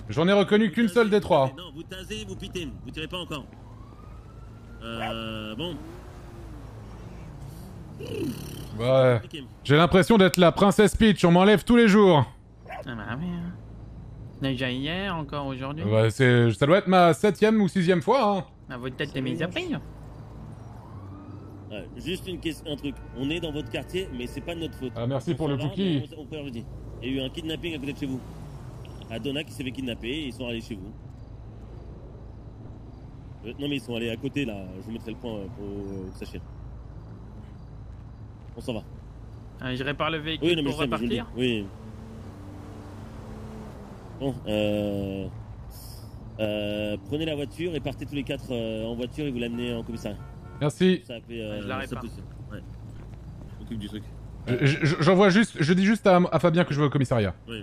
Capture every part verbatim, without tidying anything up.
J'en ai reconnu qu'une seule des trois. Non, vous tasez, vous pitez, vous tirez pas encore. Euh... Bon. Ouais. J'ai l'impression d'être la princesse Peach, on m'enlève tous les jours. Ah bah oui. Hein. Déjà hier, encore aujourd'hui. Ouais, c'est, ça doit être ma septième ou sixième fois, hein. Ah, votre tête est mise à prix. Ouais, juste une question, un truc. On est dans votre quartier, mais c'est pas de notre faute. Ah, merci on pour le va, cookie. On, on peut le dire. Il y a eu un kidnapping à côté de chez vous. À Donna qui s'est fait kidnapper et ils sont allés chez vous. Euh, non mais ils sont allés à côté là, je vous mettrai le point euh, pour euh, que vous sachiez. On s'en va. Euh, je répare le véhicule oui, non, mais pour je sais, mais je vous le repartir. dis. Oui. Bon, euh... Euh, prenez la voiture et partez tous les quatre euh, en voiture et vous l'amenez en commissariat. Merci. Ça fait, euh, je la répare. Ouais. On s'occupe du truc. Je- je- J'envoie juste, je dis juste à, à Fabien que je vais au commissariat. Oui.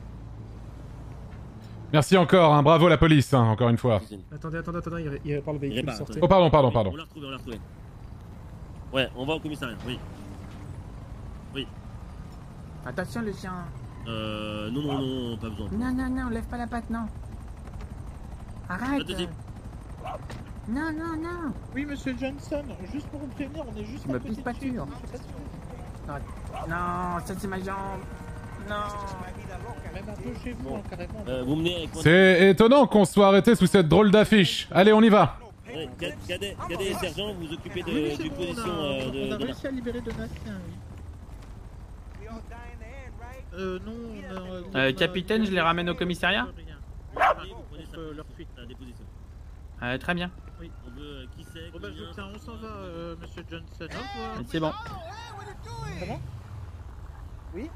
Merci encore, hein, bravo la police, hein, encore une fois. Attendez, attendez, attendez, il, ré il répare le véhicule, répare, sortez. Oh pardon, pardon, Oui, pardon. on l'a retrouvé, on l'a retrouvé. Ouais, on va au commissariat, oui. Oui. Attention le chien. Euh... Non, non, non, pas besoin. Non, non, non, lève pas la patte, non. Arrête. Vas-y. Non, non, non. Oui, monsieur Johnson, juste pour vous prévenir, on est juste Tu à me côté pises de pas chez dessus. vous, je sais pas si vous- Arrête. Non, ça c'est ma jambe. Non. Même un peu chez vous, hein, carrément. Euh, vous menez avec moi. C'est étonnant qu'on soit arrêté sous cette drôle d'affiche. Allez, on y va. Ouais, Cad- Cadet, cadet et sergent, vous vous occupez de, Oui, oui, c'est du bon, position on a, euh, on de... a de- réussi à libérer Donatien, oui. Euh, non, on a... Euh, on a- capitaine, je les ramène au commissariat. Oui, vous prenez sa Euh, leur leur fuite. la déposition. Euh, très bien. Oui. On veut euh, qui c'est, Bon bah je combien. tiens, on s'en va, euh, monsieur Johnson, au revoir. C'est bon. Ça va Oui.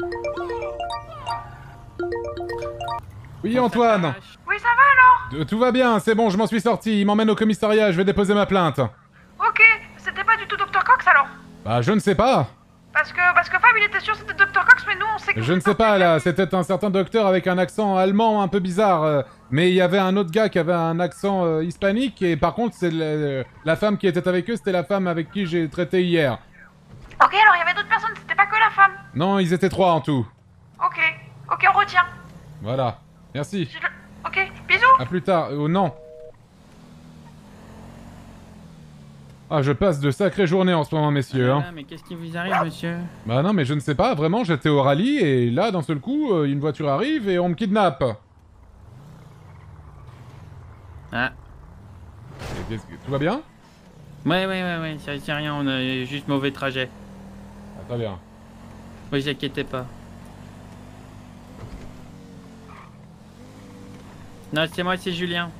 Oui, Antoine. Oui, ça va alors? Euh, Tout va bien, c'est bon, je m'en suis sorti. Il m'emmène au commissariat, je vais déposer ma plainte. Ok, c'était pas du tout docteur Cox alors? Bah, je ne sais pas. Parce que, parce que Fab il était sûr que c'était docteur Cox, mais nous on sait que... Je ne sais pas, là, c'était un certain docteur avec un accent allemand un peu bizarre. euh, mais il y avait un autre gars qui avait un accent euh, hispanique, et par contre, c'est le- la femme qui était avec eux, c'était la femme avec qui j'ai traité hier. Ok, alors il y avait d'autres personnes, c'était pas que la femme. Non, ils étaient trois en tout. Ok, ok, on retient. Voilà. Merci. Je le- Ok, bisous. À plus tard. Oh non. Ah, je passe de sacrées journées en ce moment, messieurs. Hein. Ah, mais qu'est-ce qui vous arrive, monsieur? Bah non, mais je ne sais pas, vraiment, j'étais au rallye, et là, d'un seul coup, euh, une voiture arrive et on me kidnappe. Ah. Et qu'est-ce que- Tout va bien? Ouais, ouais, ouais, ouais, c'est c'est rien, on a juste mauvais trajet. Ah, très bien. Oui, inquiétez pas. Non, c'est moi, c'est Julien.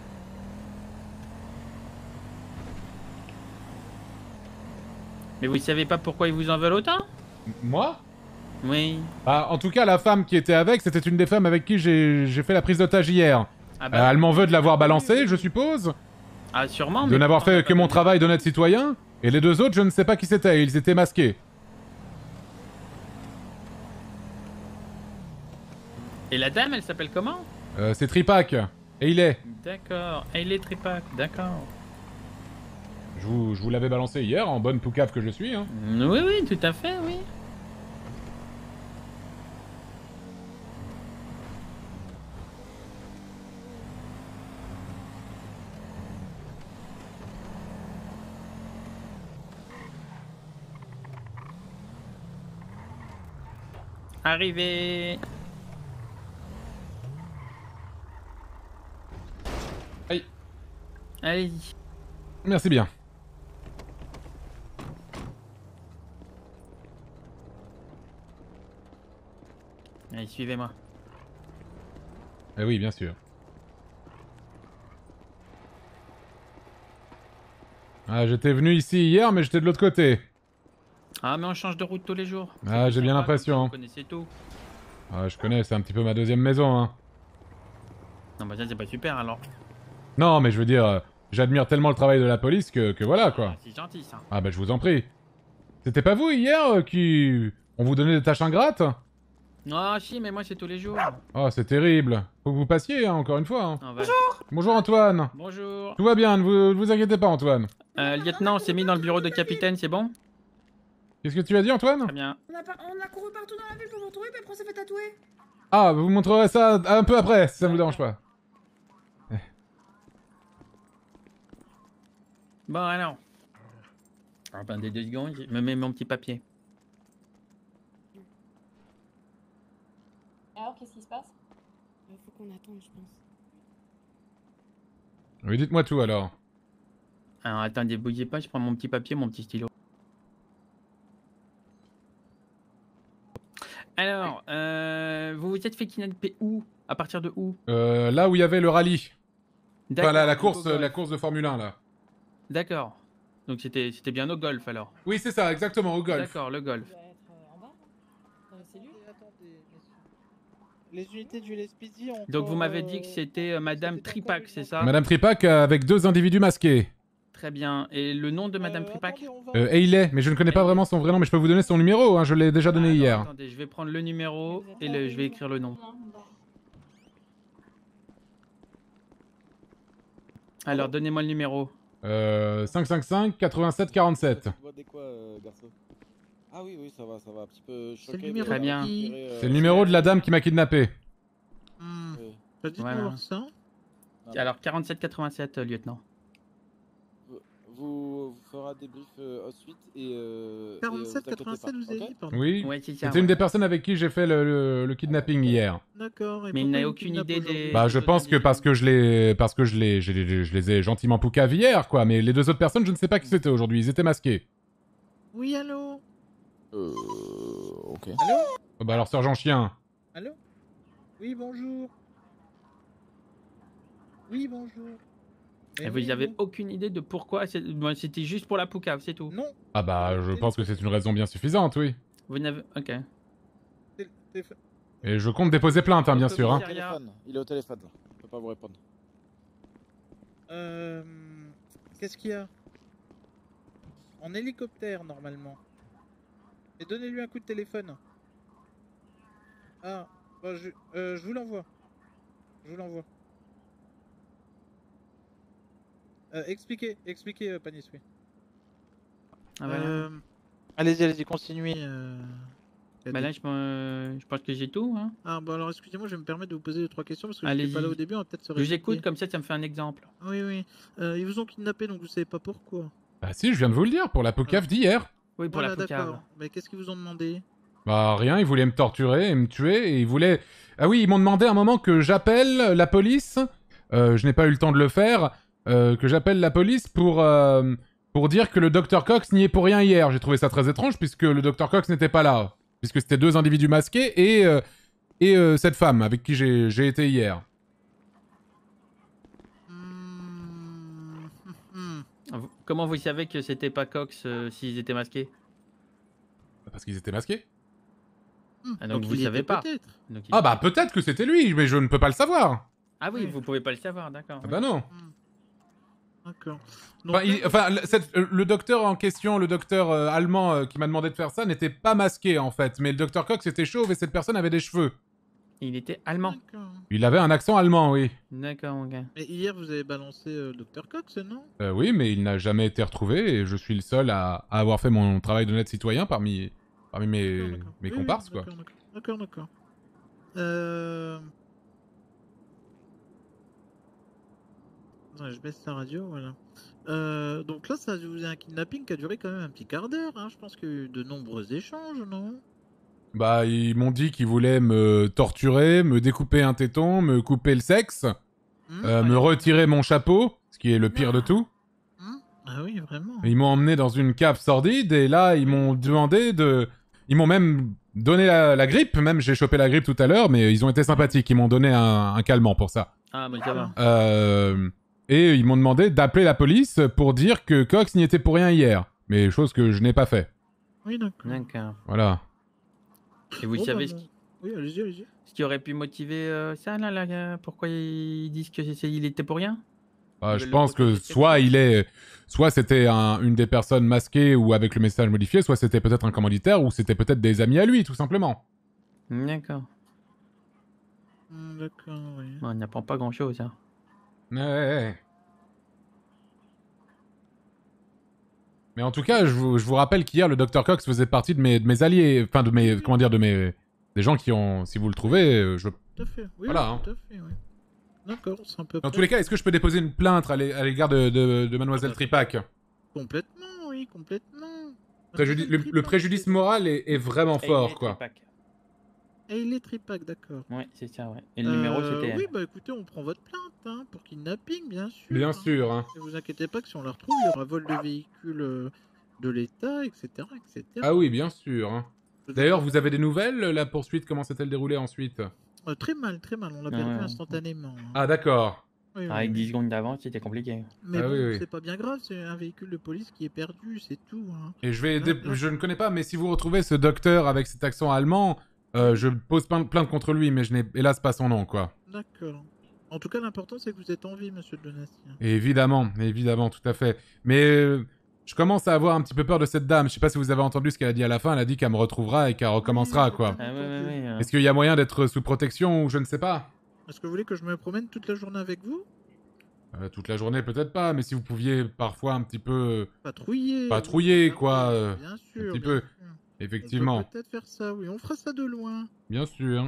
Mais vous savez pas pourquoi ils vous en veulent autant? M- Moi? Oui. Bah, en tout cas, la femme qui était avec, c'était une des femmes avec qui j'ai j'ai fait la prise d'otage hier. Ah Euh, elle m'en veut de l'avoir balancé, je suppose. Ah, sûrement. De mais n'avoir pourtant, on fait a que pas mon besoin. travail d'honnête citoyen. Et les deux autres, je ne sais pas qui c'était, ils étaient masqués. Et la dame, elle s'appelle comment? Euh, c'est Tripac. Et il est. D'accord. Et les tripacs, d'accord. Je vous, je vous l'avais balancé hier, en bonne poucave que je suis. Hein. Mm, Oui, oui, tout à fait, oui. Arrivé. Aïe. Allez-y. Merci bien. Allez, suivez-moi. Eh oui, bien sûr. Ah, j'étais venu ici hier, mais j'étais de l'autre côté. Ah, mais on change de route tous les jours. Ah, j'ai bien Sympa, l'impression. Vous connaissez tout. Ah, je connais, c'est un petit peu ma deuxième maison, hein. Non, bah ça, c'est pas super alors. Non, mais je veux dire, euh, j'admire tellement le travail de la police que, que voilà, quoi. Ah, c'est gentil ça. Ah bah je vous en prie. C'était pas vous hier euh, qui... On vous donnait des tâches ingrates? Ah, si, mais moi, c'est tous les jours. Oh, c'est terrible. Faut que vous passiez, hein, encore une fois. Hein. On va- Bonjour Antoine. Bonjour. Tout va bien, ne vous, ne vous inquiétez pas Antoine. Euh, lieutenant, on s'est mis dans le bureau de capitaine, c'est bon? Qu'est-ce que tu as dit Antoine? Très bien. On a, pas- on a couru partout dans la ville pour vous retrouver, puis après on s'est fait tatouer. Ah, vous montrerez ça un peu après, si ça vous dérange pas. Bon, alors. Attendez deux secondes, je me mets mon petit papier. Alors, qu'est-ce qui se passe? Il faut qu'on attende, je pense. Oui, dites-moi tout alors. Alors, attendez, bougez pas, je prends mon petit papier, mon petit stylo. Alors, euh, vous vous êtes fait kidnapper où? À partir de où? Euh, là où il y avait le rallye. Enfin, la, la donc course, au golf. la course de Formule un, là. D'accord. Donc c'était c'était bien au golf alors. Oui, c'est ça, exactement, au golf. D'accord, le golf. Il doit être euh, en bas, dans les cellules. Attendez, les unités du L S P D ont. Donc vous m'avez dit que c'était euh, Madame Tripac, c'est ça? Madame Tripac euh, avec deux individus masqués. Très bien. Et le nom de Madame Euh, Tripac? attendez, on va- Euh, Hayley, mais je ne connais pas vraiment son vrai nom, mais je peux vous donner son numéro, hein, je l'ai déjà donné Ah, alors, hier. Attendez, je vais prendre le numéro Vous êtes et pas le, je vais au- écrire le nom. Non, non. Alors donnez-moi le numéro. Euh, cinq cinq cinq quatre-vingt-sept quarante-sept. Tu bois des quoi, euh, garçon? Ah oui, oui, ça va, ça va. Un petit peu choqué. le numéro Très bien. qui- euh, C'est le numéro de la dame qui m'a kidnappé. Hmm. oui. Bah, dites-moi Voilà. voir ça. Ah, Alors quarante-sept quatre-vingt-sept, euh, lieutenant. Vous, vous fera débrief euh, ensuite et. Euh, quarante-sept et, euh, vous inquiétez quatre-vingt-sept, pas, vous avez ok dit, pardon. Oui. Ouais, c'est ça. C'était ouais. une des personnes avec qui j'ai fait le, le- le kidnapping hier. D'accord. et Mais il pourquoi n'a ils aucune kidnappent idée des- aujourd'hui Bah, je deux pense que individus. parce que je les, parce que je les, je les, je les ai gentiment poucaves hier, quoi. Mais les deux autres personnes, je ne sais pas qui c'était aujourd'hui. Ils étaient masqués. Oui, allô. Euh. Ok. Allô. Oh, bah alors, sergent chien. Allô. Oui, bonjour. Oui, bonjour. Et Eh vous oui, n'avez vous. aucune idée de pourquoi c'est- moi, c'était juste pour la poucave, c'est tout. Non. Ah bah, je pense que c'est une raison bien suffisante, oui. Vous n'avez. Ok. Tél- téléphone. Et je compte déposer plainte, hein, bien sûr. Hein. Il est au téléphone. Il est au téléphone. là. Je peux pas vous répondre. Euh, Qu'est-ce qu'il y a? En hélicoptère, normalement. Et donnez-lui un coup de téléphone. Ah, bah, je, euh, je vous l'envoie. Je vous l'envoie. Euh, expliquez, expliquez, euh, Panis, oui. Ah, bah, Euh, Allez-y, allez-y, continuez. Euh... bah là, je, me- je pense que j'ai tout. Hein. Ah, bah alors, excusez-moi, je vais me permettre de vous poser deux, trois questions parce que je Allez-y. n'étais pas là au début, on va peut-être se Je vous écoute, répéter. comme ça, ça me fait un exemple. Oui, oui. Euh, ils vous ont kidnappé, donc vous savez pas pourquoi. Bah si, je viens de vous le dire, pour la poucave d'hier. Oui, pour Voilà, la poucave. d'accord. Mais qu'est-ce qu'ils vous ont demandé? Bah rien, ils voulaient me torturer et me tuer, et ils voulaient... Ah oui, ils m'ont demandé à un moment que j'appelle la police, euh, je n'ai pas eu le temps de le faire, euh, que j'appelle la police pour, euh, pour dire que le docteur Cox n'y est pour rien hier. J'ai trouvé ça très étrange, puisque le docteur Cox n'était pas là, puisque c'était deux individus masqués et, euh, et euh, cette femme avec qui j'ai j'ai été hier. Hmm, hmm. Vous- Comment vous savez que c'était pas Cox euh, s'ils étaient masqués? Parce qu'ils étaient masqués. Ah, donc il vous y savez était pas. peut-être. Donc, il- Ah bah peut-être que c'était lui, mais je ne peux pas le savoir. Ah oui, Oui. vous pouvez pas le savoir, d'accord. Ah bah non. D'accord. Donc, Enfin, il- enfin, le, cette- le docteur en question, le docteur euh, allemand euh, qui m'a demandé de faire ça, n'était pas masqué en fait, mais le docteur Cox était chauve et cette personne avait des cheveux. Il était allemand. D'accord. Il avait un accent allemand, oui. D'accord, ok. Mais hier, vous avez balancé euh, le docteur Cox, non? Euh, oui, mais il n'a jamais été retrouvé et je suis le seul à, à avoir fait mon travail d'honnête citoyen parmi, parmi mes, D'accord, d'accord. mes Oui, comparses, oui, quoi. D'accord, d'accord. D'accord, d'accord. Euh... Ouais, je baisse la radio, voilà. Euh, donc là, ça vous a un kidnapping qui a duré quand même un petit quart d'heure. Hein. Je pense qu'il y a eu de nombreux échanges, non? Bah, ils m'ont dit qu'ils voulaient me torturer, me découper un téton, me couper le sexe, Hmm euh, me retirer mon chapeau, ce qui est le pire de tout. Hmm Ah oui, vraiment. Et ils m'ont emmené dans une cave sordide et là, ils m'ont demandé de... Ils m'ont même donné la, la grippe, même j'ai chopé la grippe tout à l'heure, mais ils ont été sympathiques, ils m'ont donné un, un calmant pour ça. Ah, mais ça va. Euh, et ils m'ont demandé d'appeler la police pour dire que Cox n'y était pour rien hier. Mais chose que je n'ai pas fait. Oui, d'accord. D'accord. Voilà. Et vous Bon, savez bah, ce, qui, Oui, allez-y, allez-y. ce qui aurait pu motiver euh, ça, là, là, là, pourquoi ils disent que c'est, il était pour rien? Ah, Ils je veulent pense le que protéger, soit quelque il est... Soit c'était un- une des personnes masquées ou avec le message modifié, soit c'était peut-être un commanditaire ou c'était peut-être des amis à lui, tout simplement. D'accord. Hmm, d'accord, oui. Bon, on n'apprend pas grand-chose, hein. Ouais. Mais en tout cas, je vous, je vous rappelle qu'hier, le docteur Cox faisait partie de mes, de mes alliés, enfin de mes, comment dire, de mes, des gens qui ont, si vous le trouvez, euh, je... Tout à fait. Oui, Voilà, oui, hein. tout à fait, oui. D'accord, c'est un peu... Dans tous les cas, est-ce que je peux déposer une plainte à l'é- à l'égard de, de, de Mademoiselle Tripac? Complètement, oui, complètement. Préjudi- le, le préjudice moral est, est vraiment Et il fort, est quoi. tripac. Et il est tripac, d'accord. Ouais, c'est ça, ouais. Et le numéro, Euh, c'était elle. Oui, bah écoutez, on prend votre plainte hein, pour kidnapping, bien sûr. Bien hein. sûr, hein. Ne vous inquiétez pas que si on la retrouve, il y aura vol de véhicules euh, de l'État, et cetera, et cetera. Ah oui, bien sûr. Hein. D'ailleurs, vous avez des nouvelles, la poursuite, comment s'est-elle déroulée ensuite? Euh, très mal, très mal, on l'a Ah perdu ouais. instantanément. hein. Ah d'accord. Oui, oui, Avec oui. dix secondes d'avance, c'était compliqué. Mais Ah bon, oui, oui. c'est pas bien grave, c'est un véhicule de police qui est perdu, c'est tout. Hein. Et je vais... Là, dé- là. Je ne connais pas, mais si vous retrouvez ce docteur avec cet accent allemand, euh, je pose plainte plainte contre lui, mais je n'ai hélas pas son nom, quoi. D'accord. En tout cas, l'important, c'est que vous êtes en vie, monsieur Donatien. Et évidemment, évidemment, tout à fait. Mais euh, je commence à avoir un petit peu peur de cette dame. Je sais pas si vous avez entendu ce qu'elle a dit à la fin. Elle a dit qu'elle me retrouvera et qu'elle recommencera, Oui, quoi. Ah ouais, ouais, ouais. euh. Est-ce qu'il y a moyen d'être sous protection ou je ne sais pas? Est-ce que vous voulez que je me promène toute la journée avec vous? Euh, Toute la journée, peut-être pas, mais si vous pouviez parfois un petit peu... Patrouiller. Patrouiller, oui, quoi, oui, euh, Bien sûr. petit bien peu. sûr. Effectivement. On peut peut-être faire ça, oui. On fera ça de loin. Bien sûr.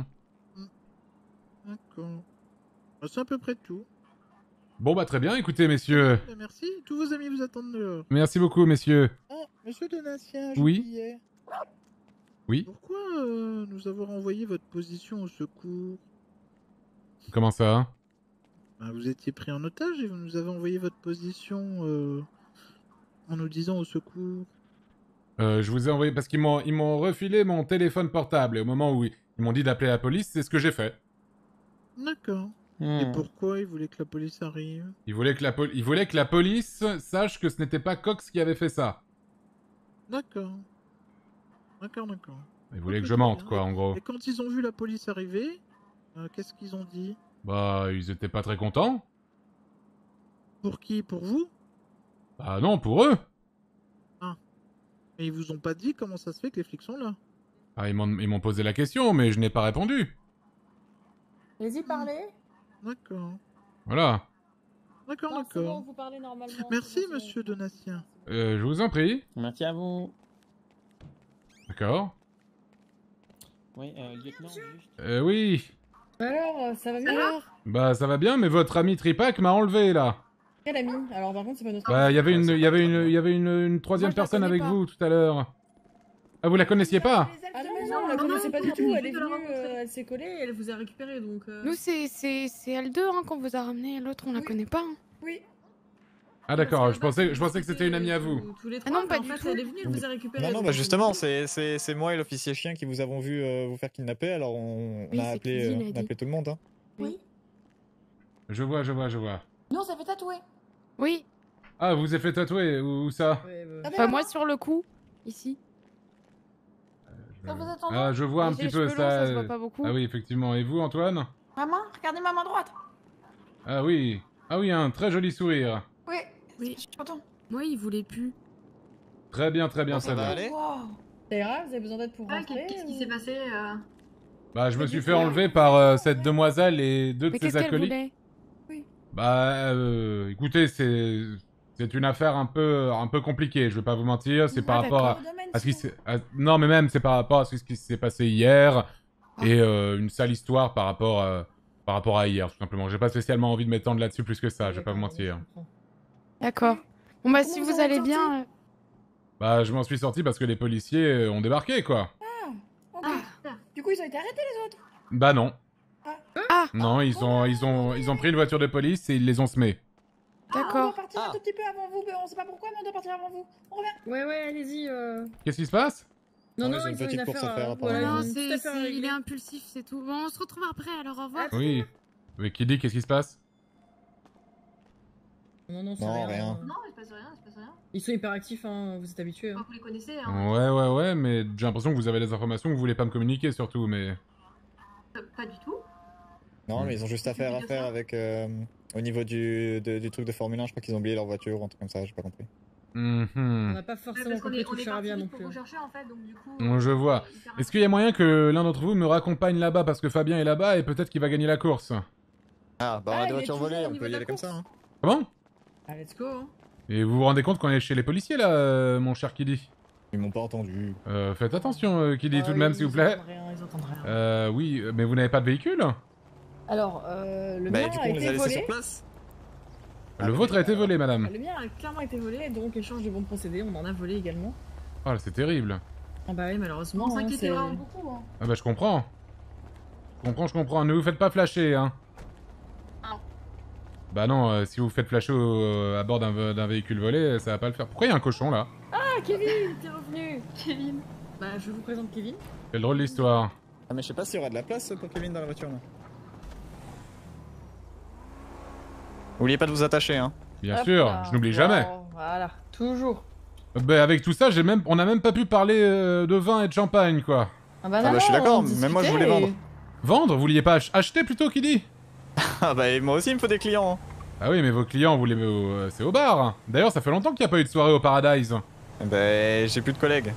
D'accord. Bah, c'est à peu près tout. Bon, bah très bien, écoutez, messieurs. Eh, Merci. Tous vos amis vous attendent dehors. Merci beaucoup, messieurs. Oh, monsieur Donatien, Oui. j'oubliais. Oui. Pourquoi euh, nous avons renvoyé votre position au secours? Comment ça? Bah, vous étiez pris en otage et vous nous avez envoyé votre position euh, en nous disant au secours. Euh, je vous ai envoyé... Parce qu'ils m'ont ils m'ont refilé mon téléphone portable. Et au moment où ils m'ont dit d'appeler la police, c'est ce que j'ai fait. D'accord. Et Hmm. pourquoi ils voulaient que la police arrive? Ils voulaient que la, pol- ils voulaient que la police sache que ce n'était pas Cox qui avait fait ça. D'accord. D'accord, d'accord. Ils voulaient Ok, que je très mente, bien. quoi, en gros. Et quand ils ont vu la police arriver, euh, qu'est-ce qu'ils ont dit? Bah, ils étaient pas très contents. Pour qui? Pour vous? Bah non, pour eux. Mais ils vous ont pas dit comment ça se fait que les flics sont là? Ah, ils m'ont ils m'ont posé la question, mais je n'ai pas répondu. Allez-y, parlez. D'accord. Voilà. D'accord, Non, c'est bon, d'accord. vous parlez normalement. Merci, c'est bon, c'est monsieur bon. Donatien. Euh, je vous en prie. Merci à vous. D'accord. Oui, euh, lieutenant, juste. Euh, oui. Alors, euh, ça va bien alors? Bah, ça va bien, mais votre ami Tripac m'a enlevé, là. Quel ami? Alors par contre, c'est pas notre Bah, ami. il y avait une, c'est il y pas avait notre une, ami. il y avait une, une troisième Moi, je la personne connais avec pas. vous, tout à l'heure. Ah, vous la connaissiez pas? Ah non, non, on la Non, connaissait non, pas du on tout. venait Elle est juste de la venue, rencontrer. euh, elle s'est collée et elle vous a récupéré donc. euh, Nous, c'est c'est c'est L deux hein, qu'on vous a ramené. L'autre, on la Oui. connaît pas. hein. Oui. Ah, d'accord, Parce je qu'à la pensais, base, je pensais que c'était une amie à vous. tous- Tous les Ah trois, non, mais pas en du fait, tout. elle est venue, elle vous a récupéré. Non, non, donc bah on justement, s'est c'est c'est- c'est moi et l'officier chien qui vous avons vu euh, vous faire kidnapper, alors on, on Oui, a c'est appelé, Cuisine, euh, a on a dit. appelé tout le monde. Hein. Oui. Je vois, je vois, je vois. Nous, on s'est fait tatouer. Oui. Ah, vous vous êtes fait tatouer, où, où ça? dit. Ouais, bah. Ah, ben, Bah, moi, sur le coup, ici. Ça vous attend? Ah, je vois un J'ai petit les peu cheveux longs, ça. ça se voit pas beaucoup. Ah oui, effectivement. Et vous, Antoine? Maman, regardez ma main droite. Ah oui. Ah oui, un très joli sourire. Oui. Oui. Je suis content. Moi, il voulait plus. Très bien, très bien, Bon, très ça va bien. aller? Wow. Ça ira, vous avez besoin d'aide pour Ah, rentrer qu'est-ce qui ou- s'est passé euh Bah, je me Pas suis du fait tout. enlever par euh, cette demoiselle et deux de Mais ses qu'est-ce qu'elle acolytes. voulait? Bah, euh, écoutez, c'est c'est une affaire un peu un peu compliquée. Je vais pas vous mentir. C'est par Ah, rapport à, d'accord. à ce qui s'est. à- Non, mais même c'est par rapport à ce qui s'est passé hier et euh, une sale histoire par rapport à, par rapport à hier, tout simplement. J'ai pas spécialement envie de m'étendre là-dessus plus que ça. Je vais pas vous mentir. D'accord. Bon, bah, Comment si vous vous en êtes allez sortis? bien. euh, Bah, je m'en suis sorti parce que les policiers euh, ont débarqué, quoi. Ok. Ah. Du coup, ils ont été arrêtés les autres. Bah non. Ah, Non, ils ont ils ont ils ont pris une voiture de police et ils les ont semés. Ah, on d'accord. doit partir Ah. un tout petit peu avant vous, mais on sait pas pourquoi, mais on doit partir avant vous. On revient. Ouais, ouais, allez-y. euh. Qu'est-ce qui se passe? Non, Ouais, non, ils ont une ils ont petite une course affaire. à faire, euh, apparemment. voilà, Non, ils ont une petite c'est, affaire à c'est- il régler. est impulsif, c'est tout. Bon, on se retrouve après, alors au revoir. Oui. Mais qui dit qu'est-ce qui se passe? Non, non, c'est Non, rien. rien. euh. Non, il se passe rien, il se passe rien. Ils sont hyper actifs, hein, vous êtes habitués. Enfin, Hein. vous les connaissez, hein. Ouais, ouais, ouais, mais j'ai l'impression que vous avez des informations que vous voulez pas me communiquer, surtout, mais... Pas- Pas du tout. Non, mais ils ont juste affaire à Qu'est-ce que tu veux faire dire, avec euh, au niveau du, de- du truc de Formule un. Je crois qu'ils ont oublié leur voiture, un truc comme ça, j'ai pas compris. On Mhm. n'a pas Ouais, forcément parce qu'on compris est, tout on le est charabia parti non vite pour plus. vous chercher en fait, donc du coup. Mm, je euh, vois. hyper Est-ce qu'il y a moyen que l'un d'entre vous me raccompagne là-bas parce que Fabien est là-bas et peut-être qu'il va gagner la course? Ah, bah on Ah, a il des est voitures toujours volées, au on niveau peut de y la aller comme course. ça. Hein. Ah bon? Ah, let's go. Hein. Et vous vous rendez compte qu'on est chez les policiers là, euh, mon cher Kiddy? Ils m'ont pas entendu. Euh, faites attention, euh, Kiddy, tout de Euh, même, ils s'il vous plaît. entendent rien, ils entendent rien. Euh, oui, mais vous n'avez pas de véhicule? Alors, euh, le Bah, mien du coup, a on les été a laissés volé. sur place. Le vôtre a été volé, madame. Le mien a clairement été volé, donc échange de bons procédés, on en a volé également. Oh, c'est terrible. Ah bah oui, malheureusement. On hein, s'inquiétait c'est- vraiment beaucoup. Hein. Ah bah je comprends. Je comprends, je comprends. Ne vous faites pas flasher, hein. Ah. Bah non, euh, si vous vous faites flasher au- euh, à bord d'un ve- d'un véhicule volé, ça va pas le faire. Pourquoi il y a un cochon, là? Ah, Kevin, t'es revenu. Kevin. Bah, je vous présente Kevin. Quelle drôle d'histoire. Ah, mais je sais pas s'il y aura de la place pour Kevin dans la voiture, là. N'oubliez pas de vous attacher, hein. Bien Hop sûr, là. je n'oublie Wow, jamais. Voilà, toujours. Bah avec tout ça, j'ai même, on a même pas pu parler euh, de vin et de champagne, quoi. Ah bah, Ah non, bah, je suis non, d'accord, on même moi, je discutait voulais et- vendre. Vendre? Vous vouliez pas ach- acheter plutôt, qui dit? Ah bah, et moi aussi, il me faut des clients. hein. Ah oui, mais vos clients, vous les... euh, c'est au bar. D'ailleurs, ça fait longtemps qu'il n'y a pas eu de soirée au Paradise. Eh ben, j'ai plus de collègues.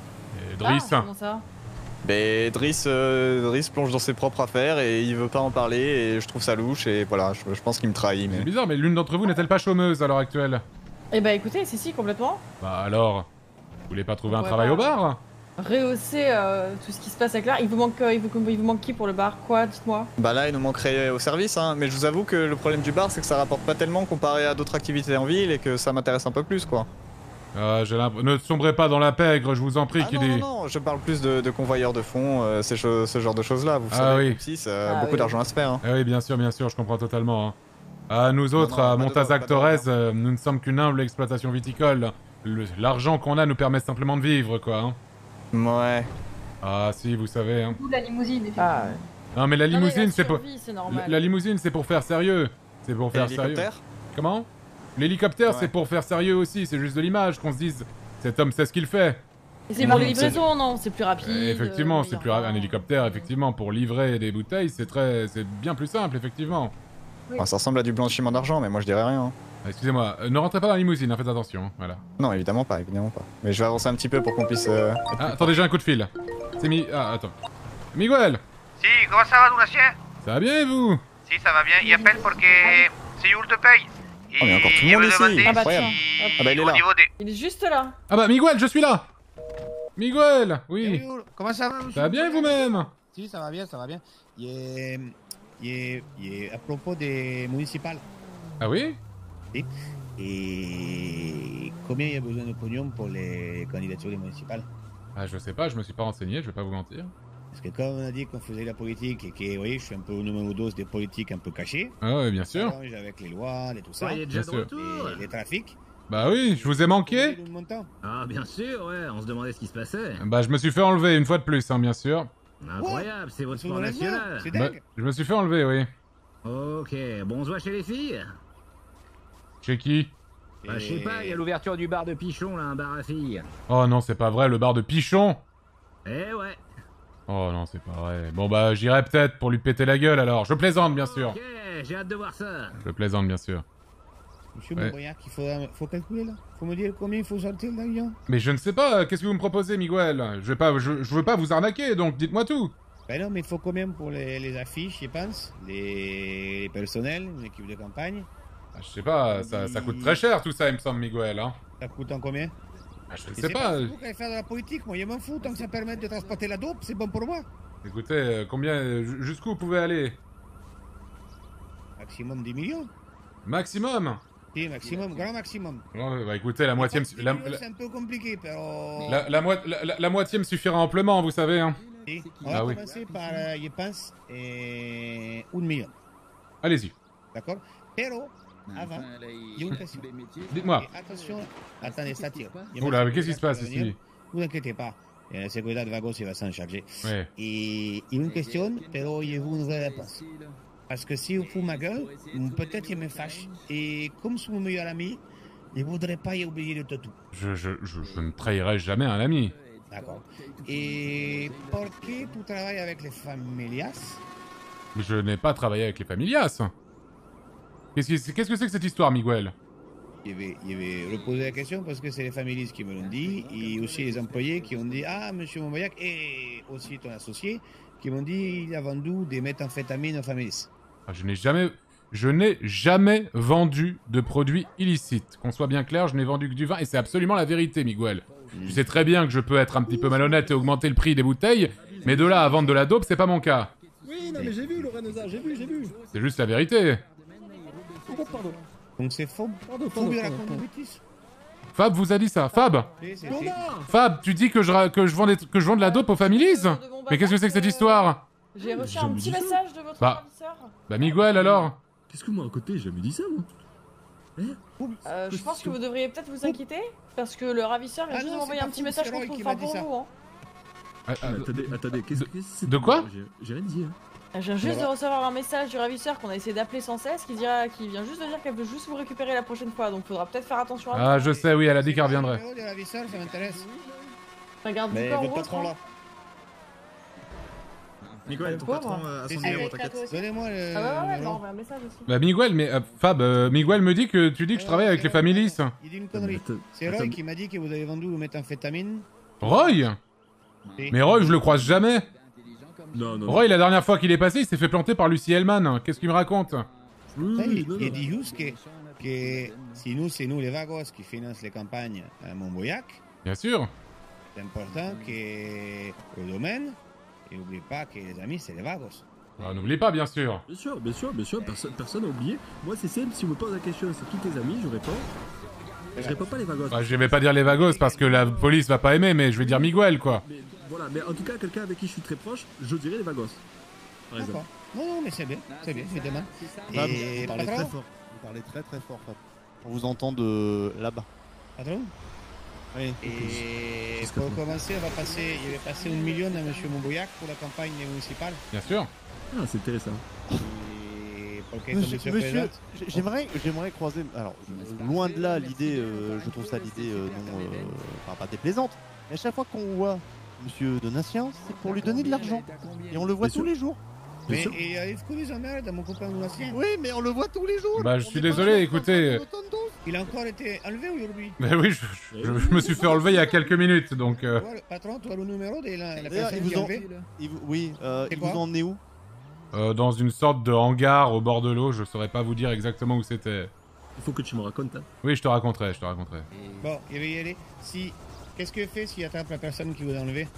Et Ah, Driss. comment ça? Ben, Driss, euh, Driss plonge dans ses propres affaires et il veut pas en parler et je trouve ça louche et voilà, je, je pense qu'il me trahit. C'est Mais... bizarre, mais l'une d'entre vous n'est-elle pas chômeuse à l'heure actuelle? Eh bah écoutez, si si, complètement. Bah alors, vous voulez pas trouver un Ouais, travail bah, au bar? Rehausser euh, tout ce qui se passe avec là. Il vous manque, euh, il vous, il vous manque qui pour le bar? Quoi? Dites-moi. Bah là, il nous manquerait au service, hein. Mais je vous avoue que le problème du bar, c'est que ça rapporte pas tellement comparé à d'autres activités en ville et que ça m'intéresse un peu plus, quoi. Ah, j'ai l'impression... Ne sombrez pas dans la pègre, je vous en prie, Ah qui non, dit. non, non, je parle plus de, de convoyeurs de fonds, euh, ces cho- ce genre de choses-là. Vous Ah savez, oui. Groupe six, euh, Ah beaucoup oui. d'argent à se faire. Hein. Ah oui, bien sûr, bien sûr, je comprends totalement. hein. Ah, nous autres, non, à pas de Montazac pas de Torres, euh, nous ne sommes qu'une humble exploitation viticole. Le- L'argent qu'on a nous permet simplement de vivre, quoi. hein. Ouais. Ah si, vous savez. Hein. D'où la limousine, effectivement. Ah ouais. Non, mais la Non, mais limousine, la c'est pour... survie, c'est La, normal. la limousine, c'est pour faire sérieux. C'est pour Et faire sérieux. l'hélicoptère Comment? L'hélicoptère, Ouais. c'est pour faire sérieux aussi. C'est juste de l'image qu'on se dise. Cet homme sait ce qu'il fait. Et c'est pour les c'est- livraisons, non? C'est plus rapide. Euh, effectivement, euh, c'est plus meilleur. rapide. Un hélicoptère, effectivement, pour livrer des bouteilles, c'est très, c'est bien plus simple, effectivement. Enfin, ça ressemble à du blanchiment d'argent, mais moi je dirais rien. hein. Ah, excusez-moi, euh, ne rentrez pas dans la limousine, hein, faites attention. hein, Voilà. Non, évidemment pas, évidemment pas. Mais je vais avancer un petit peu pour qu'on puisse. euh, être Ah, plus attendez, j'ai un coup de fil. C'est mi... Ah, attends. Miguel, Si, comment ça va, Douglasien? ça va bien et vous? Si, ça va bien. Il appelle parce que Séoul te paye. Oh, mais encore tout le monde ici, Ah bah incroyable. tiens, hop. Ah bah, il est au là. niveau des... Il est juste là. Ah bah, Miguel, je suis là. Miguel, oui. Comment ça va, monsieur? Ça va bien et vous-même? Si, ça va bien, ça va bien. Il est, il est, il est à propos des municipales. Ah oui? Et combien il y a besoin de pognon pour les candidatures des municipales? Ah, je sais pas, je me suis pas renseigné, je vais pas vous mentir. Parce que comme on a dit qu'on faisait de la politique et que, oui, je suis un peu au numéro deux des politiques un peu cachées. Ah ouais, bien sûr. Ça arrange avec les lois, et tout ça. Ouais, il est déjà Bien de sûr. retour. Et les trafics. Bah oui, je vous ai manqué. Le montant. Ah, bien sûr, ouais, on se demandait ce qui se passait. Bah, je me suis fait enlever une fois de plus, hein, bien sûr. Incroyable, c'est votre Sur sport le réseau, national. c'est Bah, dingue. je me suis fait enlever, oui. Ok, bon, on se voit chez les filles. Chez qui? Bah, je sais pas, il y a l'ouverture du bar de Pichon, là, un bar à filles. Oh non, c'est pas vrai, le bar de Pichon. Eh ouais. Oh non, c'est pas vrai. Bon bah, j'irai peut-être pour lui péter la gueule alors. Je plaisante, bien sûr. Ok, j'ai hâte de voir ça. Je plaisante, bien sûr. Monsieur Ouais. Montboyard, il faut, faut calculer là. Faut me dire combien il faut sortir l'avion. Mais je ne sais pas, qu'est-ce que vous me proposez, Miguel? Je vais pas, je, je veux pas vous arnaquer, donc dites-moi tout. Ben non, mais il faut combien pour les, les affiches, je pense, les, les personnels, une équipe de campagne. Ah, je sais pas, ça, ça coûte très cher tout ça, il me semble, Miguel. Hein. Ça coûte en combien? Ah, je ne Et sais c'est pas. pas vous qui allez faire de la politique, moi je m'en fous, tant que ça permet de transporter la dope, c'est bon pour moi. Écoutez, euh, combien, ju- jusqu'où vous pouvez aller? Maximum dix millions. Maximum? Si, maximum, grand maximum. Ouais, bah écoutez, la moitié me, su- dix la, millions, la- c'est un peu compliqué, pero... la- la moi- la- la- la moitié me suffira amplement, vous savez. Hein. Si. On Ah va oui. commencer par, euh, je pense, euh, un million. Allez-y. D'accord? Pero, avant, il y a une question. Dites-moi. Et attention, attendez, ça tire. Il y a Oula, ma mais qu'est-ce qui se passe secrétaire ici? qui va venir. Ne vous inquiétez pas. Euh, Le secrétaire de Vagos, il va s'en charger. Ouais. Et il y a une question, pero il y a une vraie réponse. Parce que si vous foutez ma gueule, peut-être qu'il me fâche. Et comme c'est mon meilleur ami, il ne voudrait pas y oublier le tatou. Je, je, je, je ne trahirai jamais un ami. D'accord. Et pourquoi tu travailles avec les familias? Je n'ai pas travaillé avec les familias. Qu'est-ce que qu'est-ce que c'est que cette histoire, Miguel? Je vais, je vais reposer la question parce que c'est les familias qui me l'ont dit et aussi les employés qui ont dit ah monsieur Montboyac et aussi ton associé qui m'ont dit il a vendu des méthamphétamines aux familias. Ah, je n'ai jamais... Je n'ai jamais vendu de produits illicites. Qu'on soit bien clair, je n'ai vendu que du vin et c'est absolument la vérité, Miguel. Tu sais très bien que je peux être un petit peu malhonnête et augmenter le prix des bouteilles, mais de là à vendre de la dope, c'est pas mon cas. Oui, non, mais j'ai vu, Lorenza, j'ai vu, j'ai vu. C'est juste la vérité. Oh, pardon. Donc c'est faux. Pardon, Faux pardon, de la pardon, pardon. conduitis. Fab vous a dit ça. Fab Si, si, si. Connard. Fab, tu dis que je, ra- que je, vends, des... que je vends de la dope aux families? Mais qu'est-ce que c'est que cette histoire? J'ai reçu J'ai un jamais petit dit ça. message de votre Bah. ravisseur. Bah Miguel alors? Qu'est-ce que moi à côté, j'ai jamais dit ça, moi. Euh, je pense que vous devriez peut-être vous inquiéter parce que le ravisseur vient Ah juste non, de m'envoyer c'est un pas petit fou, message c'est qu'on Roy trouve qui pas m'a dit pour ça. vous. Hein. Ah, ah, Attendez, attendez, qu'est-ce que c'est? De quoi? J'ai- J'ai rien dit, hein. Je viens juste de recevoir un message du ravisseur qu'on a essayé d'appeler sans cesse qui, dira, qui vient juste de dire qu'elle veut juste vous récupérer la prochaine fois donc faudra peut-être faire attention à vous. Ah je sais, oui, elle a dit qu'elle reviendrait. Le numéro de ravisseur, ça m'intéresse. Regarde Mais du corps votre rouge, patron là. Miguel, ton pauvre. patron euh, a Si, son si, numéro, avec t'inquiète. toi aussi. Donnez-moi le. Ah ouais, ouais, ouais, elle m'a numéro. envoyé un message aussi. Bah Miguel, mais euh, Fab, euh, Miguel me dit que tu dis que je travaille avec les families. Il dit une connerie. Attends, C'est Roy attends, qui m'a dit que vous avez vendu une méthamphétamine. Roy? Et- Mais Roy, je le croise jamais. Non, non. Roy, la dernière fois qu'il est passé, il s'est fait planter par Lucie Hellman. Qu'est-ce qu'il me raconte? Oui, Ça, oui, il, non, il non. dit juste que, que si nous, c'est nous les vagos qui financent les campagnes à Montboyac, Bien sûr. c'est important que le domaine, et n'oublie pas que les amis, c'est les vagos. Ah, n'oublie pas, bien sûr. Bien sûr, bien sûr, bien sûr, personne personne n'a oublié. Moi, c'est simple, si on me pose la question, c'est qui tes amis, je réponds. Je réponds pas les vagos. Bah, je vais pas dire les vagos parce que la police va pas aimer, mais je vais dire Miguel, quoi. Mais voilà, mais en tout cas, quelqu'un avec qui je suis très proche, je dirais les vagos. Par exemple. D'accord. Non, non, mais c'est bien, c'est bien, évidemment. Fab, Et vous parlez patron, très fort. Vous parlez très très fort, Fab. On vous entend de là-bas. patron. Oui. Et Jusqu'à pour toi. commencer, on va passer, il va passer un million à Monsieur Montboyac pour la campagne municipale. Bien sûr. Ah, c'est intéressant. Et pour que Monsieur, monsieur, monsieur, présente. j'ai- j'aimerais, j'aimerais croiser. Alors, loin de là, l'idée, euh, je trouve ça l'idée euh, non, euh, enfin, pas déplaisante. Mais à chaque fois qu'on voit Monsieur Donatien, c'est pour lui donner de l'argent. Et on le voit Bien tous sûr. les jours. Mais sûr. il arrive que les emmerdes à mon copain Donatien. Oui, mais on le voit tous les jours. Bah, je On suis est pas désolé, sûr écoutez. qu'on fasse autant de Il a encore été enlevé aujourd'hui. Mais oui, je, je- je me suis fait enlever il y a quelques minutes, donc... euh, Toi, le patron, tu as le numéro de la, la D'ailleurs, personne ils qui vous a ont- enlevé. Il vous- Oui, euh, C'est il quoi vous en emmenez où? euh, dans une sorte de hangar au bord de l'eau, je saurais pas vous dire exactement où c'était. Il faut que tu me racontes, hein. Oui, je te raconterai, je te raconterai. Bon, il va y aller. Si... Qu'est-ce qu'il fait s'il attrape la personne qui vous a enlevé?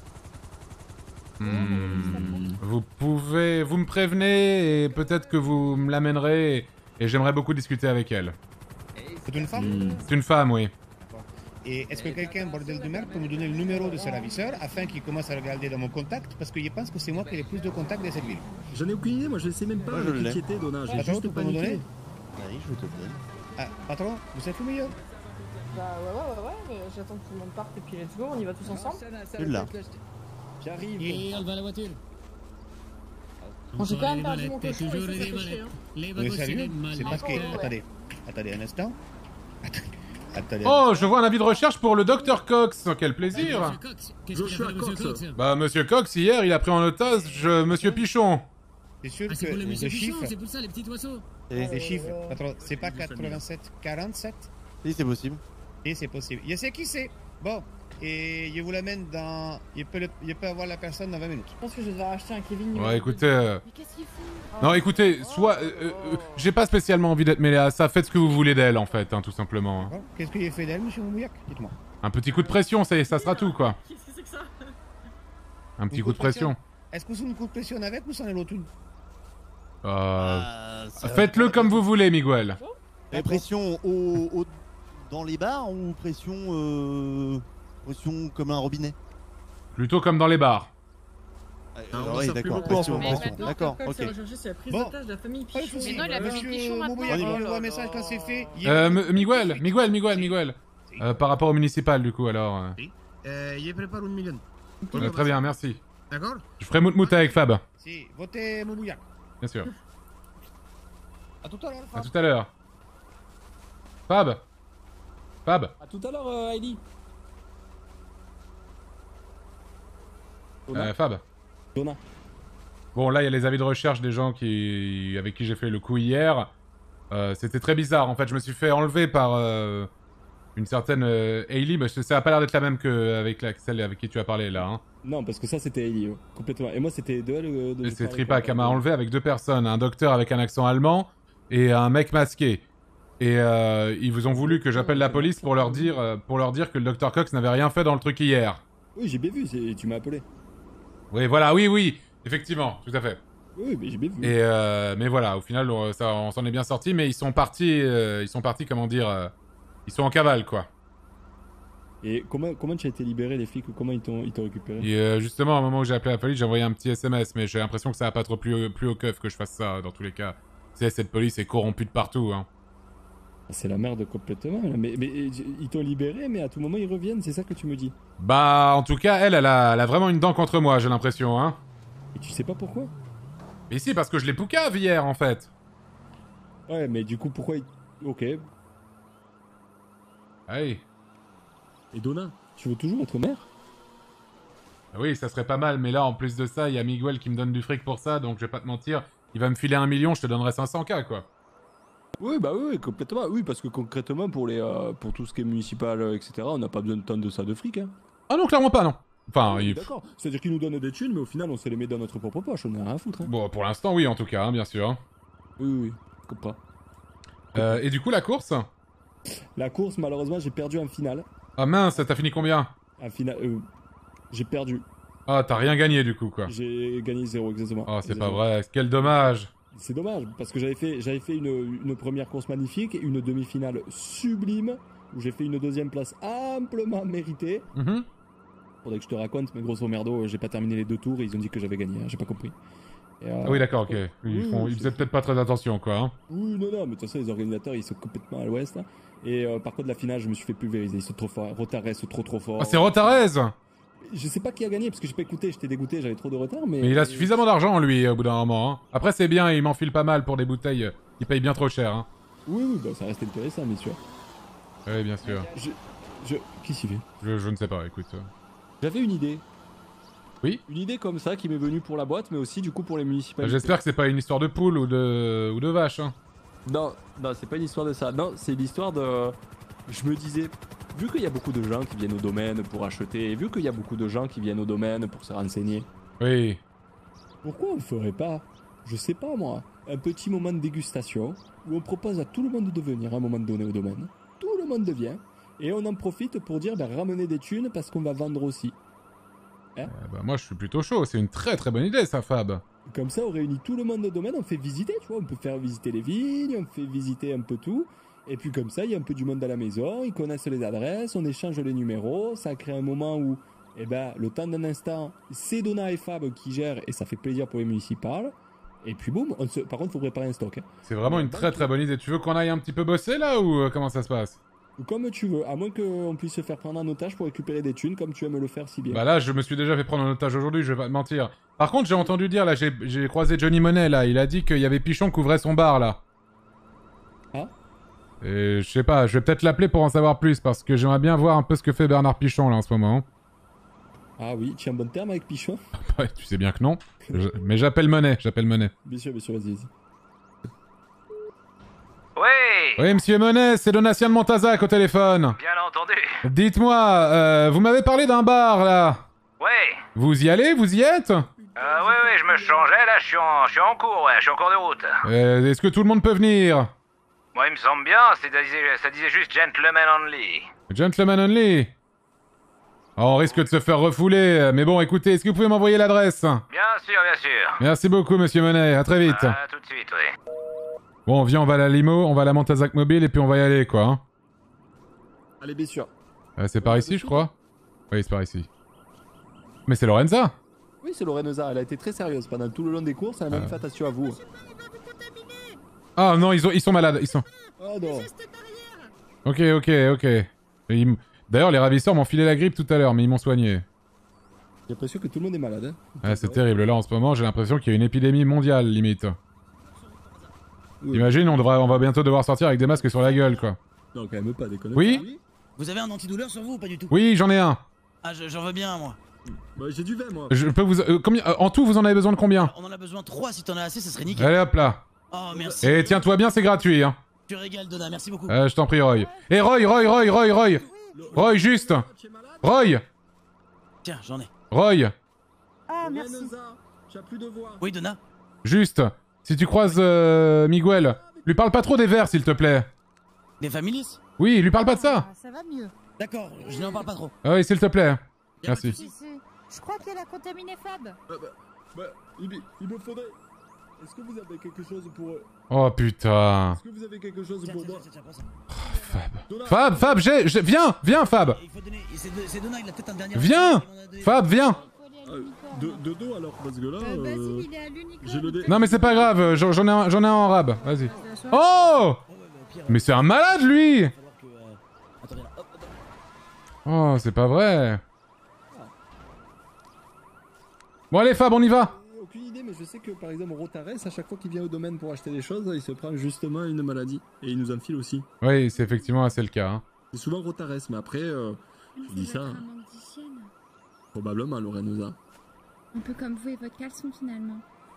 Hmm, Vous pouvez... Vous me prévenez et peut-être que vous me l'amènerez et, et j'aimerais beaucoup discuter avec elle. C'est une femme? Hmm. C'est une femme, oui. Et est-ce que quelqu'un, bordel de merde, peut me donner le numéro de ce ravisseur afin qu'il commence à regarder dans mon contact? Parce que je pense que c'est moi qui ai le plus de contacts de cette ville. J'en ai aucune idée, moi je sais même pas Moi, je avec qui l'ai. tu étais, Donna. J'ai Patron, juste tu peux me paniqué. donner? Oui, je te le donne. Ah, patron, vous êtes le meilleur. Bah ouais, ouais, ouais, ouais, mais j'attends que tout le monde parte et puis let's go, on y va tous ensemble. Celui-là. J'arrive. Et- enleva la voiture. Bon, j'ai quand même perdu mon cochon et ça, ça fait chier. Hein. Vous êtes sérieux? C'est parce que... Ouais. Attendez, attendez un instant. Attendez, attendez. Oh, je vois un avis de recherche pour le docteur Cox. Quel plaisir. Joshua Cox. Bah, Monsieur Cox, hier, il a pris en otage euh, Monsieur Pichon. C'est sûr que le chiffre... pour ça les petits oiseaux. Et- Les chiffres, patron, c'est pas quatre-vingt-sept quarante-sept? Si, c'est possible. Et c'est possible. Je sais qui c'est. Bon, et je vous l'amène dans... Il peut, le... il peut avoir la personne dans vingt minutes. Je pense que je vais devoir acheter un Kevin. numéro Ouais, écoutez... euh, Mais qu'est-ce qu'il fout Non, écoutez, soit... euh, euh, euh, J'ai pas spécialement envie d'être mêlé à ça, faites ce que vous voulez d'elle, en fait, hein, tout simplement. Bon, qu'est-ce qu'il a fait d'elle, monsieur Moubouillac? Dites-moi. Un petit coup de pression, ça, ça sera tout, quoi. Qu'est-ce que c'est que ça? Un petit coup de pression. Est-ce que c'est une coup de pression avec ou sans l'autre? Euh... Ah, ça- Faites-le comme vous voulez, Miguel. Et pression au, au- dans les bars ou pression, euh, pression comme un robinet? Plutôt comme dans les bars. Ah, on oui, sert plus d'accord. beaucoup en ce pression, moment. pression. D'accord, Cox ok. a recherché, c'est la prise Bon. d'otage de la famille Pas de Pichon. soucis. Mais non, il a plus Monsieur Pichon maintenant. Moubouillac, On y je va. vous envoie un message quand c'est fait. Il- Euh, M- Miguel, Miguel, Miguel, Miguel. Euh, par rapport au municipal, du coup, alors... euh, Euh, il prépare une million. euh, très bien, merci. D'accord? Je ferai mout-mout avec Fab, Si, votez Moubouillac. bien sûr. À tout à l'heure. À tout à l'heure. Fab Fab À tout à l'heure, euh, Heidi. euh, Fab. Donna. Bon, là, il y a les avis de recherche des gens qui... avec qui j'ai fait le coup hier. Euh, C'était très bizarre, en fait. Je me suis fait enlever par euh, une certaine euh, Hailey, mais ça a pas l'air d'être la même que avec la... celle avec qui tu as parlé, là. Hein. Non, parce que ça c'était Heidi, ouais, complètement. Et moi c'était de elle. euh, de- Et c'est Tripac, elle m'a enlevé avec deux personnes. Un docteur avec un accent allemand et un mec masqué. Et euh, ils vous ont voulu que j'appelle la police pour leur dire, euh, pour leur dire que le docteur Cox n'avait rien fait dans le truc hier. Oui, j'ai bien vu, c'est- tu m'as appelé. Oui, voilà, oui, oui, effectivement, tout à fait. Oui, mais j'ai bien vu. Et euh, mais voilà, au final, on, ça, on s'en est bien sorti, mais ils sont partis, euh, ils sont partis, comment dire, euh, ils sont en cavale, quoi. Et comment, comment tu as été libéré, les flics, ou comment ils t'ont ils t'ont récupéré? Et euh, justement, au moment où j'ai appelé la police, j'ai envoyé un petit S M S, mais j'ai l'impression que ça va pas trop plus, plus au keuf que je fasse ça, dans tous les cas. Tu sais, cette police est corrompue de partout, hein. C'est la merde complètement, là. Mais, mais ils t'ont libéré, mais à tout moment ils reviennent, c'est ça que tu me dis? Bah, en tout cas, elle, elle a, elle a vraiment une dent contre moi, j'ai l'impression, hein. Et tu sais pas pourquoi? Mais si, parce que je l'ai poucave hier, en fait. Ouais, mais du coup, pourquoi ils... Ok. Allez. Et Donna, tu veux toujours être maire? Oui, ça serait pas mal, mais là, en plus de ça, il y a Miguel qui me donne du fric pour ça, donc je vais pas te mentir, il va me filer un million, je te donnerai cinq cents K, quoi. Oui, bah oui, complètement. Oui, parce que concrètement, pour, les, euh, pour tout ce qui est municipal, euh, et cetera, on n'a pas besoin de tant de ça de fric, hein. Ah non, clairement pas, non. Enfin, oui, il... D'accord, c'est-à-dire qu'ils nous donnent des thunes, mais au final, on se les met dans notre propre poche, on a rien à foutre, hein. Bon, pour l'instant, oui, en tout cas, hein, bien sûr. Oui, oui, oui, je comprends. Euh, et du coup, la course? La course, malheureusement, j'ai perdu en finale. Ah mince, t'as fini combien? En finale, euh, j'ai perdu. Ah, t'as rien gagné, du coup, quoi. J'ai gagné zéro, exactement. Oh, c'est pas vrai, quel dommage. C'est dommage, parce que j'avais fait, j'avais fait une, une première course magnifique, une demi-finale sublime, où j'ai fait une deuxième place amplement méritée. Mm-hmm. Faudrait que je te raconte, mais grosso merdo, j'ai pas terminé les deux tours et ils ont dit que j'avais gagné, hein, j'ai pas compris. Et, euh, ah oui, d'accord, ok. Ils, oui, font... oui, ils faisaient peut-être pas très attention, quoi. Hein. Oui, non, non, mais de toute façon, les organisateurs, ils sont complètement à l'ouest. Hein. Et euh, par contre, la finale, je me suis fait pulvériser, ils sont trop forts. Rotarez, c'est trop trop fort. Ah, c'est Rotarez! Je sais pas qui a gagné, parce que j'ai pas écouté, j'étais dégoûté, j'avais trop de retard, mais... Mais il a suffisamment d'argent, lui, au bout d'un moment. Hein. Après, c'est bien, il m'enfile pas mal pour des bouteilles. Il paye bien trop cher. Hein. Oui, oui, bah ça reste intéressant, bien sûr. Oui, bien sûr. Je... je... Qui s'y fait je, je ne sais pas, écoute. J'avais une idée. Oui. Une idée comme ça qui m'est venue pour la boîte, mais aussi du coup pour les municipalités. J'espère que c'est pas une histoire de poule ou de, ou de vache. Hein. Non, non, c'est pas une histoire de ça. Non, c'est l'histoire de... Je me disais, vu qu'il y a beaucoup de gens qui viennent au domaine pour acheter, et vu qu'il y a beaucoup de gens qui viennent au domaine pour se renseigner... Oui. Pourquoi on ferait pas, je sais pas moi, un petit moment de dégustation, où on propose à tout le monde de venir à un moment donné au domaine. Tout le monde vient, et on en profite pour dire, ben ramener des thunes parce qu'on va vendre aussi. Hein euh, bah, moi je suis plutôt chaud, c'est une très très bonne idée ça, Fab. Comme ça on réunit tout le monde au domaine, on fait visiter, tu vois, on peut faire visiter les vignes, on fait visiter un peu tout, et puis comme ça il y a un peu du monde à la maison, ils connaissent les adresses, on échange les numéros, ça crée un moment où, eh ben, le temps d'un instant, c'est Donna et Fab qui gèrent, et ça fait plaisir pour les municipales, et puis boum, on se... par contre faut préparer un stock. Hein. C'est vraiment une très très bonne idée, tu veux qu'on aille un petit peu bosser là, ou euh, comment ça se passe? Comme tu veux, à moins qu'on puisse se faire prendre en otage pour récupérer des thunes, comme tu aimes le faire si bien. Bah là, je me suis déjà fait prendre en otage aujourd'hui, je vais pas te mentir. Par contre, j'ai entendu dire, là, j'ai croisé Johnny Monet, là, il a dit qu'il y avait Pichon qui ouvrait son bar, là. Ah? Et je sais pas, je vais peut-être l'appeler pour en savoir plus, parce que j'aimerais bien voir un peu ce que fait Bernard Pichon, là, en ce moment. Ah oui, tu es en bon terme avec Pichon? Ouais, tu sais bien que non. Je... Mais j'appelle Monet, j'appelle Monet. Bien sûr, bien sûr, vas-y, vas-y. Oui. Oui, monsieur Monet, c'est Donatien de Montazac au téléphone. Bien entendu. Dites-moi, euh, vous m'avez parlé d'un bar, là. Ouais. Vous y allez, vous y êtes? Euh, oui, oui, je me changeais, là, je suis en, je suis en cours, ouais, je suis en cours de route. Euh, Est-ce que tout le monde peut venir? Moi, il me semble bien, ça disait, ça disait juste gentleman only. Gentleman only? Oh, on risque de se faire refouler, mais bon, écoutez, est-ce que vous pouvez m'envoyer l'adresse? Bien sûr, bien sûr. Merci beaucoup, monsieur Monet, à très vite. À tout de suite, oui. Bon, viens, on va à la limo, on va à la Montazac Mobile, et puis on va y aller, quoi. Hein. Allez, bien sûr. Euh, c'est par ici, je crois? Oui, c'est par ici. Mais c'est Lorenza? Oui, c'est Lorenza, elle a été très sérieuse pendant tout le long des courses, elle a même euh... fait attention à vous. Ah non, ils, ont, ils sont malades, ils sont... Oh non. Ok, ok, ok. Ils... D'ailleurs, les ravisseurs m'ont filé la grippe tout à l'heure, mais ils m'ont soigné. J'ai l'impression que tout le monde est malade, hein. Ah, c'est terrible, là, en ce moment, j'ai l'impression qu'il y a une épidémie mondiale, limite. Oui. Imagine, on, devra, on va bientôt devoir sortir avec des masques sur la gueule, quoi. Non, quand même pas, déconner. Oui? Vous avez un antidouleur sur vous ou pas du tout? Oui, j'en ai un. Ah, j'en veux bien, moi. Bah, j'ai du vin, moi. Je peux vous... Euh, combien... euh, en tout, vous en avez besoin de combien? On en a besoin trois, si t'en as assez, ça serait nickel. Allez, hop là. Oh, merci. Et tiens-toi bien, c'est gratuit, hein. Tu régales, Donna, merci beaucoup. Euh, je t'en prie, Roy. Et Roy, Roy, Roy, Roy, Roy. Roy, juste. Roy. Tiens, j'en ai. Roy. Ah, merci. Tu as plus de voix. Oui, Donna. Juste, si tu croises euh, Miguel, lui parle pas trop des verres, s'il te plaît. Des familis? Oui, lui parle pas de ça. Ça va mieux. D'accord, je n'en parle pas trop. Ah oui, s'il te plaît. Merci. Je crois qu'elle a contaminé Fab. Bah, bah, bah il, il me faudrait... Est-ce que vous avez quelque chose pour... Oh putain. Est-ce que vous avez quelque chose pour moi? Fab. Fab, Fab, j'ai... j'ai- Viens, viens, Fab. C'est Donna, il a peut-être un dernier... Viens. Fab, viens. Euh, de, de dos alors, parce que là. Euh, j'ai le dé. Non mais c'est pas grave, j'en j'en ai, un- j'en ai un en rab, vas-y. Oh. Mais c'est un malade lui. Oh, c'est pas vrai. Bon allez Fab, on y va. Aucune idée, mais je sais que par exemple Rotares, à chaque fois qu'il vient au domaine pour acheter des choses, il se prend justement une maladie. Et il nous en file aussi. Oui, c'est effectivement assez le cas. Hein. C'est souvent Rotares, mais après, euh, je dis ça. Probablement Lorenza. Un peu comme vous et votre caleçon finalement.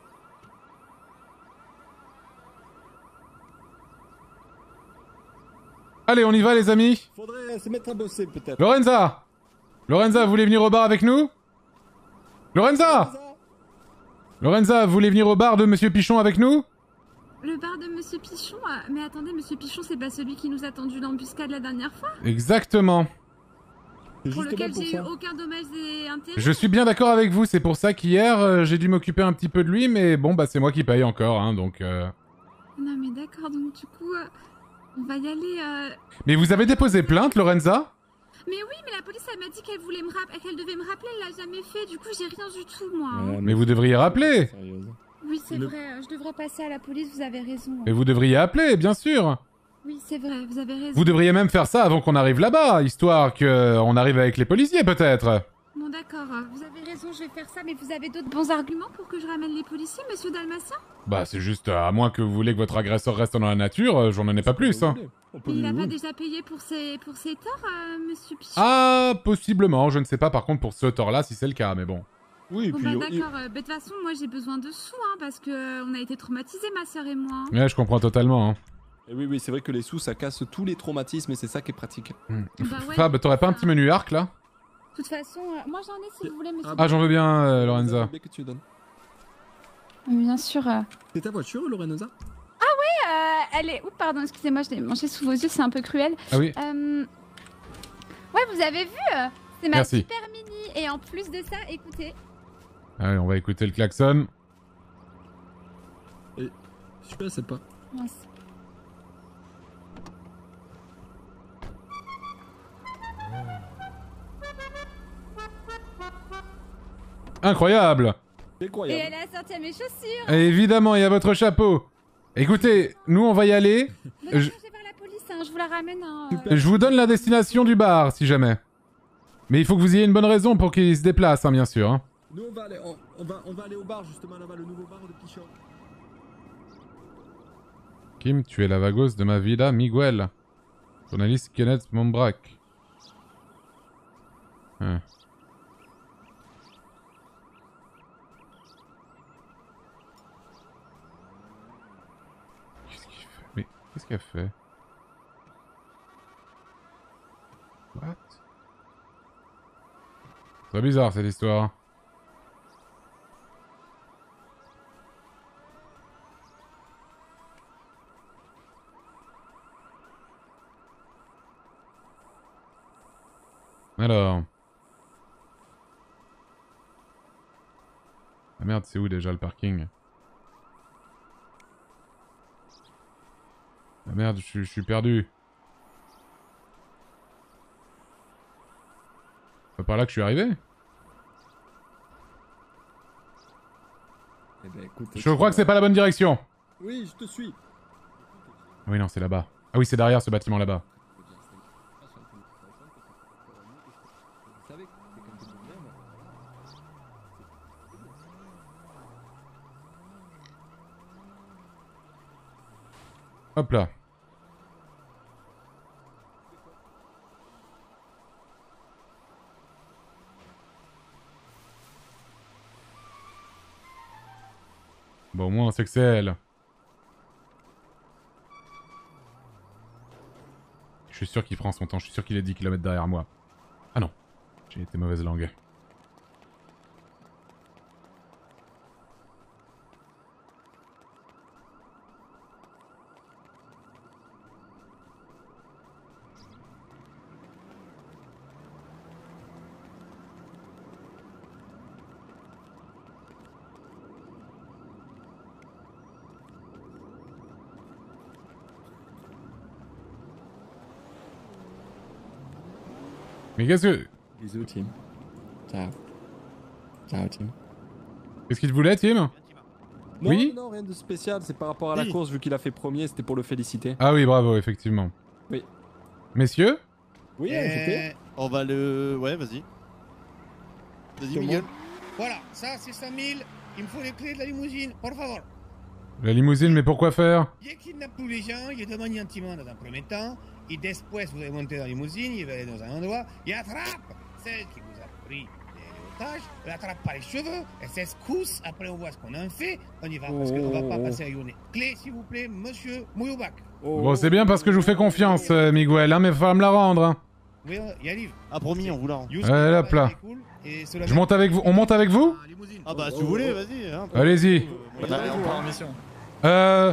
Allez, on y va les amis. Faudrait se mettre à bosser peut-être. Lorenza. Lorenza, vous voulez venir au bar avec nous? Lorenza. Lorenza, vous voulez venir au bar de Monsieur Pichon avec nous? Le bar de Monsieur Pichon euh, Mais attendez, Monsieur Pichon, c'est pas celui qui nous a tendu l'embuscade la dernière fois? Exactement. Pour lequel j'ai eu aucun dommage et intérêt? Je suis bien d'accord avec vous, c'est pour ça qu'hier, euh, j'ai dû m'occuper un petit peu de lui, mais bon, bah c'est moi qui paye encore, hein, donc... Euh... Non mais d'accord, donc du coup, euh, on va y aller... Euh... Mais vous avez déposé plainte, Lorenza? Mais oui, mais la police, elle m'a dit qu'elle voulait me rappeler, qu'elle devait me rappeler, elle l'a jamais fait, du coup j'ai rien du tout, moi. Euh, mais vous devriez rappeler. Oui, c'est Le... vrai, je devrais passer à la police, vous avez raison. Et vous devriez appeler, bien sûr. Oui, c'est vrai, vous avez raison. Vous devriez même faire ça avant qu'on arrive là-bas, histoire que on arrive avec les policiers, peut-être. Bon, d'accord, vous avez raison, je vais faire ça, mais vous avez d'autres bons arguments pour que je ramène les policiers, monsieur Dalmatien? Bah, c'est juste, à moins que vous voulez que votre agresseur reste dans la nature, j'en en ai pas plus, hein. Il a pas déjà payé pour ses, pour ses torts, euh, monsieur Pichon? Ah, possiblement, je ne sais pas par contre pour ce tort-là si c'est le cas, mais bon. Oui, bon, puis... bah d'accord, euh, bah, de toute façon, moi j'ai besoin de sous, hein, parce que euh, on a été traumatisés, ma soeur et moi. Ouais, je comprends totalement, hein. Et oui, oui, c'est vrai que les sous, ça casse tous les traumatismes et c'est ça qui est pratique. Mmh. Bah ouais, Fab, t'aurais pas un petit menu arc, là? De toute façon, euh, moi j'en ai si vous voulez, monsieur. Ah, j'en veux bien, euh, Lorenza. Que tu donnes. Bien sûr. Euh... C'est ta voiture, Lorenza? Ah oui, euh, elle est... Oups, pardon, excusez-moi, je l'ai mangé sous vos yeux, c'est un peu cruel. Ah oui. Euh... Ouais, vous avez vu euh, c'est ma Merci. super mini. Et en plus de ça, écoutez. Allez, on va écouter le klaxon. Et... Super sympa. Merci. Incroyable. Et elle a sorti à mes chaussures. Et évidemment, il y a votre chapeau. Écoutez, nous on va y aller. Bon, je... je vais voir la police, hein, je vous la ramène. Hein, euh... je vous donne la destination du bar, si jamais. Mais il faut que vous ayez une bonne raison pour qu'il se déplace, hein, bien sûr. Hein. Nous on va, aller, on, on, va, on va aller au bar justement là-bas, le nouveau bar de Pichon. Kim, tu es la vagos de ma vida, Miguel. Journaliste Kenneth Mombrac. Hein. Qu'est-ce qu'il fait? Mais qu'est-ce qu'elle fait? What? Très bizarre cette histoire. Alors... Ah merde, c'est où déjà le parking? Ah merde, je, je suis perdu. C'est par là que je suis arrivé? Eh ben, écoute, Je crois que c'est pas la bonne direction. Oui, je te suis. Oui, non, c'est là-bas. Ah oui, c'est derrière ce bâtiment là-bas. Hop là. Bon, au moins on sait que c'est elle. Je suis sûr qu'il prend son temps, je suis sûr qu'il est dix kilomètres derrière moi. Ah non, j'ai été mauvaise langue. Mais qu'est-ce que... Bisous, Tim. Ciao. Ciao, Tim. Qu'est-ce qu'il te voulait, Tim? Non, Oui. non, rien de spécial, c'est par rapport à la Oui. course, vu qu'il a fait premier, c'était pour le féliciter. Ah oui, bravo, effectivement. Oui. Messieurs? Oui, Euh, écoutez. On va le... Ouais, vas-y. Vas-y, Tout le Miguel. monde. Voilà, ça c'est cent mille. Il me faut les clés de la limousine, por favor. La limousine, mais pourquoi faire? Il kidnappe tous les gens, il demande gentiment dans un premier temps, et después vous allez monter dans la limousine, il va aller dans un endroit, il attrape celle qui vous a pris les otages, il attrape par les cheveux, elle s'excuse, après on voit ce qu'on en fait, on y va, parce qu'on va pas passer la journée. Clé, s'il vous plaît, monsieur Mouyoubak. Bon, c'est bien parce que je vous fais confiance, euh, Miguel, hein, mais il va me la rendre. Hein. Oui, il arrive. Ah, promis, on vous la rend. Allez, hop là. Je monte avec vous. On monte avec vous? Ah bah, si vous voulez, vas-y. Hein, Allez-y. On part en mission. Euh...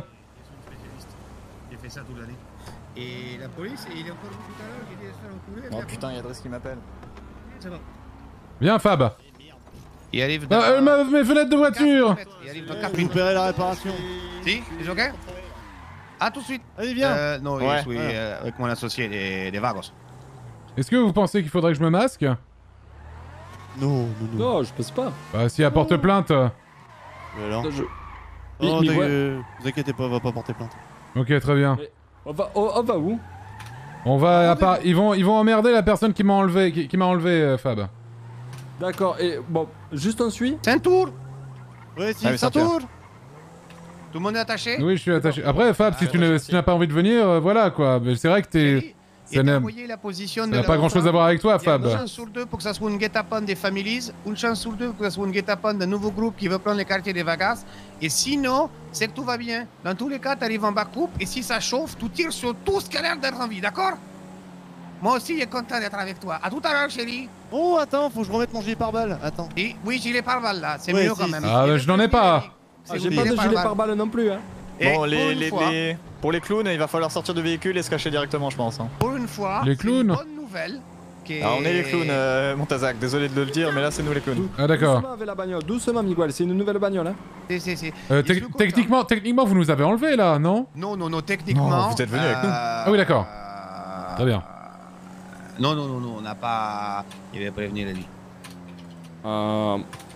Il fait ça toute l'année. Et la police, il est encore tout à l'heure, il est se faire enculer. Oh putain, y'a Driss qui m'appelle. C'est bon. Viens, Fab. Il arrive Ah, euh, ma- mes fenêtres de voiture. Il arrive dans Vous quatre récupérez la réparation. Si, c'est ok? À tout de suite. Allez, viens. Euh, non, Ouais. je suis euh, avec mon associé des, des Vagos. Est-ce que vous pensez qu'il faudrait que je me masque? Non, non, non. Non, je pense pas. Bah, s'il apporte plainte... euh, Mais alors Je- Non, Mais- mais t'inqui- ouais. vous inquiétez pas, on va pas porter plainte. Ok, très bien. On va, on, on va où? On va... à part- Ils vont, ils vont emmerder la personne qui m'a enlevé, qui, qui m'a enlevé, euh, Fab. D'accord, et bon, juste on suit? C'est un tour. Ouais, si, Allez, ça sortir. tourne. Tout le monde est attaché? Oui, je suis attaché. Après, Fab, si Ah, tu n'as si tu n'as pas envie de venir, euh, voilà, quoi. Mais c'est vrai que t'es... Il Ça a n'a envoyé la position ça de n'a la pas grand-chose à voir avec toi, Il y a Fab. une chance sur deux pour que ça soit une guet-apens des families, une chance sur deux pour que ça soit une guet-apens d'un nouveau groupe qui veut prendre les quartiers des Vagas. Et sinon, c'est que tout va bien. Dans tous les cas, tu arrives en bas-coupe et si ça chauffe, tu tires sur tout ce qui a l'air d'être en vie, d'accord? Moi aussi, il est content d'être avec toi. À tout à l'heure, chérie. Oh, attends, faut que je remette mon gilet pare-balles. Attends. Et, oui, gilet pare-balles là, c'est Ouais, mieux si, quand même. si. Ah, bah, je n'en ai pas. Ah, j'ai pas de gilet pare-balles non plus, hein. Et Bon, pour les, une les, fois- les- pour les clowns, il va falloir sortir du véhicule et se cacher directement, je pense. hein. Pour une fois, Les c'est une clowns. bonne nouvelle. qui est- Ah, on est les clowns, euh, Montazac, désolé de le dire, mais là c'est nous les clowns. Ah, d'accord. Doucement avec la bagnole, doucement, Miguel, c'est une nouvelle bagnole, hein. C'est- c'est- c'est- Euh, Et je tec- suis content. techniquement, techniquement, vous nous avez enlevé là, non? Non, non, non, techniquement. Non, vous êtes venus avec nous. euh, Ah oui, d'accord. euh, Très bien. Non, non, non, non, on n'a pas. Il avait prévenu la nuit. Euh...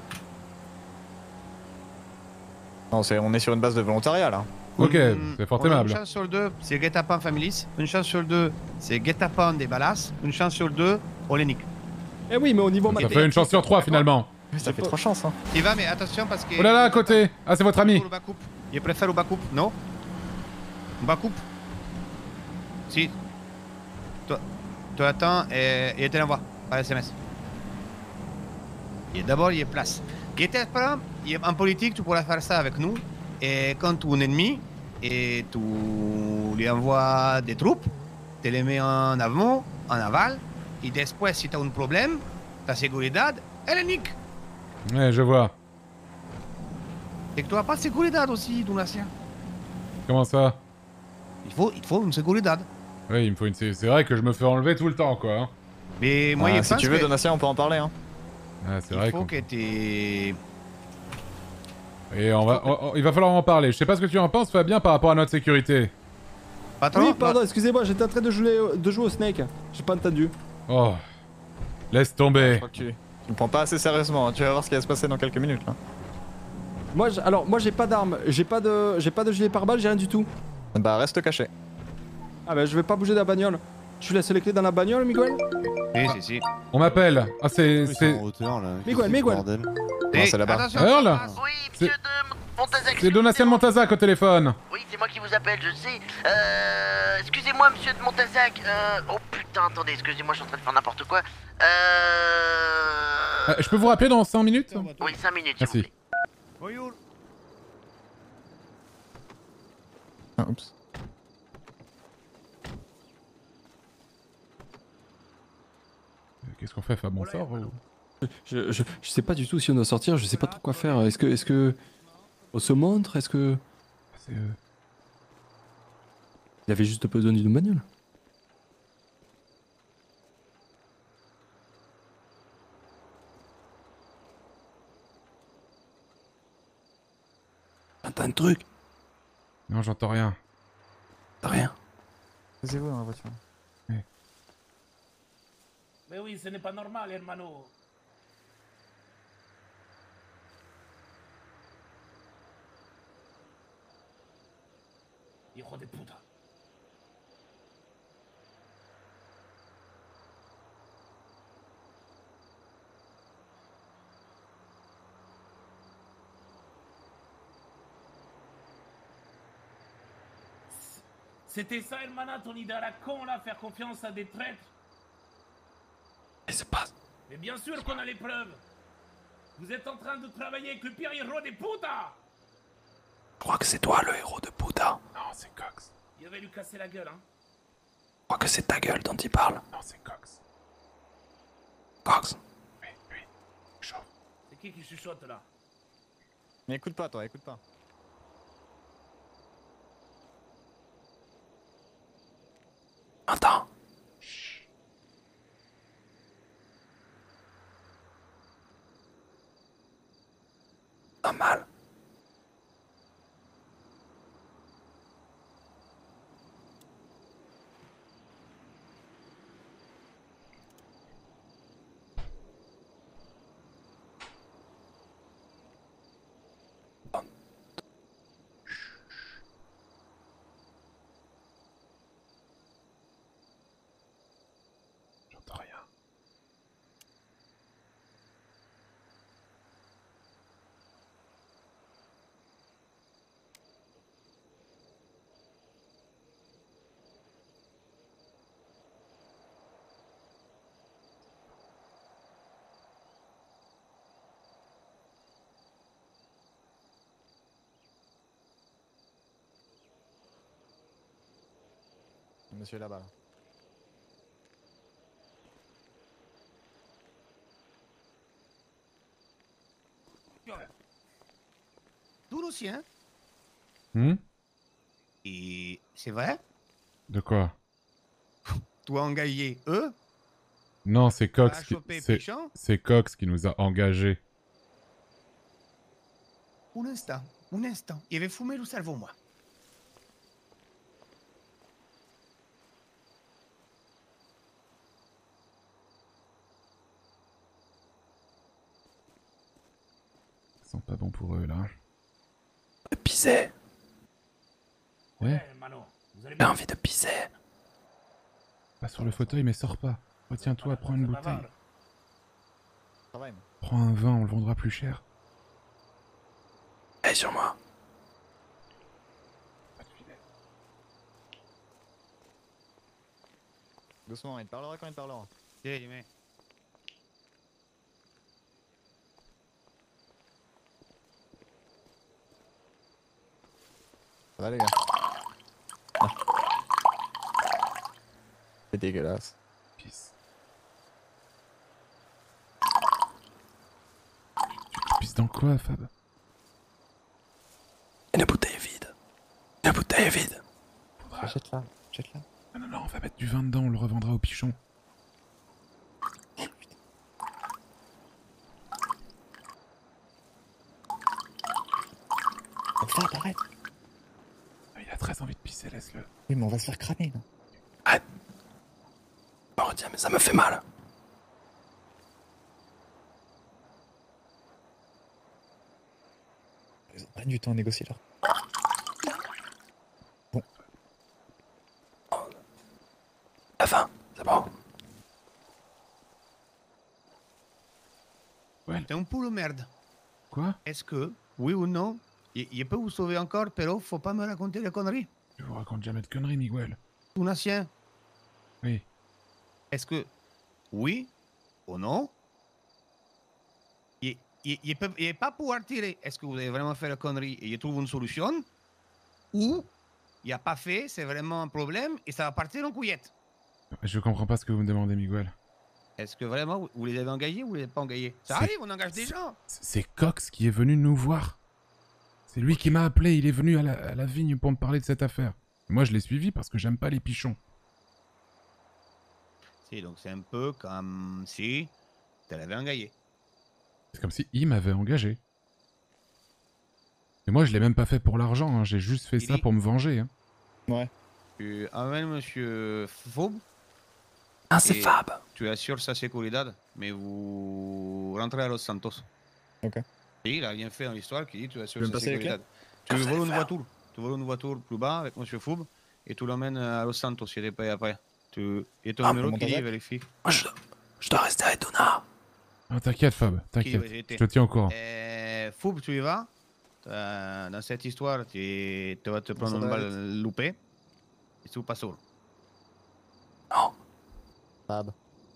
Non, c'est- on est sur une base de volontariat là. Ok, Hum, c'est fort on a aimable. Une chance sur deux, c'est guet-apens families. Une chance sur deux, c'est guet-apens des balas. Une chance sur deux, on les nique. Eh oui, mais au niveau Ça fait une chance sur trois finalement. Ça fait trois chances, hein. Il va, mais attention parce que. Oh là là, à côté. Ah, c'est votre ami. Au bas-coupe. Il préfère au bas-coupe, non? Au bas-coupe? Si. Toi, toi attends et, et te l'envoie par S M S. Et d'abord, il est place. Il était prêt, il est- en politique, tu pourras faire ça avec nous. Et quand tu es un ennemi, et tu lui envoies des troupes, tu les mets en avant, en aval, et después, si tu as un problème, ta seguridad, elle est nique. Ouais, je vois. Et que tu n'as pas de seguridad aussi, Donatien. Comment ça? Il faut, il faut une seguridad. Oui, il me faut une... C'est c'est vrai que je me fais enlever tout le temps, quoi. hein. Mais moi, Ah, je si pense tu veux, que Donatien, on peut en parler. Hein. Ah, c'est il vrai faut qu'on... que tu... Et on va... on- on- il va falloir en parler. Je sais pas ce que tu en penses, Fabien, par rapport à notre sécurité. Patron, Oui, pardon, excusez-moi, j'étais en train de jouer, de jouer au Snake. J'ai pas entendu. Oh. Laisse Je tomber. crois que tu... tu me prends pas assez sérieusement. hein. Tu vas voir ce qui va se passer dans quelques minutes là. Moi, j'- alors, moi j'ai pas d'armes, j'ai pas de, j'ai pas de gilet pare-balles, j'ai rien du tout. Bah, reste caché. Ah bah je vais pas bouger de la bagnole. Tu laisses les clés dans la bagnole, Miguel? Si, si, si. On m'appelle. Ah, c'est... Oui, c'est... en hauteur, là. Miguel, Qu'est-ce que Miguel. bordel. Non, c'est là-bas. Attention, Earl ça passe. Oui, C'est- monsieur de Montazac. C'est Donatien de Montazac au téléphone. Oui, c'est moi qui vous appelle, je sais. Euh. Excusez-moi, monsieur de Montazac. Euh. Oh putain, attendez, excusez-moi, je suis en train de faire n'importe quoi. Euh. Euh, je peux vous rappeler dans cinq minutes? Oui, cinq minutes, s'il vous Merci. plaît. Bonjour. Ah, oups. Qu'est-ce qu'on fait, Fab? On sort ou... Je, je, je sais pas du tout si on doit sortir, je sais pas trop quoi faire. Est-ce que, est-ce que, on se montre? Est-ce que, C'est... euh, il avait juste besoin d'une bagnole? J'entends un truc. Non, j'entends rien. T'as rien. Taisez-vous dans la voiture. Mais oui, ce n'est pas normal, hermano. Hijo de puta. C'était ça, hermana, ton idée à la con, là, faire confiance à des traîtres. Qu'est-ce qui se passe? Mais bien sûr qu'on a les preuves. Vous êtes en train de travailler avec le pire héros des putas. Je crois que c'est toi le héros de puta. Non, c'est Cox. Il va lui casser la gueule, hein. Je crois que c'est ta gueule dont il parle. Non, c'est Cox. Cox. Oui, oui. Chaud. C'est qui qui chuchote, là? Mais écoute pas, toi, écoute pas. Attends. Pas mal. J'entends rien. Monsieur là-bas. Là. Tout le sien. Hmm? Et c'est vrai? De quoi? Tu as engagé eux? Non, c'est Cox T'as qui... chopé C'est Pichon? c'est Cox qui nous a engagés. Un instant, un instant. Il avait fumé le cerveau, moi. Ils sont pas bons pour eux, là. De pisser. Ouais. J'ai envie de pisser. Pas sur le fauteuil, mais sors pas. Retiens-toi, prends une bouteille. Travaille, moi. Prends un vin, on le vendra plus cher. Allez sur moi. Doucement, il te parlera quand il te parlera. Tiens, dis-moi. Ça va les gars? Ah. C'est dégueulasse. Pisse. Tu pisses dans quoi, Fab? Une bouteille vide. Une bouteille vide. Faudra... Achète-la, achète-la. Non, non, non, on va mettre du vin dedans, on le revendra au pichon. Fab, arrête. Il a très envie de pisser, laisse-le. Oui, mais on va se faire cramer, non? Arrête. Oh tiens, mais ça me fait mal. Ils ont pas du temps à négocier là. Bon. La fin, c'est bon. Ouais. T'es un poulet merde. Quoi? Est-ce que, oui ou non, il, il peut vous sauver encore, pero faut pas me raconter des conneries. Je vous raconte jamais de conneries, Miguel. Ton ancien. Oui. Est-ce que, oui ou non, il, il, il peut il pas pouvoir tirer. Est-ce que vous avez vraiment fait la connerie et il trouve une solution? Ou il a pas fait, c'est vraiment un problème et ça va partir en couillette. Je comprends pas ce que vous me demandez, Miguel. Est-ce que vraiment vous, vous les avez engagés ou vous les avez pas engagés? Ça C'est- arrive, on engage des gens. C'est Cox qui est venu nous voir. C'est lui qui m'a appelé, il est venu à la, à la vigne pour me parler de cette affaire. Moi, je l'ai suivi parce que j'aime pas les pichons. Si, donc c'est un peu comme si tu l'avais engagé. C'est comme si il m'avait engagé. Et moi, je l'ai même pas fait pour l'argent, hein, j'ai juste fait Il ça dit- pour me venger. Hein. Ouais. Tu amènes monsieur Faube. Ah, c'est Et- Fab. tu assures sa sécurité, mais vous rentrez à Los Santos. Ok. Et il a bien fait dans l'histoire qui dit tu assures Tu veux me sa passer les sécurité. clés Tu Qu'est-ce voles que une ça va voiture. Tu voles une voiture plus bas avec Monsieur Foub et tu l'emmènes à Los Santos, il est payé après. Tu... Et ton Ah, numéro pour qui dit Montazac vérifie. Moi, je, je dois rester avec Donna. Oh, t'inquiète, Fab, Qui t'inquiète. va jeter. Je te tiens au courant. Euh, Foub, tu y vas. Euh, dans cette histoire, tu, tu vas te prendre Ça une va balle loupée. Et tu passes sur. Fab.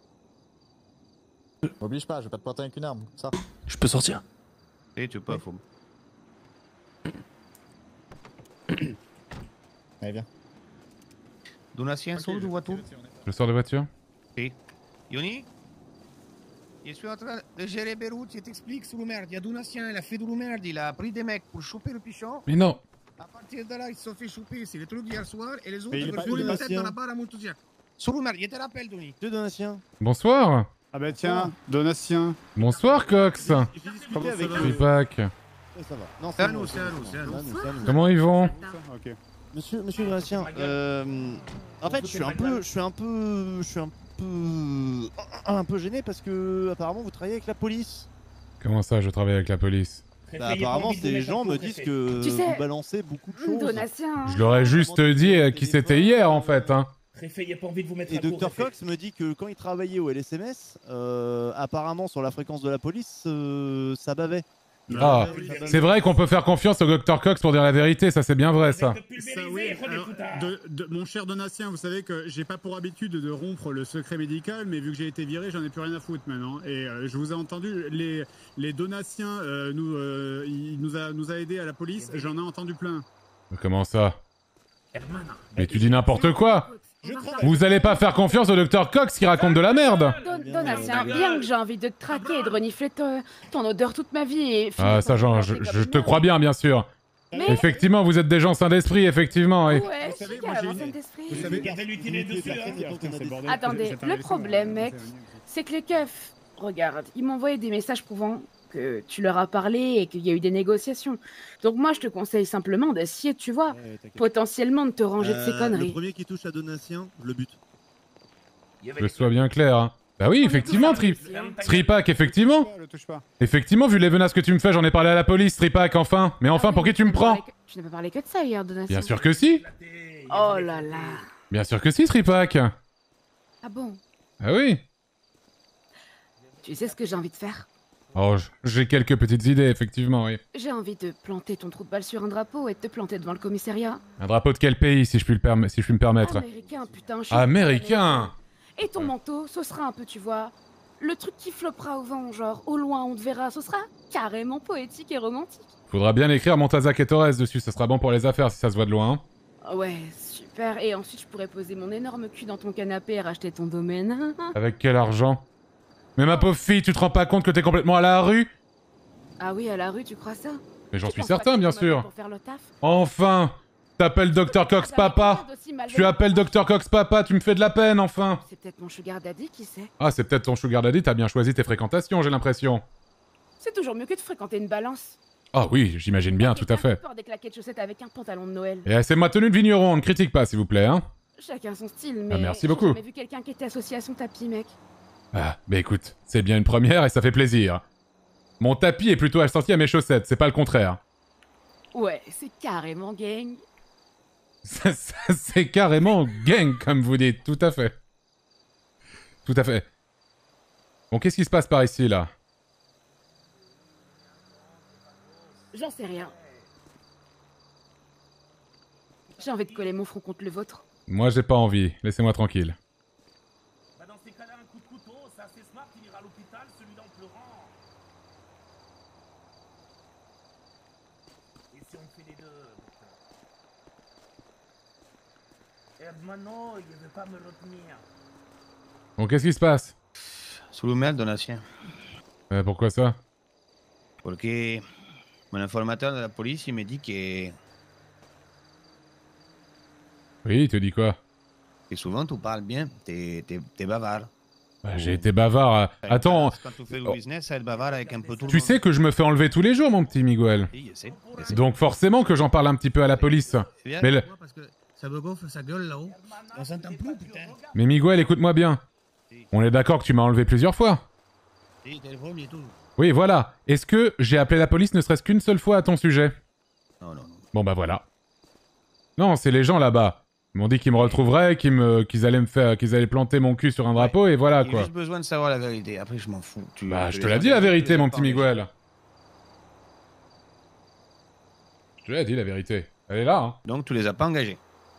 M'oblige pas, je vais pas te pointer avec une arme, ça. Je peux sortir? Et tu peux, Foub. Allez, viens. Donatien, okay, sors de voiture. Je sors de voiture. Oui. Yoni, je suis en train de gérer Beyrouth, je t'explique sous le merde. Il y a Donatien, il a fait de la merde, il a pris des mecs pour choper le pichon. Mais non. À partir de là, ils se sont fait choper, c'est le truc d'hier soir, et les autres, Mais il est ils pas- veulent jouer il est la pas tête dans sien. la barre à Montouziac. Sous le merde, je te rappelle, Doni. Deux Donatien. Bonsoir. Ah bah tiens, Donatien. Bonsoir, Cox. Comment ça va? Tripac. Ça va. Non, C'est à bon, nous, c'est à nous, c'est à nous. c'est à nous. Comment ils vont? Ok. Monsieur, monsieur Donatien, euh, en fait, je suis un peu, je suis un peu, je suis un peu, un peu gêné parce que apparemment vous travaillez avec la police. Comment ça, je travaille avec la police? Bah, apparemment, ces gens me disent que Tu sais, vous balancez beaucoup de choses. Donatien. Je leur ai juste dit euh, qui c'était hier, en fait, hein. Préfet, y a pas envie de vous mettre Et à court, docteur préfet. Cox me dit que quand il travaillait au L S M S, euh, apparemment sur la fréquence de la police, euh, ça bavait. Ah, c'est vrai qu'on peut faire confiance au docteur Cox pour dire la vérité, ça c'est bien vrai, ça. Ça, oui. Alors, de- de- mon cher Donatien, vous savez que j'ai pas pour habitude de rompre le secret médical, mais vu que j'ai été viré, j'en ai plus rien à foutre maintenant. Et euh, je vous ai entendu, les, les Donatiens euh, nous, euh, il nous a, nous a aidés à la police, j'en ai entendu plein. Comment ça? Mais tu dis n'importe quoi. Vous allez pas faire confiance au docteur Cox qui raconte de la merde. Don- Donatien, bien que j'ai envie de te traquer et de renifler ton, ton odeur toute ma vie et... Ah, ça, Jean, je, je te crois bien, bien sûr. Mais- Effectivement, vous êtes des gens sains d'esprit, effectivement. oui. Ouais, je suis carrément saine d'esprit. Vous savez, Gardez-lui tiré dessus, hein. Attendez, le problème, mec, c'est que les keufs, regarde, ils m'ont envoyé des messages prouvant que tu leur as parlé et qu'il y a eu des négociations. Donc moi, je te conseille simplement d'essayer, tu vois, potentiellement de te ranger de ces Euh, conneries. Le premier qui touche à Donatien, le but. Que ce soit bien clair, hein. Bah oui, effectivement, Tri... Tripac, effectivement. Le touche pas. Effectivement, vu les menaces que tu me fais, j'en ai parlé à la police, Tripac, enfin. Mais enfin, pour qui tu me prends? Tu n'as pas parlé que de ça hier, Donatien. Bien sûr que si. Oh là là. Bien sûr que si, Tripac. Ah bon? Ah oui. Tu sais ce que j'ai envie de faire? Oh, j- j'ai quelques petites idées, effectivement, oui. J'ai envie de planter ton trou de balle sur un drapeau et de te planter devant le commissariat. Un drapeau de quel pays, si je puis, le perm- si je puis me permettre? Américain, putain. je suis- Américain. Et ton manteau, ce sera un peu, tu vois, le truc qui floppera au vent, genre au loin on te verra, ce sera carrément poétique et romantique. Faudra bien écrire Montazac et Torres dessus, ça sera bon pour les affaires si ça se voit de loin. hein. Ah ouais, super. Et ensuite je pourrais poser mon énorme cul dans ton canapé et racheter ton domaine. Avec quel argent? Mais ma pauvre fille, tu te rends pas compte que t'es complètement à la rue? Ah oui, à la rue, tu crois ça? Mais j'en Tu suis penses pas certain, que bien tu m'appelles sûr. pour faire le taf? Enfin! T'appelles docteur Cox papa! Tu appelles docteur Cox papa, tu me fais de la peine, enfin! C'est peut-être mon sugar daddy, qui sait? Ah, c'est peut-être ton sugar daddy, t'as bien choisi tes fréquentations, j'ai l'impression. C'est toujours mieux que de fréquenter une balance. Ah oui, j'imagine bien, tout à fait. Peur des claquettes chaussettes avec un pantalon de Noël. Et c'est ma tenue de vigneron, on ne critique pas, s'il vous plaît, hein? Chacun son style, mais... Ah, merci j'ai beaucoup. jamais vu quelqu'un qui était associé à son tapis, mec. Ah, bah écoute, c'est bien une première et ça fait plaisir. Mon tapis est plutôt assorti à mes chaussettes, c'est pas le contraire. Ouais, c'est carrément gang. Ça, ça, c'est carrément gang, comme vous dites, tout à fait. Tout à fait. Bon, qu'est-ce qui se passe par ici, là? J'en sais rien. J'ai envie de coller mon front contre le vôtre. Moi, j'ai pas envie, laissez-moi tranquille. Bah dans ces cas-là, un coup de couteau, c'est assez smart, il ira à l'hôpital, celui-là en pleurant. Et si on fait les deux? Hermano, il ne veut pas me retenir. Bon, qu'est-ce qui se passe? Sous le mail, Donatien. Euh, pourquoi ça? Parce que mon informateur de la police, il me dit que, Oui, il te dit quoi? que souvent tu parles bien, t'es t'es- t'es bavard. Bah, j'ai été bavard. euh, Attends, Quand tu fais le business, ça être bavard avec un peu tout le tu monde. sais que je me fais enlever tous les jours, mon petit Miguel. Oui, je sais, je sais. Donc forcément que j'en parle un petit peu à la police. bien. Mais, le- Parce que ça me gonfle sa gueule là-haut. On s'entend plus, putain. mais Miguel, écoute-moi bien. On est d'accord que tu m'as enlevé plusieurs fois. Si, t'es le premier et tout. Oui, voilà. Est-ce que j'ai appelé la police ne serait-ce qu'une seule fois à ton sujet? Non, non. Bon bah voilà. Non, c'est les gens là-bas. Ils m'ont dit qu'ils me retrouveraient, qu'ils me... qu'ils allaient me faire... qu'ils allaient planter mon cul sur un drapeau et voilà J'ai quoi. juste besoin de savoir la vérité. Après, je m'en fous. Tu... Bah, tu je te les l'ai dit la engages, tu vérité, les mon as petit pas engagés. Miguel. Je te l'ai dit la vérité. Elle est là, hein. Donc, tu les as pas engagés.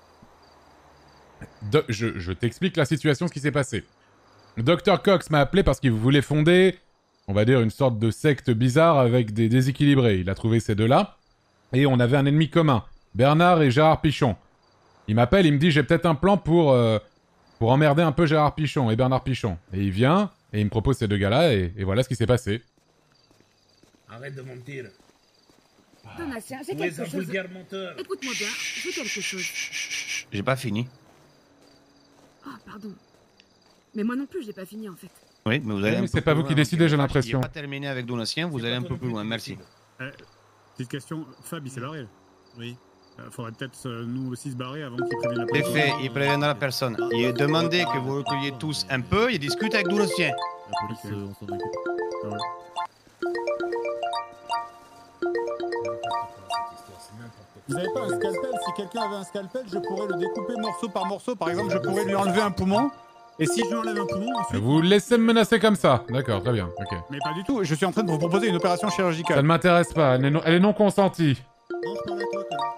Do- je je t'explique la situation, ce qui s'est passé. docteur Cox m'a appelé parce qu'il voulait fonder, on va dire, une sorte de secte bizarre avec des déséquilibrés. Il a trouvé ces deux-là. Et on avait un ennemi commun. Bernard et Gérard Pichon. Il m'appelle, il me dit j'ai peut-être un plan pour, euh, pour emmerder un peu Gérard Pichon et Bernard Pichon. Et il vient, et il me propose ces deux gars-là, et, et voilà ce qui s'est passé. Arrête de mentir. Donatien, j'ai Tu es quelque un chose. vulgaire menteur. Écoute-moi bien, j'ai quelque chose. J'ai pas fini. Oh, pardon. Mais moi non plus, j'ai pas fini en fait. Oui, mais vous allez Oui, un mais peu c'est pas plus vous qui loin. décidez, j'ai Il l'impression. n'est pas terminé avec Donatien, vous allez un peu plus loin. Merci. Euh, petite question, Fab, il s'est barré. Oui. Euh, faudrait peut-être euh, nous aussi se barrer avant qu'il prévienne la Les police. faits, il préviendra personne. Il est demandé que vous recueilliez tous un peu et discute avec Donatien. La police, euh, on s'en occupe. Ah ouais. Vous avez pas un scalpel? Si quelqu'un avait un scalpel, je pourrais le découper morceau par morceau. Par exemple, je pourrais lui enlever un poumon. Et si je lui enlève un poumon, ensuite... Vous laissez me menacer comme ça. D'accord, très bien, ok. Mais pas du tout, je suis en train de vous proposer une opération chirurgicale. Ça ne m'intéresse pas, elle est non, elle est non consentie. Non, je parle à toi, connard.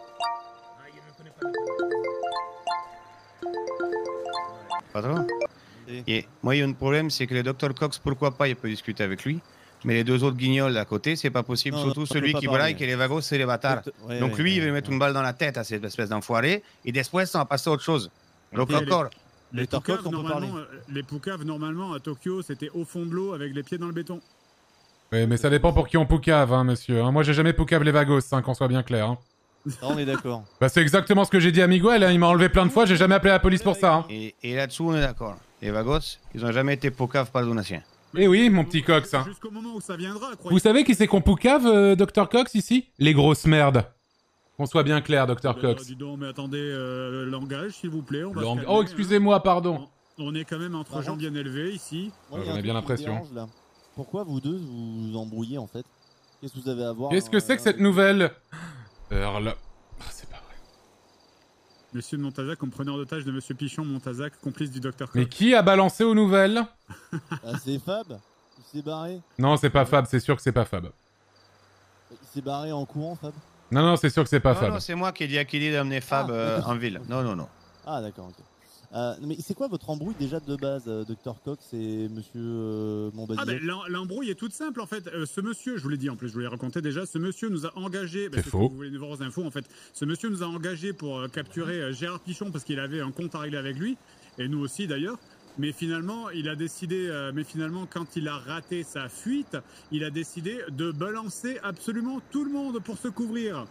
Patron. Et moi, il y a un problème, c'est que le docteur Cox, pourquoi pas, il peut discuter avec lui. Mais les deux autres guignols à côté, c'est pas possible. Non, Surtout non, on celui peut qui pas voilà parler. et qui est les vagos, c'est les bâtards. Ouais, Donc ouais, lui, ouais, il va ouais. mettre une balle dans la tête à cette espèce d'enfoiré. Et després, on va passer à autre chose. Donc Et les- encore. Les Docteur Cox, poucaves, on peut normalement, parler. euh, les poucaves, normalement, à Tokyo, c'était au fond de l'eau avec les pieds dans le béton. Oui, mais ça dépend pour qui on poucave, hein, monsieur. Hein, moi, j'ai jamais poucave les vagos, hein, qu'on soit bien clair. Hein. Ça, on est d'accord. Bah, c'est exactement ce que j'ai dit à Miguel, hein, il m'a enlevé plein de fois, j'ai jamais appelé la police pour ça. Hein. Et, et là-dessous, on est d'accord. Les vagos, ils ont jamais été poucaves par Donatien. Eh oui, mon petit Cox. Hein. Jusqu'au moment où ça viendra, croyez. Vous savez qui c'est qu'on poucave, euh, docteur Cox, ici? Les grosses merdes. Qu'on soit bien clair, docteur Euh, Cox. dis donc, mais attendez, euh, langage, s'il vous plaît. On va se Lang- calmer, Oh, hein. excusez-moi, pardon. On est quand même entre Par gens contre- bien élevés ici. Moi, il y a J'en un ai truc bien qui me l'impression. dérange, là. Pourquoi vous deux vous vous embrouillez en fait? Qu'est-ce que vous avez à voir? Qu'est-ce que euh, c'est que cette nouvelle? Alors là... Ah, c'est pas vrai. Monsieur de Montazac, comme preneur d'otage de Monsieur Pichon Montazac, complice du docteur Cox. Mais qui a balancé aux nouvelles? Ah, c'est Fab? Il s'est barré? Non, c'est pas Fab, c'est sûr que c'est pas Fab. Il s'est barré en courant, Fab? Non, non, c'est sûr que c'est pas Non, Fab. non, c'est moi qui ai dit à Kelly d'amener Fab Ah, euh, d'accord. en ville. Non, non, non. Ah, d'accord, ok. Euh, mais c'est quoi votre embrouille déjà de base, euh, docteur Cox et monsieur euh, Ah Montbazillac? ben l'em- l'embrouille est toute simple en fait. Euh, ce monsieur, je vous l'ai dit en plus, je vous l'ai raconté déjà, ce monsieur nous a engagé. C'est ce faux. que vous voulez nous voir aux infos en fait. Ce monsieur nous a engagé pour euh, capturer euh, Gérard Pichon parce qu'il avait un compte à régler avec lui et nous aussi d'ailleurs. Mais finalement, il a décidé. euh, mais finalement, quand il a raté sa fuite, il a décidé de balancer absolument tout le monde pour se couvrir.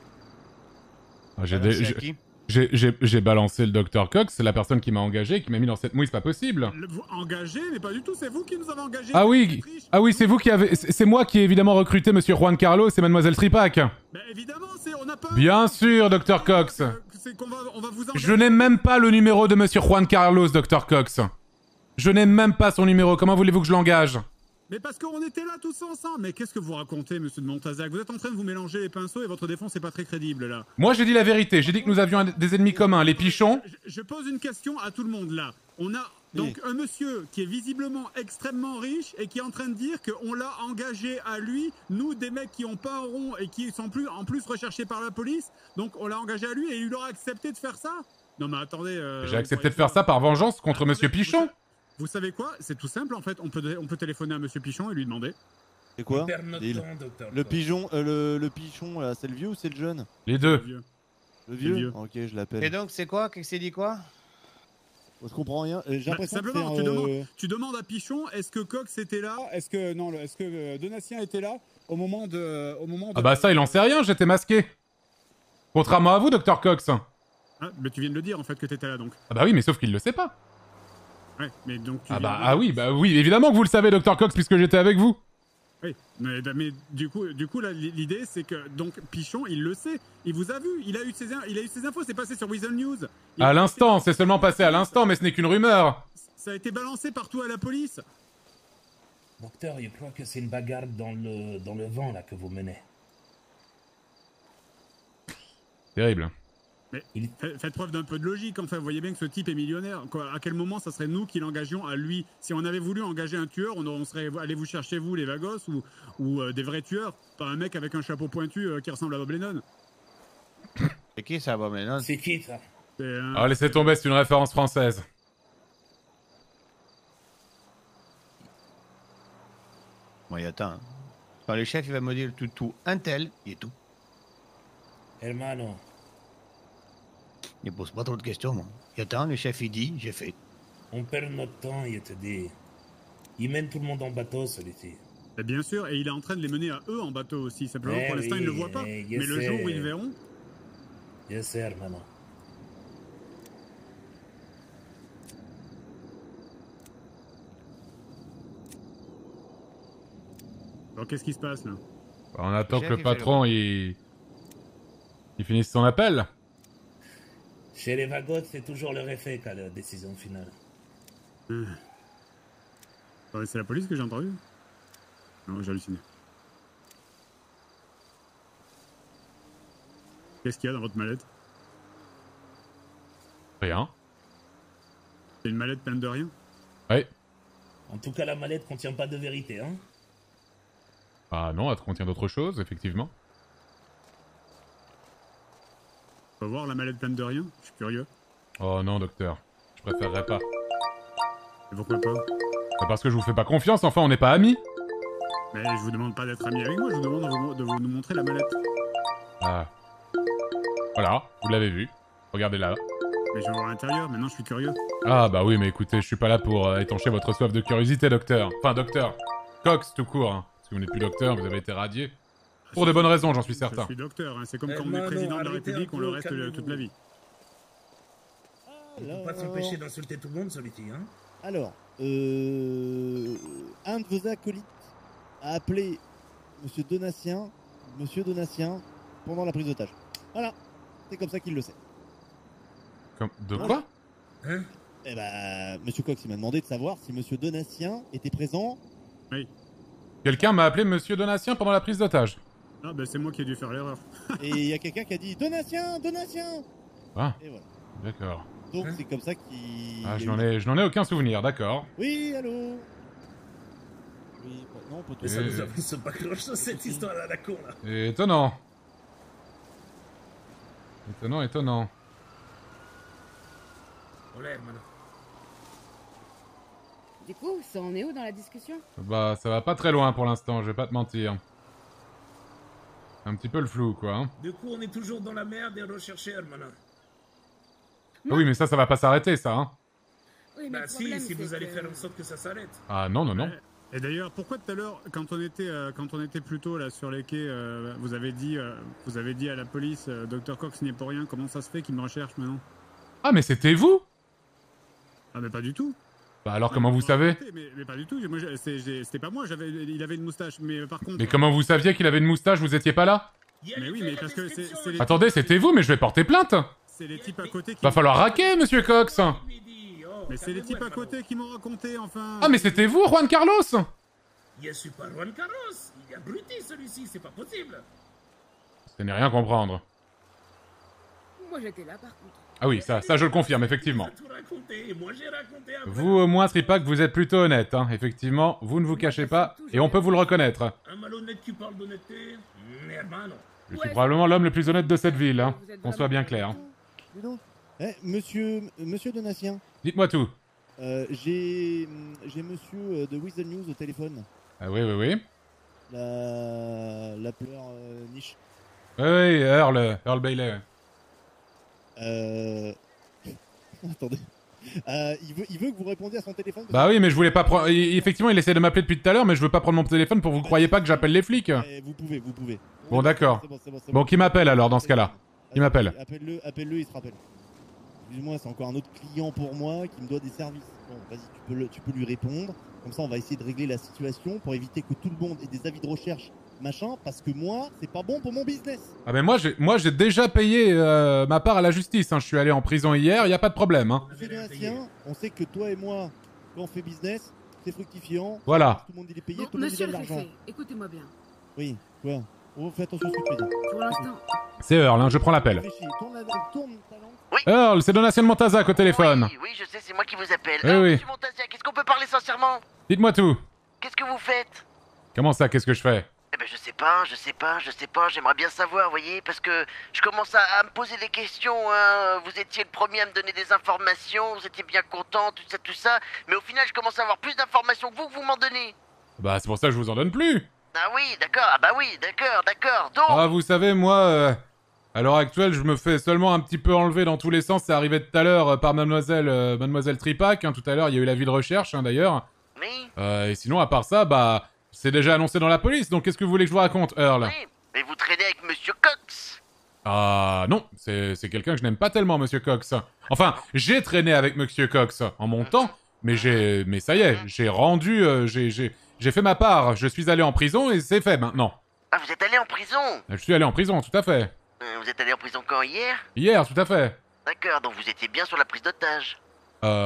Ah, j'ai Balancé dé- à j'ai- qui j'ai- j'ai- j'ai balancé le docteur Cox, c'est la personne qui m'a engagé, qui m'a mis dans cette mouille, c'est pas possible. Le- vous engagé, mais pas du tout. C'est vous qui nous avez engagé. Ah oui, ah oui, c'est vous qui avez, c'est c'est moi qui ai évidemment recruté Monsieur Juan Carlos et Mademoiselle Tripac. Ben évidemment, c'est on n'a pas. Bien sûr, docteur Cox. C'est qu'on va, on va vous engager. Je n'ai même pas le numéro de Monsieur Juan Carlos, docteur Cox. Je n'ai même pas son numéro. Comment voulez-vous que je l'engage? Mais parce qu'on était là tous ensemble. Mais qu'est-ce que vous racontez, monsieur de Montazac? Vous êtes en train de vous mélanger les pinceaux et votre défense n'est pas très crédible là. Moi, j'ai dit la vérité. J'ai dit que nous avions un- des ennemis communs, les pichons. Je, je pose une question à tout le monde là. On a donc un monsieur qui est visiblement extrêmement riche et qui est en train de dire qu'on l'a engagé à lui, nous des mecs qui ont pas un rond et qui sont plus en plus recherchés par la police. Donc on l'a engagé à lui et il aura accepté de faire ça? Non mais attendez. euh, J'ai accepté de faire ça par vengeance contre Monsieur Pichon. Vous savez quoi? C'est tout simple en fait. On peut, on peut téléphoner à monsieur Pichon et lui demander. C'est quoi? On perd notre Deal. temps, docteur Le Cox. pigeon, euh, le, le pichon là, c'est le vieux ou c'est le jeune? Les deux. Vieux. Le vieux, Le vieux. Ok, je l'appelle. Et donc, c'est quoi? Qu'est-ce qu'il dit quoi? Je comprends rien. euh, J'ai Bah, l'impression de simplement, faire, tu, euh, demandes, tu demandes à Pichon, est-ce que Cox était là? Est-ce que non, le- est-ce que euh, Donatien était là au moment de, au moment de... Ah bah ça, il en sait rien. J'étais masqué. Contrairement à vous, docteur Cox. Ah, mais tu viens de le dire en fait que t'étais là donc. Ah bah oui, mais sauf qu'il le sait pas. Ouais, mais donc tu Ah viens bah de- ah oui, bah oui, évidemment que vous le savez, docteur Cox, puisque j'étais avec vous. Oui, mais, mais du coup, du coup là, l'idée c'est que donc Pichon, il le sait, il vous a vu, il a eu ses, in- il a eu ses infos, c'est passé sur Weasel News. Il- À l'instant, c'est seulement passé à l'instant, mais ce n'est qu'une rumeur. Ça a été balancé partout à la police. Docteur, je crois que c'est une bagarre dans le, dans le vent, là, que vous menez. Terrible. Mais fa- faites preuve d'un peu de logique, enfin, vous voyez bien que ce type est millionnaire. Quoi, à quel moment ça serait nous qui l'engagions à lui? Si on avait voulu engager un tueur, on, on serait allé vous chercher, vous, les vagos, ou, ou euh, des vrais tueurs, pas un mec avec un chapeau pointu euh, qui ressemble à Bob Lennon. C'est qui ça, Bob Lennon? C'est qui ça? Un... Ah, laissez tomber, c'est une référence française. Bon, y attends. Quand le chef il va me dire tout, tout, un tel, il est tout. Hermano. Il pose pas trop de questions, moi. Y attends, le chef il dit, j'ai fait. On perd notre temps, il te dit. Il mène tout le monde en bateau, celui-ci. Bah, bien sûr, et il est en train de les mener à eux en bateau aussi. Simplement, Eh pour l'instant, oui, ils ne le voient pas. eh, Mais le sais. jour où ils le verront... Je sais, hermano. Alors, qu'est-ce qui se passe, là? Bah, on attend Le que chef, le il fait patron, il... il finisse son appel. Chez les vagots, c'est toujours leur effet qu'à la décision finale. Euh. Ouais, c'est la police que j'ai entendu? Non, j'ai halluciné. Qu'est-ce qu'il y a dans votre mallette? Rien. C'est une mallette pleine de rien? Ouais. En tout cas, la mallette contient pas de vérité, hein? Ah non, elle contient d'autres choses, effectivement. On va voir la mallette pleine de rien? Je suis curieux. Oh non, docteur. Je préférerais pas. Et pourquoi pas? C'est parce que je vous fais pas confiance, enfin, on n'est pas amis. Mais je vous demande pas d'être ami avec moi, je vous demande de vous, de vous nous montrer la mallette. Ah. Voilà, vous l'avez vu. Regardez là. Mais je vais voir l'intérieur, maintenant je suis curieux. Ah bah oui, mais écoutez, je suis pas là pour euh, étancher votre soif de curiosité, docteur. Enfin, docteur. Cox, tout court, hein. Parce que vous n'êtes plus docteur, vous avez été radié. Pour des bonnes raisons, j'en suis certain. Je suis docteur, hein. C'est comme Eh, quand on est non, président non, de la arrêtez République, un on le peu, reste calmez-vous. toute la vie. Il peut pas s'empêcher d'insulter tout le monde, celui-ci, hein? Alors, euh, un de vos acolytes a appelé Monsieur Donatien, Monsieur Donatien, pendant la prise d'otage. Voilà, c'est comme ça qu'il le sait. Comme... De quoi? Hein? Eh ben, Monsieur Cox, il m'a demandé de savoir si Monsieur Donatien était présent. Oui. Quelqu'un m'a appelé Monsieur Donatien pendant la prise d'otage. Ah bah c'est moi qui ai dû faire l'erreur. Et il y a quelqu'un qui a dit Donatien, Donatien. Ah, Et voilà. d'accord. Donc c'est comme ça qu'il... Ah, je n'en ai, je n'en ai aucun souvenir, d'accord. Oui, allô. Oui, pas- non, pas Mais ça Et- nous a pris ce bacloche, cette histoire-là, la con, là. Étonnant. Étonnant, étonnant. Olé, hermano. Du coup, ça en est où dans la discussion? Bah, ça va pas très loin pour l'instant, je vais pas te mentir. Un petit peu le flou, quoi. Hein. Du coup, on est toujours dans la merde et recherché, hermano. Ah oui, mais ça, ça va pas s'arrêter, ça, hein. Oui, mais Bah le si, problème, si vous c'est allez que- faire en sorte que ça s'arrête. Ah non, non, non. Et d'ailleurs, pourquoi tout à l'heure, quand on était, euh, quand on était plus tôt là sur les quais, euh, vous avez dit, euh, vous avez dit à la police, euh, Docteur Cox n'y est pour rien. Comment ça se fait qu'il me recherche maintenant? Ah, mais c'était vous? Ah mais pas du tout. Bah alors, comment vous savez? Mais, mais pas du tout. Moi, j'ai- c'est- j'ai- c'était pas moi. J'avais, il avait une moustache. Mais euh, par contre. Mais comment vous saviez qu'il avait une moustache, vous étiez pas là? Mais oui, mais parce que c'est. c'est les Attendez, types- c'était vous, mais je vais porter plainte. C'est les types à côté qui. Va falloir raquer, monsieur Cox. Mais c'est les types à côté qui m'ont raconté, enfin. Ah, mais c'était vous, Juan Carlos? Je suis pas Juan Carlos. Il est abruti, celui-ci, c'est pas possible. Ce n'est rien comprendre. Moi j'étais là par contre. Ah oui, ça, ça je le confirme, effectivement. Tout raconté, et moi j'ai raconté après. Vous, au moins, Tripac, vous êtes plutôt honnête, hein. Effectivement, vous ne vous cachez pas, et on peut vous le reconnaître. Un malhonnête qui parle d'honnêteté. Mm, hermano. Je suis probablement l'homme le plus honnête de cette ville, hein. Qu'on soit bien clair. Dis donc. Eh, monsieur, Monsieur Donatien. Dites-moi tout. Euh, j'ai, j'ai Monsieur euh, de Weasel News au téléphone. Ah oui, oui, oui. La, la pleure euh, niche. Oui, oui, Earl, Earl Bailey. Euh... Attendez. Euh, il, veut, il veut que vous répondiez à son téléphone. Bah oui, mais je voulais pas prendre... Effectivement, il essaie de m'appeler depuis tout à l'heure, mais je veux pas prendre mon téléphone pour que vous croyez pas que j'appelle les flics. Eh, vous pouvez, vous pouvez. Bon, d'accord. C'est bon, c'est bon, c'est Bon, bon. qui m'appelle alors, dans ce cas-là? Qui m'appelle? Appelle-le, appelle-le, il se rappelle. Excuse-moi, c'est encore un autre client pour moi qui me doit des services. Bon, vas-y, tu peux, le- tu peux lui répondre. Comme ça, on va essayer de régler la situation pour éviter que tout le monde ait des avis de recherche, machin, parce que moi, c'est pas bon pour mon business. Ah ben moi, j'ai moi, j'ai déjà payé euh, ma part à la justice, hein. Je suis allé en prison hier, y a pas de problème, hein. Monsieur Donatien, on sait que toi et moi, quand on fait business, c'est fructifiant. Voilà. Tout le monde il est payé, Bon, tout le monde il monsieur a de le l'argent. préfet, écoutez-moi bien. Oui, quoi. Oh, fais attention à ce que tu dis. Pour l'instant, C'est Earl, hein, je prends l'appel. Réfléchis, tourne, la- tourne ta langue. Earl, c'est Donatien de Montazac au téléphone. Oui, oui, je sais, c'est moi qui vous appelle. Oui, Alors, oui. monsieur Montazac, est-ce qu'on peut parler sincèrement? Dites-moi tout. Qu'est-ce que vous faites? Comment ça, qu'est-ce que je fais? Eh ben, je sais pas, je sais pas, je sais pas, j'aimerais bien savoir, vous voyez, parce que je commence à, à me poser des questions, hein. Vous étiez le premier à me donner des informations, vous étiez bien content, tout ça, tout ça, mais au final, je commence à avoir plus d'informations que vous, que vous m'en donnez. Bah, c'est pour ça que je vous en donne plus. Ah oui, d'accord, ah bah oui, d'accord, d'accord, donc... Ah, vous savez, moi, euh, à l'heure actuelle, je me fais seulement un petit peu enlever dans tous les sens. C'est arrivé tout à l'heure euh, par mademoiselle, euh, mademoiselle Tripac. Hein, tout à l'heure, il y a eu l'avis de recherche, hein, d'ailleurs. Oui. Euh, et sinon, à part ça, bah, c'est déjà annoncé dans la police. Donc, qu'est-ce que vous voulez que je vous raconte, Earl? Oui, mais vous traînez avec Monsieur Cox. Ah, non, c'est c'est quelqu'un que je n'aime pas tellement, Monsieur Cox. Enfin, j'ai traîné avec Monsieur Cox en mon temps, mais j'ai... Mais ça y est, j'ai rendu... euh, j'ai... j'ai... J'ai fait ma part, je suis allé en prison et c'est fait maintenant. Ah, vous êtes allé en prison? Je suis allé en prison, tout à fait. Euh, Vous êtes allé en prison quand, hier? Hier, tout à fait. D'accord, donc vous étiez bien sur la prise d'otage. Euh...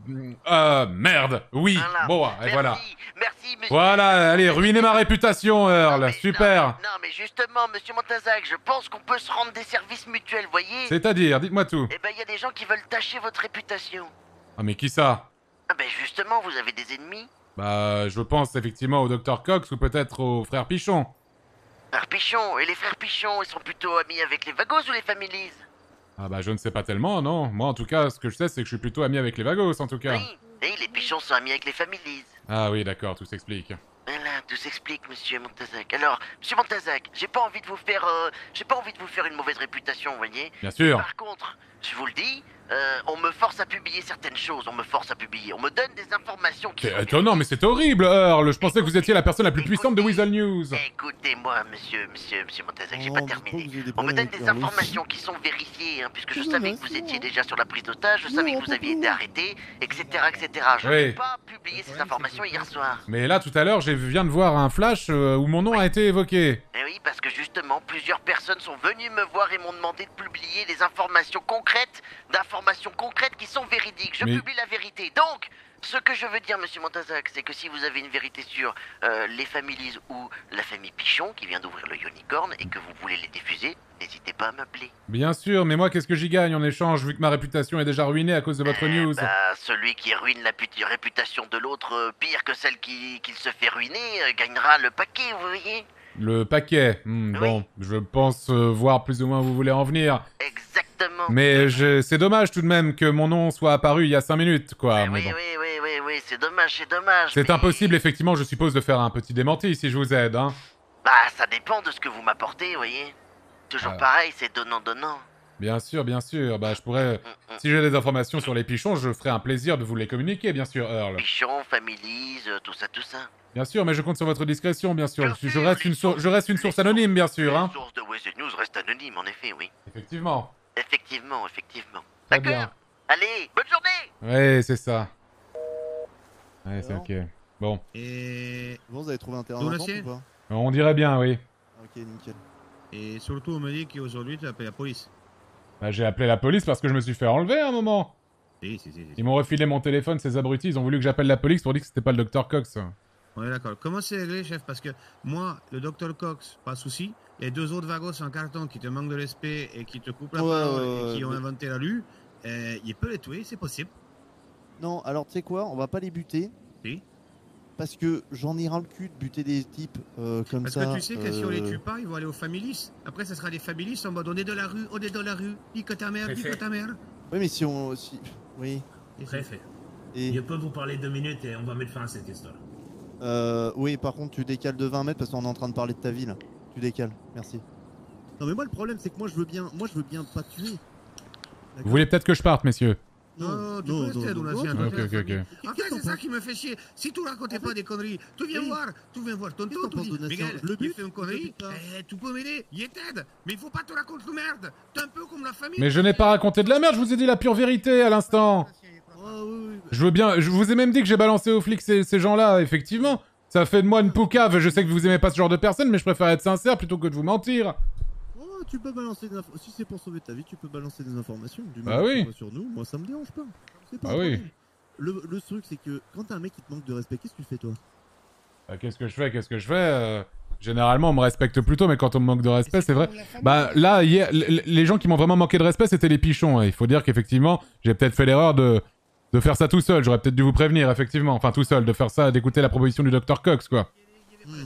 Euh... Merde, oui, Voilà. bon, et Merci, voilà. merci, monsieur... Voilà, allez, ruinez ma réputation, Earl, super. Non, mais justement, monsieur Montazac, je pense qu'on peut se rendre des services mutuels, voyez? C'est-à-dire, dites-moi tout. Eh ben, il y a des gens qui veulent tâcher votre réputation. Ah, mais qui ça? Ah ben, justement, vous avez des ennemis. Bah, je pense effectivement au docteur Cox ou peut-être au frère Pichon. Frère Pichon, et les frères Pichon, ils sont plutôt amis avec les Vagos ou les Families? Ah bah, je ne sais pas tellement, non. Moi, en tout cas, ce que je sais, c'est que je suis plutôt ami avec les Vagos, en tout cas. Oui, et les Pichons sont amis avec les Families. Ah oui, d'accord, tout s'explique. Voilà, tout s'explique, monsieur Montazac. Alors, monsieur Montazac, j'ai pas envie de vous faire, euh, j'ai pas envie de vous faire une mauvaise réputation, vous voyez. Bien sûr. Par contre, je vous le dis, euh, on me force à publier certaines choses, on me force à publier, on me donne des informations qui... C'est étonnant, mais c'est horrible, Earl. Je pensais que vous étiez la personne la plus puissante de Weasel News. Écoutez-moi, monsieur, monsieur, monsieur Montazac, j'ai Oh, pas mais terminé. pas que vous avez des On me problèmes donne avec des Earl aussi. informations qui sont vérifiées, hein, puisque je Non, savais mais que vous c'est étiez bon. déjà sur la prise d'otage, je savais Non, que vous pas aviez pour été vous. arrêté, et cetera, et cetera. Je n'ai Oui. pas publié ces informations hier soir. Mais là, tout à l'heure, je viens de voir un flash euh, où mon nom a été évoqué. Eh oui, parce que justement, plusieurs personnes sont venues me voir et m'ont demandé de publier des informations concrètes, d'informations concrètes qui sont véridiques. Je Mais- publie la vérité. Donc, ce que je veux dire, monsieur Montazac, c'est que si vous avez une vérité sur euh, les Families ou la famille Pichon, qui vient d'ouvrir le Unicorn, et que vous voulez les diffuser, n'hésitez pas à m'appeler. Bien sûr, mais moi, qu'est-ce que j'y gagne en échange, vu que ma réputation est déjà ruinée à cause de votre news? Bah, celui qui ruine la put- réputation de l'autre, euh, pire que celle qui, qu'il se fait ruiner, euh, gagnera le paquet, vous voyez. Le paquet. Hmm, bon, je pense euh, voir plus ou moins où vous voulez en venir. Exactement. Mais je... c'est dommage tout de même que mon nom soit apparu il y a cinq minutes, quoi. mais Oui, bon. oui, oui, oui, oui, c'est dommage, c'est dommage. C'est mais- impossible, effectivement, je suppose, de faire un petit démenti si je vous aide, hein. Bah, ça dépend de ce que vous m'apportez, vous voyez. Toujours Ah. pareil, c'est donnant-donnant. Bien sûr, bien sûr. Bah, je pourrais... Si j'ai des informations sur les pichons, je ferai un plaisir de vous les communiquer, bien sûr, Earl. Pichon, Families, euh, tout ça, tout ça. Bien sûr, mais je compte sur votre discrétion, bien sûr. Je, je reste, une sour- je reste une source anonyme, bien sûr, hein. Les sources de Wesley News restent anonymes, en effet, oui. Effectivement. Effectivement, effectivement. Très bien. Allez, bonne journée. Ouais, c'est ça. Ouais, c'est ok. Bon. Et... Bon, vous avez trouvé un terrain Donatien d'entente ou pas? On dirait bien, oui. Ok, nickel. Et surtout, on me dit qu'aujourd'hui, tu as appelé la police. Bah, j'ai appelé la police parce que je me suis fait enlever à un moment. Si, si, si. si. Ils m'ont refilé mon téléphone, ces abrutis. Ils ont voulu que j'appelle la police pour dire que c'était pas le docteur Cox. On est d'accord. Comment c'est réglé, chef? Parce que moi, le docteur Cox, pas de souci. Les deux autres vagos en carton qui te manquent de respect et qui te coupent la Ouais, parole ouais, et qui ouais, ont mais- inventé la lue, euh, il peut les tuer, c'est possible. Non, alors tu sais quoi, on va pas les buter. Si. Parce que j'en ai ras le cul de buter des types euh, comme Parce ça. que tu sais que si on les euh, tue pas, ils vont aller aux families. Après, ça sera des families en mode on est dans la rue, on est dans la rue, pique ta mère, pique Préfet. ta mère. Oui, mais si on. Si... Oui. Préfet. Et... Je peux vous parler deux minutes et on va mettre fin à cette histoire. Euh, oui, par contre, tu décales de vingt mètres parce qu'on est en train de parler de ta ville. Tu décales, merci. Non, mais moi, le problème, c'est que moi, je veux bien, moi, je veux bien pas tuer. Vous voulez peut-être que je parte, messieurs? Non, tu non, peux rester non, à non, Donatien, non, ok, toi, t'es la ok, famille. ok. En fait, c'est ça qui me fait chier. Si tu racontais pas des conneries, tu viens Oui. voir, tu viens voir tonton, Qu'est-ce que tu t'en dis, penses, Donatien? Miguel, Je le il bute, fait une je connerie, le bute pas. eh, tu peux m'aider, il t'aide, mais il faut pas te raconter de merde. T'es un peu comme la famille. Mais je n'ai pas raconté de la merde, je vous ai dit la pure vérité à l'instant. Oh, oui, oui. Je veux bien... Je vous ai même dit que j'ai balancé aux flics ces, ces gens-là, effectivement. Ça fait de moi une poucave, je sais que vous aimez pas ce genre de personne, mais je préfère être sincère plutôt que de vous mentir. Oh, tu peux balancer des infos. Si c'est pour sauver ta vie, tu peux balancer des informations. Du Bah moment que oui. c'est pas sur nous, moi, ça me dérange pas. C'est pas Ah un oui. problème. le, le truc, c'est que quand t'as un mec qui te manque de respect, qu'est-ce que tu fais, toi? Bah, qu'est-ce que je fais? Qu'est-ce que je fais euh, Généralement, on me respecte plutôt, mais quand on me manque de respect, c'est vrai. Bah, là, hier, les gens qui m'ont vraiment manqué de respect, c'était les pichons. Hein. Il faut dire qu'effectivement, j'ai peut-être fait l'erreur de... de faire ça tout seul. J'aurais peut-être dû vous prévenir, effectivement. Enfin, tout seul, de faire ça, d'écouter la proposition du docteur Cox, quoi. Hmm.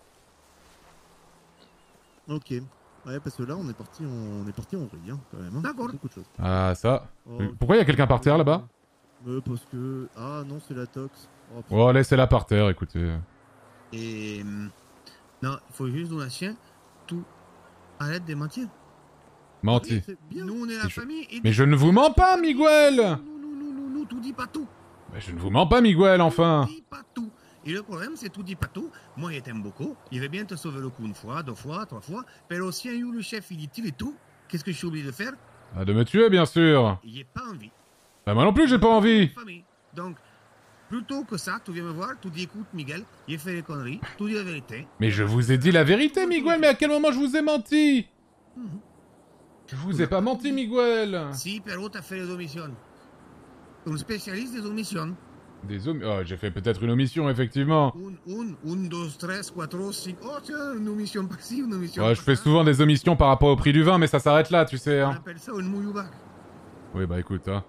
Ok. Ouais, parce que là, on est parti en, on est parti en vrille, hein, quand même. Hein. D'accord. Beaucoup de choses. Ah, ça. Oh, Pourquoi il y a quelqu'un par terre, là-bas? Euh, parce que... Ah, non, c'est la tox. Oh, Oh, laissez-la par terre, écoutez. Et... hum, Non, il faut juste, Donatien, tout... Arrête de mentir. Menti. Nous, on est la Mais je- famille et... Mais je ne vous mens pas, Miguel! Nous, nous, tout dit pas tout. Mais je ne vous mens pas, Miguel, enfin! Et le problème, c'est tout dit pas tout. Moi, il t'aime beaucoup. Il veut bien te sauver le coup une fois, deux fois, trois fois. Mais aussi, où le chef, il dit tu et tout. Qu'est-ce que je suis obligé de faire? Ah, de me tuer, bien sûr! Il n'y a pas envie. Bah, moi non plus, j'ai pas envie! Famille. Donc, plutôt que ça, tu viens me voir, tu dis écoute, Miguel, il fait des conneries, tu dis la vérité. Mais je vous ai dit la vérité, Miguel, mais à quel moment je vous ai menti? Je vous ai pas menti, Miguel! Si, Perrault, t'as fait les omissions. Un spécialiste des omissions. Des om... Oh, j'ai fait peut-être une omission, effectivement. Un, un, un, deux, trois, quatre, cinq. Oh, tiens, une omission par-ci, une omission Ouais, je fais souvent des omissions par rapport au prix du vin, mais ça s'arrête là, tu sais, On hein. appelle ça un mouillou-bac. Oui, bah écoute, hein.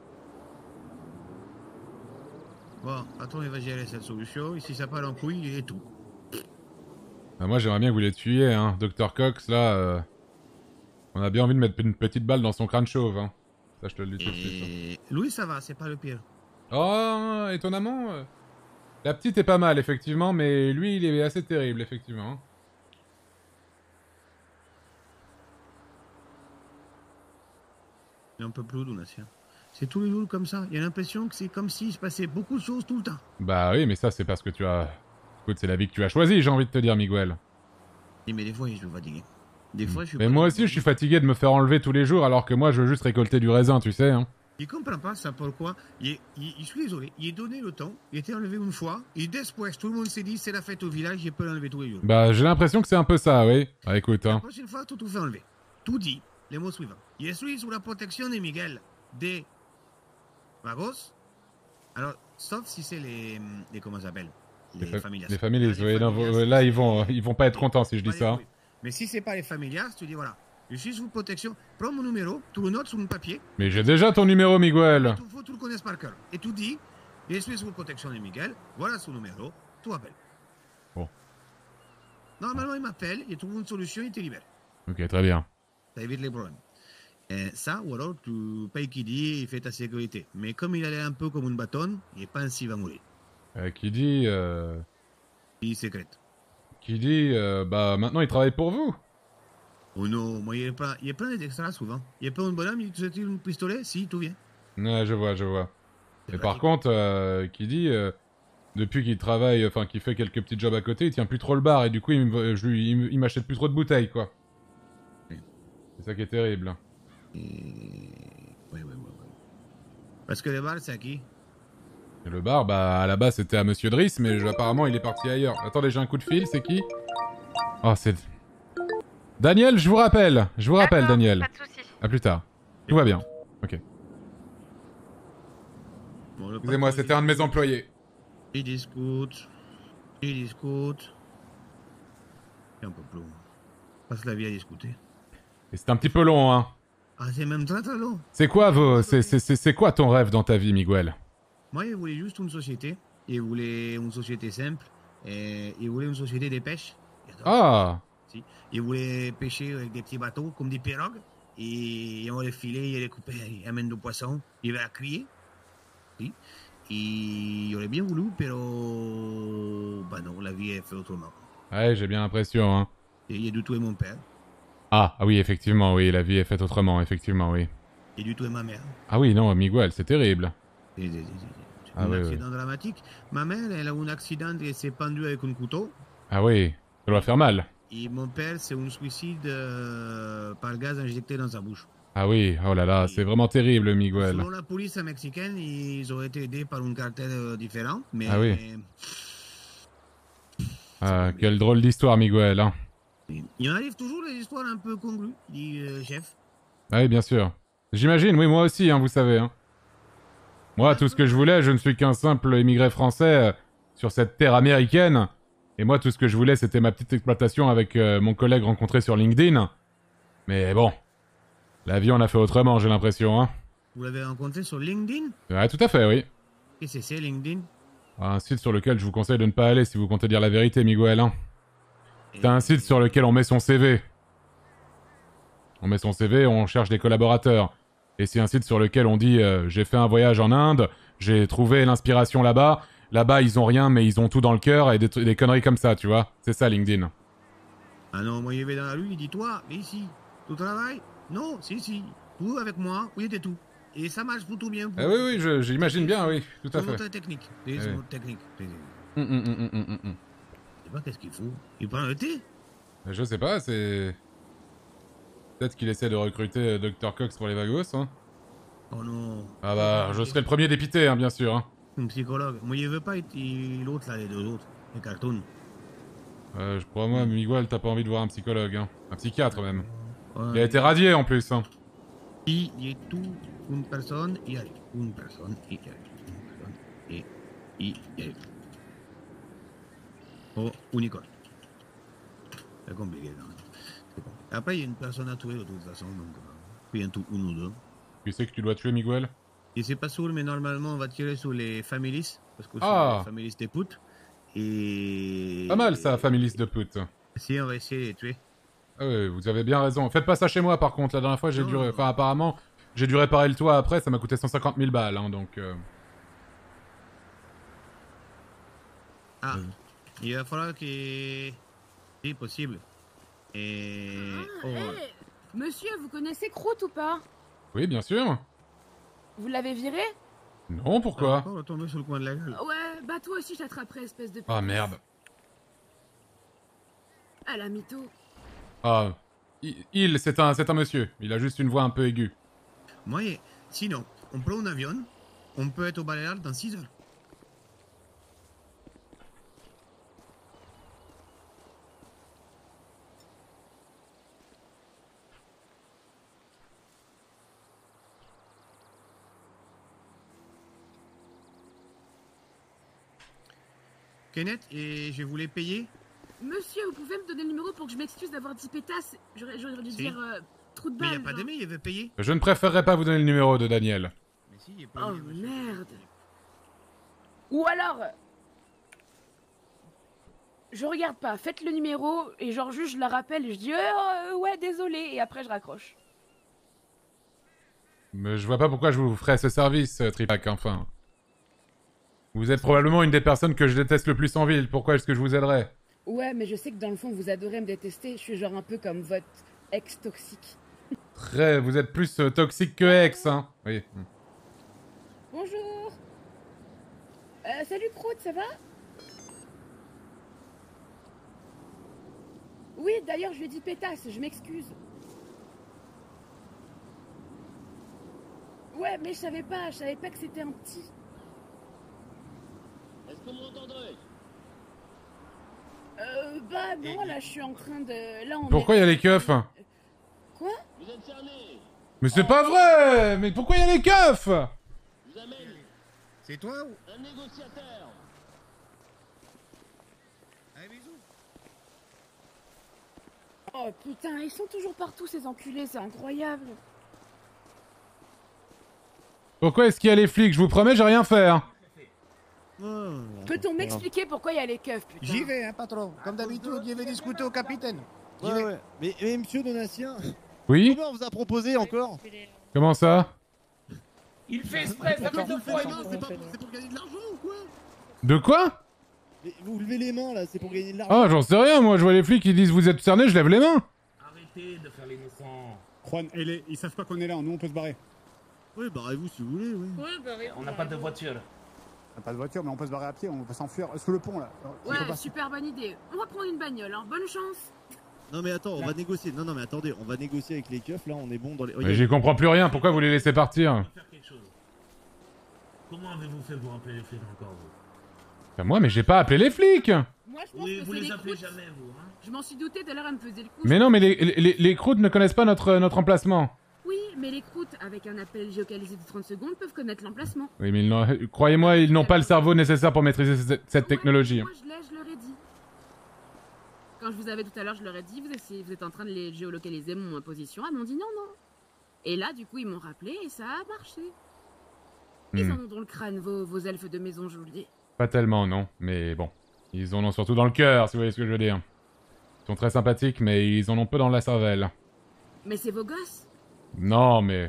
Bon, attends, il va gérer cette solution. Et si ça part en couille, il est tout. Bah, moi, j'aimerais bien que vous les tuiez, hein. docteur Cox, là, euh... on a bien envie de mettre une petite balle dans son crâne chauve, hein. Ça, je te le dis tout de suite. hein. Et Louis, ça va, c'est pas le pire. Oh, étonnamment. euh, La petite est pas mal, effectivement, mais lui, il est assez terrible, effectivement. hein. Il en peut plus, Donatien. C'est tous les jours comme ça. Il y a l'impression que c'est comme s'il se passait beaucoup de choses tout le temps. Bah oui, mais ça, c'est parce que tu as... Écoute, c'est la vie que tu as choisie, j'ai envie de te dire, Miguel. Et mais des fois, je suis fatigué. Des fois, je suis Mais moi aussi, je suis fatigué de me faire enlever tous les jours, alors que moi, je veux juste récolter du raisin, tu sais, hein. Il comprend pas ça, pourquoi. Il, il, il- je suis désolé, il est donné le temps, il était enlevé une fois, et después, tout le monde s'est dit, c'est la fête au village, je peux l'enlever tous les jours. Bah, j'ai l'impression que c'est un peu ça, oui. Bah écoute, La hein. prochaine fois, tout tout fait enlever. Tout dit, les mots suivants. Je suis sous la protection de Miguel, des Vagos. Alors, sauf si c'est les, les... Comment ça s'appelle? Les, fa- familias. Les familiers, Ah, les oui, non, familias, euh, là, ils vont, ils vont pas être contents si je dis ça. hein. Mais si c'est pas les familias, tu dis voilà, je suis sous protection, prends mon numéro, tu le notes sur un papier, Mais j'ai déjà ton numéro, Miguel. il faut que tu le connaisses par cœur. Et tu dis, je suis sous protection de Miguel, voilà son numéro, tu appelles. Bon. Normalement, il m'appelle, il trouve une solution, il te libère. Ok, très bien. Ça évite les problèmes. Et ça, ou alors tu payes qui dit, il fait ta sécurité. Mais comme il a l'air un peu comme une bâtonne, il pense s'il va mourir. Euh, qui dit... Euh... Il secrète. Qui dit... euh, bah, maintenant, il travaille pour vous. Oh non, moi, il y a plein, il y a plein d'extras souvent. Il y a pas un bonhomme, il te tire un pistolet, si, tout vient. Ouais, je vois, je vois. Mais par contre, euh, qui dit... euh, depuis qu'il travaille, enfin, qu'il fait quelques petits jobs à côté, il tient plus trop le bar, et du coup, il me- je lui- il me- il m'achète plus trop de bouteilles, quoi. C'est ça qui est terrible. Oui, oui, oui, oui. Parce que le bar, c'est à qui? Et le bar, bah, à la base, c'était à Monsieur Driss, mais je- apparemment, il est parti ailleurs. Attendez, j'ai un coup de fil, c'est qui? Oh, c'est... Daniel, je vous rappelle. Je vous rappelle, Daniel. pas de soucis. À plus tard. Tout va bien. Ok. Excusez-moi, c'était un de mes employés. Il discute, il discute. Et un peu plus. Passe la vie à discuter. Et c'est un petit peu long, hein. Ah, c'est même très très long. C'est quoi vos... C'est c'est- c'est- c'est quoi ton rêve dans ta vie, Miguel? Moi, il voulait juste une société. Il voulait une société simple. Et il voulait une société de pêche. Ah. Si. Il voulait pêcher avec des petits bateaux, comme des pirogues. Et on les filait, il les coupait, il amène du poisson. Il va la crier. Si. Et il aurait bien voulu, mais bah non, la vie est faite autrement. Ouais, j'ai bien l'impression, hein. Et il a du tout et mon père. Ah, ah oui, effectivement, oui, la vie est faite autrement, effectivement, oui. Et du tout et ma mère. Ah oui, non, Miguel, c'est terrible. C'est c'est- c'est- c'est Ah un oui, accident dramatique. Ma mère, elle a eu un accident et elle s'est pendue avec un couteau. Ah oui, ça doit faire mal. Et mon père, c'est un suicide euh, par gaz injecté dans sa bouche. Ah oui, oh là là, c'est vraiment terrible, Miguel. Selon la police mexicaine, ils auraient été aidés par un cartel euh, différent. Mais Ah oui. Ah, quelle drôle d'histoire, Miguel, hein. il m'arrive toujours des histoires un peu congrues, dit le chef. Ah oui, bien sûr. J'imagine, oui, moi aussi, hein, vous savez, hein. Moi, tout ce que je voulais, je ne suis qu'un simple immigré français euh, sur cette terre américaine. Et moi, tout ce que je voulais, c'était ma petite exploitation avec euh, mon collègue rencontré sur LinkedIn. Mais bon, la vie en a fait autrement, j'ai l'impression, hein. Vous l'avez rencontré sur LinkedIn? Ouais, tout à fait, oui. Qu'est-ce que c'est, LinkedIn? Un site sur lequel je vous conseille de ne pas aller si vous comptez dire la vérité, Miguel, hein. C'est un site sur lequel on met son C V. On met son C V, on cherche des collaborateurs. Et c'est un site sur lequel on dit euh, j'ai fait un voyage en Inde, j'ai trouvé l'inspiration là-bas. Là-bas, ils ont rien, mais ils ont tout dans le cœur et des, des conneries comme ça, tu vois. C'est ça, LinkedIn. Ah non, moi, il vais dans la rue, il dit toi, mais ici, tout travail? Non, si, si. Tout avec moi, oui, était tout. Et ça marche plutôt bien. Ah oui, oui, j'imagine bien, oui, tout à fait. C'est technique. C'est oui. technique. Hum, hum, hum, hum, hum, hum. Je sais pas qu'est-ce qu'il faut. Il prend le thé? Je sais pas, c'est... Peut-être qu'il essaie de recruter docteur Cox pour les vagos, hein. Oh non. Ah bah, je serai le premier dépité, hein, bien sûr, hein. Un psychologue. Moi, il veut pas être l'autre, là, les deux autres. Les cartoons. Euh, je crois, moi, Miguel, t'as pas envie de voir un psychologue, hein. Un psychiatre, même. Ouais. Il a été radié, en plus, hein. Il y a tout, une personne, il y a une personne, il y a une personne, et il y a... Oh, une école. C'est compliqué, non? Bon. Après, il y a une personne à tuer, de toute façon, donc... Puis un tout, une ou deux. Qui c'est que tu dois tuer, Miguel? Je sais pas sûr, mais normalement, on va tirer sur les families, parce que ah. c'est les families des putes. Et... Pas mal, ça, families de putes. Si, on va essayer de les tuer. Ah oui, vous avez bien raison. Faites pas ça chez moi, par contre. La dernière fois, j'ai dû... Enfin, apparemment, j'ai dû réparer le toit après, ça m'a coûté cent cinquante mille balles, hein, donc... Euh... Ah, mmh. Il va falloir que... Si possible. Et... Ah, oh. Hey, monsieur, vous connaissez Croûte ou pas? Oui, bien sûr. Vous l'avez viré? Non, pourquoi? On va tomber sur le coin de la gueule. Ouais, bah toi aussi, je t'attraperai, espèce de... Ah, merde. Ah, la mytho. Ah, il, c'est un, c'est un monsieur. Il a juste une voix un peu aiguë. Moi, sinon, on prend un avion, on peut être au Baléares dans six heures. Kenneth, et je voulais payer. Monsieur, vous pouvez me donner le numéro pour que je m'excuse d'avoir dit pétasse? J'aurais dû si. dire euh, trou de balle. Mais il n'y a pas d'aimé, il veut payer. Je ne préférerais pas vous donner le numéro de Daniel. Mais si, il est pas oh merde. Ou alors... Je regarde pas, faites le numéro, et genre juste je la rappelle et je dis euh, ouais, désolé, et après je raccroche. Mais je vois pas pourquoi je vous ferais ce service, Tripac, enfin. Vous êtes probablement une des personnes que je déteste le plus en ville, pourquoi est-ce que je vous aiderais? Ouais, mais je sais que dans le fond, vous adorez me détester. Je suis genre un peu comme votre ex toxique. Très, vous êtes plus euh, toxique que ex, hein. Oui. Bonjour. Euh, salut Croûte, ça va? Oui, d'ailleurs, je lui ai dit pétasse, je m'excuse. Ouais, mais je savais pas, je savais pas que c'était un petit. Est-ce que vous m'entendrez? Euh, bah non, là je suis en train de... Là, on pourquoi il est... y a les keufs? Quoi? Vous êtes cerné. Mais c'est pas vrai! Mais pourquoi il y a les keufs? Je vous amène. C'est toi ou... Un négociateur. Allez, bisous. Oh putain, ils sont toujours partout ces enculés, c'est incroyable. Pourquoi est-ce qu'il y a les flics? Je vous promets, j'ai rien fait, hein. Oh, peut-on m'expliquer pourquoi il y a les keufs, putain? J'y vais, hein, patron. Comme d'habitude, j'y vais discuter au capitaine. Ouais, vais. ouais. Mais, mais monsieur Donatien... Oui? Combien on vous a proposé encore? Comment ça? Il fait exprès, ça fait deux fois. C'est pas pour, pour gagner de l'argent ou quoi? De quoi? Mais vous levez les mains là, c'est pour gagner de l'argent. Ah, j'en sais rien, moi je vois les flics qui disent vous êtes cerné, je lève les mains. Arrêtez de faire l'innocent. Juan, et les... ils savent pas qu'on est là, nous on peut se barrer. Oui, barrez-vous si vous voulez, oui. Ouais, barrez. On n'a pas de voiture. On n'a pas de voiture, mais on peut se barrer à pied, on peut s'enfuir sous le pont là. Ouais, super bonne idée. On va prendre une bagnole, hein. Bonne chance. Non mais attends, on va négocier. Non non mais attendez, on va négocier avec les keufs là, on est bon dans les... Mais j'y comprends plus rien, pourquoi vous les laissez partir? Faire quelque chose. Comment avez-vous fait pour appeler les flics encore vous? Ben moi, mais j'ai pas appelé les flics. Moi je pense Oui, que vous c'est les les appelez croûtes. jamais vous, hein? Je m'en suis douté, tout à l'heure elle me faisait le coup. Mais non, mais les, les, les croûtes ne connaissent pas notre, notre emplacement. Oui, mais les croûtes, avec un appel géocalisé de trente secondes, peuvent connaître l'emplacement. Oui, mais ils n'ont- croyez-moi, ils n'ont pas le cerveau nécessaire pour maîtriser cette, cette technologie. Moi, je l'ai, je leur ai dit. Quand je vous avais tout à l'heure, je leur ai dit, vous, essayez, vous êtes en train de les géolocaliser, mon position. Elles m'ont dit non, non. Et là, du coup, ils m'ont rappelé et ça a marché. Ils Hmm. en ont dans le crâne, vos, vos elfes de maison, je vous le dis. Pas tellement, non. Mais bon. Ils en ont surtout dans le cœur, si vous voyez ce que je veux dire. Ils sont très sympathiques, mais ils en ont peu dans la cervelle. Mais c'est vos gosses. Non, mais...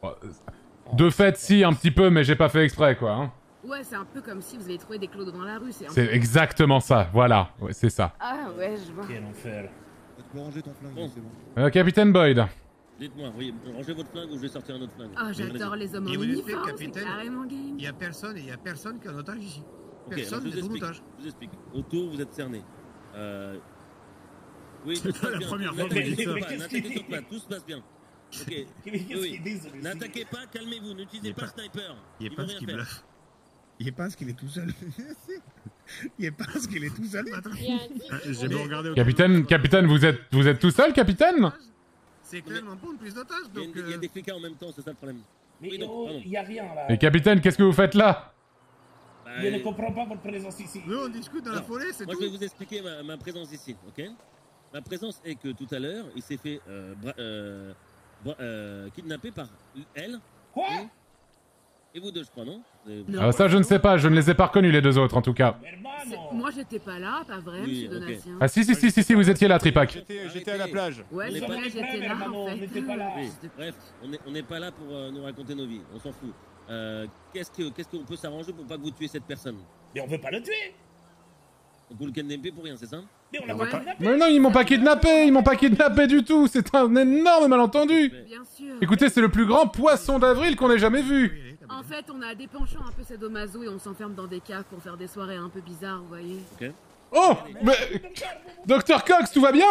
De fait, si, un petit peu, mais j'ai pas fait exprès, quoi. Hein. Ouais, c'est un peu comme si vous avez trouvé des clodos dans la rue. C'est un C'est peu- exactement ça, voilà. Ouais, c'est ça. Ah ouais, je vois. Quel enfer. Tu peux ranger ton flingue, c'est bon. Euh, Capitaine Boyd. Dites-moi, oui, rangez votre flingue ou je vais sortir un autre flingue. Ah, j'adore les hommes en Et vous êtes fait, uniforme, c'est capitaine carrément game. Il y a personne et il y a personne qui est en otage ici. Ok, Personne alors je n'est vous en explique. otage. Je vous explique. Autour, vous êtes cerné. Euh... Oui, C'est tout se pas passe la bien. première fois que N'attaquez vous dites ça. pas, Mais qu'est-ce n'attaquez qu'il surtout pas, tout se passe bien. Ok. Mais qu'est-ce Oui, qu'il oui. est désolé, N'attaquez pas, calmez-vous, n'utilisez pas le sniper. Il Ils est vont pas ce rien qu'il faire. bluffe. Il pense qu'il est tout seul. Il pense qu'il est tout seul, patron. Ah, J'ai beau regarder autour. Capitaine, capitaine, vous êtes, vous êtes tout seul, capitaine? C'est clairement pas une prise d'otage, Il y a donc... une- il y a euh, des flics en même temps, c'est ça le problème. Mais Oui, donc, oh, pardon. il y a rien là. Et capitaine, qu'est-ce que vous faites là? Bah, Je ne comprends pas votre présence ici. Nous, on discute dans la Alors, forêt, c'est Moi, tout. je vais vous expliquer ma, ma présence ici, ok? Ma présence est que tout à l'heure, il s'est fait euh, bra- euh, bra- euh, kidnapper par elle. Quoi? Et vous deux, je crois, non? Vous- Non. Ah, ça, je ne sais pas, je ne les ai pas reconnus, les deux autres, en tout cas. C'est- Moi, j'étais pas là, pas vrai, Oui, monsieur ok. Donatien. Ah si, si, si, si, si, vous étiez là, Tripac. J'étais j'étais à la plage. Ouais, On c'est est pas- vrai, j'étais là, Hermano, en on fait. n'était pas là. Oui, bref, on n'est on n'est pas là pour euh, nous raconter nos vies, on s'en fout. Euh, Qu'est-ce que- qu'est-ce qu'on peut s'arranger pour pas que vous tuiez cette personne? Mais on veut pas le tuer. Donc vous le kidnappez pour rien, c'est ça? Mais on l'a Ouais. pas kidnappé. Mais non, ils m'ont pas kidnappé, ils m'ont pas kidnappé du tout, c'est un énorme malentendu. Bien sûr. Écoutez, c'est le plus grand poisson d'avril qu'on ait jamais vu. En fait, on a des penchants un peu sadomaso et on s'enferme dans des caves pour faire des soirées un peu bizarres, vous voyez. Ok. Oh, mais... Docteur Cox, tout va bien?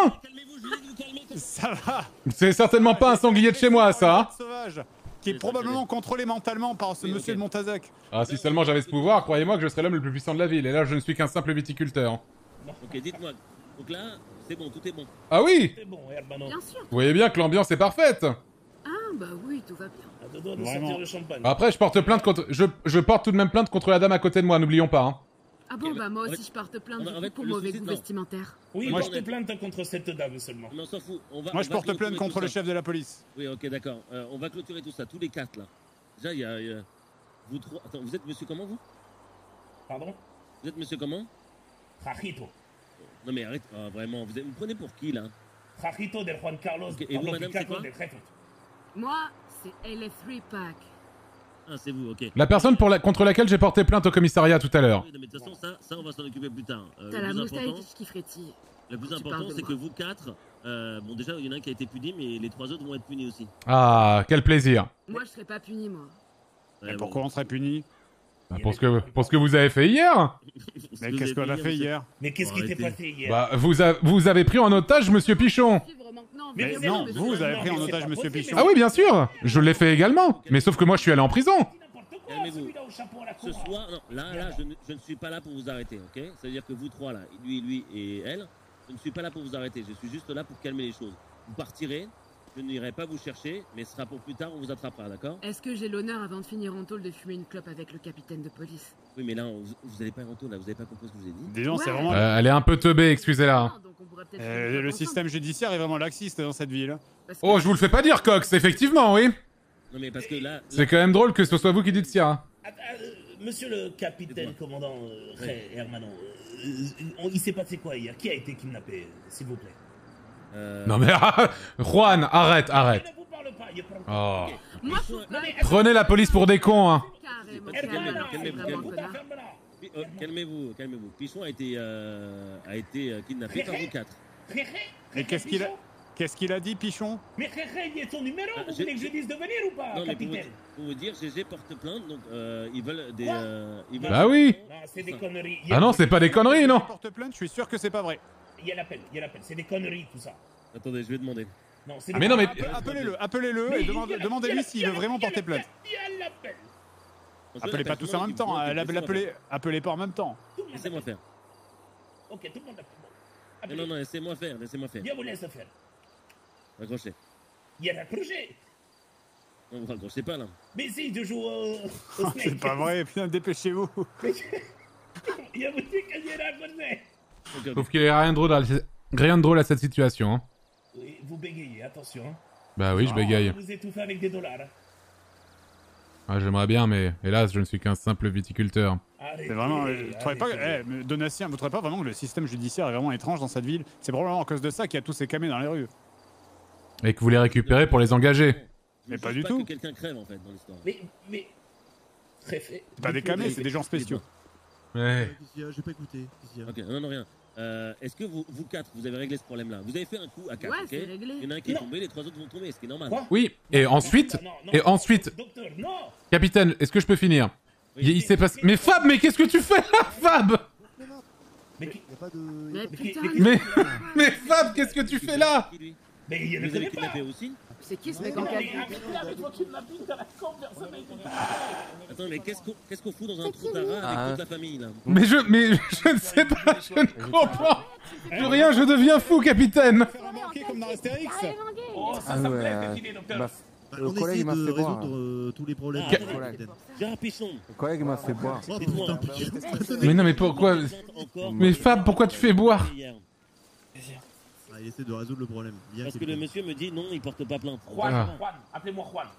Ça va. C'est certainement pas un sanglier de chez moi, ça. hein. Sauvage. Qui est probablement contrôlé mentalement par ce Oui, monsieur ok. de Montazac. Ah, si seulement j'avais ce pouvoir, croyez-moi que je serais l'homme le plus puissant de la ville. Et là, je ne suis qu'un simple viticulteur. Ok, dites-moi. Donc là, c'est bon, tout est bon. Ah oui? C'est bon, Hermano. Bien sûr. Vous voyez bien que l'ambiance est parfaite. Ah, bah oui, tout va bien. À deux doigts de Vraiment. sortir le champagne. Après, je porte plainte contre... Je, je porte tout de même plainte contre la dame à côté de moi, n'oublions pas. Hein. Ah bon, Ok, bah moi en aussi fait- je porte plainte en- du en coup fait, pour le mauvais souci, goût non. vestimentaire. Oui, Moi, moi je je- te plainte contre cette dame seulement. Mais on s'en fout. On va, Moi, on je va porte clôturer plainte tout contre le ça. chef de la police. Oui, ok, d'accord. Euh, on va clôturer tout ça, tous les quatre là. Déjà, il y a. il y a- Vous trois. Attends, vous êtes monsieur comment vous? Pardon? Vous êtes monsieur comment? Jajito. Non mais arrête, ah, vraiment, vous, êtes- vous me prenez pour qui là? Jajito de Juan Carlos. Ok, et vous, Pablo madame, c'est Picasso quoi? de Trefut. Moi, c'est L F trois Pack. Ah, c'est vous, ok. La personne pour la... contre laquelle j'ai porté plainte au commissariat tout à l'heure. Oui, non, mais de toute façon, ça, ça on va s'en occuper plus tard. Euh, T'as le la plus moustache important, qui frétille. le plus Tu parles important de c'est moi. que vous quatre. euh, bon, déjà, il y en a un qui a été puni, mais les trois autres vont être punis aussi. Ah, quel plaisir. Moi, je serais pas puni, moi. Ouais, Et bon. pourquoi on serait puni? Bah, pour, ce que... pour ce que vous avez fait hier. Mais vous qu'est-ce avez qu'on a payé, fait vous hier? Mais qu'est-ce qui t'est Arrêtez. passé hier? Bah, vous, a- vous avez pris en otage Monsieur Pichon. Suivre maintenant, Mais vous non, savez, vous, vous monsieur- avez non, pris en mais c'est otage pas monsieur possible. Pichon. Ah oui, bien sûr. Je l'ai fait également. Mais sauf que moi, je suis allé en prison. N'importe quoi, Calmez-vous. celui-là au chapeau à la Ce cour. soir, non, là, là, je ne, je ne suis pas là pour vous arrêter, ok? C'est-à-dire que vous trois là, lui, lui et elle, je ne suis pas là pour vous arrêter. Je suis juste là pour calmer les choses. Vous partirez, je n'irai pas vous chercher, mais ce sera pour plus tard, on vous attrapera, d'accord? Est-ce que j'ai l'honneur, avant de finir en tôle, de fumer une clope avec le capitaine de police? Oui, mais là, on- vous, vous allez pas en taux, là, vous avez pas compris ce que je vous ai dit? Des gens, c'est Ouais. vraiment. Euh, elle est un peu teubée, excusez-la. Non, donc on pourrait peut-être Euh, faire une le clope ensemble. système judiciaire est vraiment laxiste dans cette ville. Parce que- Oh, je vous le fais pas dire, Cox. Effectivement, oui. Non, mais parce que là, là- C'est quand même drôle que ce soit vous qui dites ça. Ah, ah, euh, monsieur le capitaine commandant euh, Ray Hermano, euh, on- il s'est passé quoi hier? Qui a été kidnappé, euh, s'il vous plaît? euh, Non mais Juan, arrête, arrête. Je ne vous parle pas, il y a pas- Oh. Moi, je trouve Non, que... mais- Prenez la police pour des cons, hein. Carrément, Calmez-vous, carrément, c'est calmez-vous, vraiment calmez-vous. connard. Pi- euh, calmez-vous, calmez-vous. Pichon a été, euh, a été euh, kidnappé par vous quatre. Ré, Ré, Mais qu'est-ce qu'il a, qu'est-ce qu'il a dit, Pichon? Mais Ré, Ré, il y a son numéro, Ah, vous j'ai- voulez que je dise de venir ou pas, Non, mais pour vous, capitaine? pour vous dire, G G porte plainte, donc euh, ils veulent des. Quoi euh, ils veulent- Bah oui. Non, c'est des conneries. Il y a- Ah non, c'est pas des conneries, non. Porte plainte, je suis sûr que c'est pas vrai. Il y a l'appel, il y a l'appel, c'est des conneries tout ça. Attendez, je vais demander. Non, c'est Ah, des mais non, mais- conneries. Appe- Appelez-le, appelez-le Mais et il y demande- a la- demandez-lui il y a s'il la- veut vraiment il y a porter l'appel, plainte. Il y a l'appel. Appelez pas tous en même temps, euh, l'appelez, appelez pas en même temps. Laissez-moi faire. Ok, tout le monde appelle. Bon. Non, Appelez. non, non, laissez-moi faire, laissez-moi faire. Viens vous laisse faire. Accrochez. Il y a un projet. Non, vous raccrochez pas là. Mais si, je joue au, au Oh, Snake. c'est pas vrai, putain, dépêchez-vous. Il y a beaucoup de casiers là, bonne. Sauf qu'il n'y a rien de drôle à, rien de drôle à cette situation. Hein. Oui, vous bégayez, attention. Hein. Bah oui, je bégaye. Vous étouffez avec des dollars. Hein. Ah, j'aimerais bien, mais hélas, je ne suis qu'un simple viticulteur. C'est vraiment. euh, vous trouvez pas, eh, mais Donatien, vous trouvez pas vraiment que le système judiciaire est vraiment étrange dans cette ville? C'est probablement à cause de ça qu'il y a tous ces camés dans les rues. Et que vous les récupérez pour les engager. Mais pas du pas tout. que quelqu'un crève en fait dans l'histoire. Mais, mais. Très fait. C'est pas des camés, c'est des gens spéciaux. Ouais. J'ai pas écouté. Ok, non, non, rien. Euh, Est-ce que vous, vous quatre, vous avez réglé ce problème-là? Vous avez fait un coup à quatre, Ouais, ok? c'est réglé. Il y en a un qui est Non. tombé, les trois autres vont tomber, ce qui est normal. Oui, et ensuite, et ensuite, capitaine, est-ce que je peux finir? Il, il s'est passé. Mais Fab, mais qu'est-ce que tu fais là, Fab? Mais, Mais putain, Mais, mais Fab, qu'est-ce que tu fais là? Mais il y a Vous avez kidnappé aussi? c'est qui ce mec en Mais cadeau? arrêtez avec votre kidnapping dans la con, personne n'a été Attends, mais qu'est-ce qu'on qu'est-ce qu'on fout dans un trou d'ara Ah. avec toute la famille là? Mais je, mais je ne sais pas, je ne comprends plus rien, je deviens fou, capitaine. Comme dans Astérix. Oh, ça, Ah ça me ouais, plaît, euh, cette idée, docteur. bah, Bah, le on collègue essaie m'a de fait boire. résoudre euh, tous les problèmes. Ah, capitaine. Gérard Pichon. Le collègue m'a fait boire. Oh, Dites-moi. putain, Mais non, mais pourquoi? Mais Fab, pourquoi tu fais boire? Ah, il essaie de résoudre le problème. Bien Parce que capitaine. le monsieur me dit non, il porte pas plainte. Juan, Ah. Juan, appelez-moi Juan.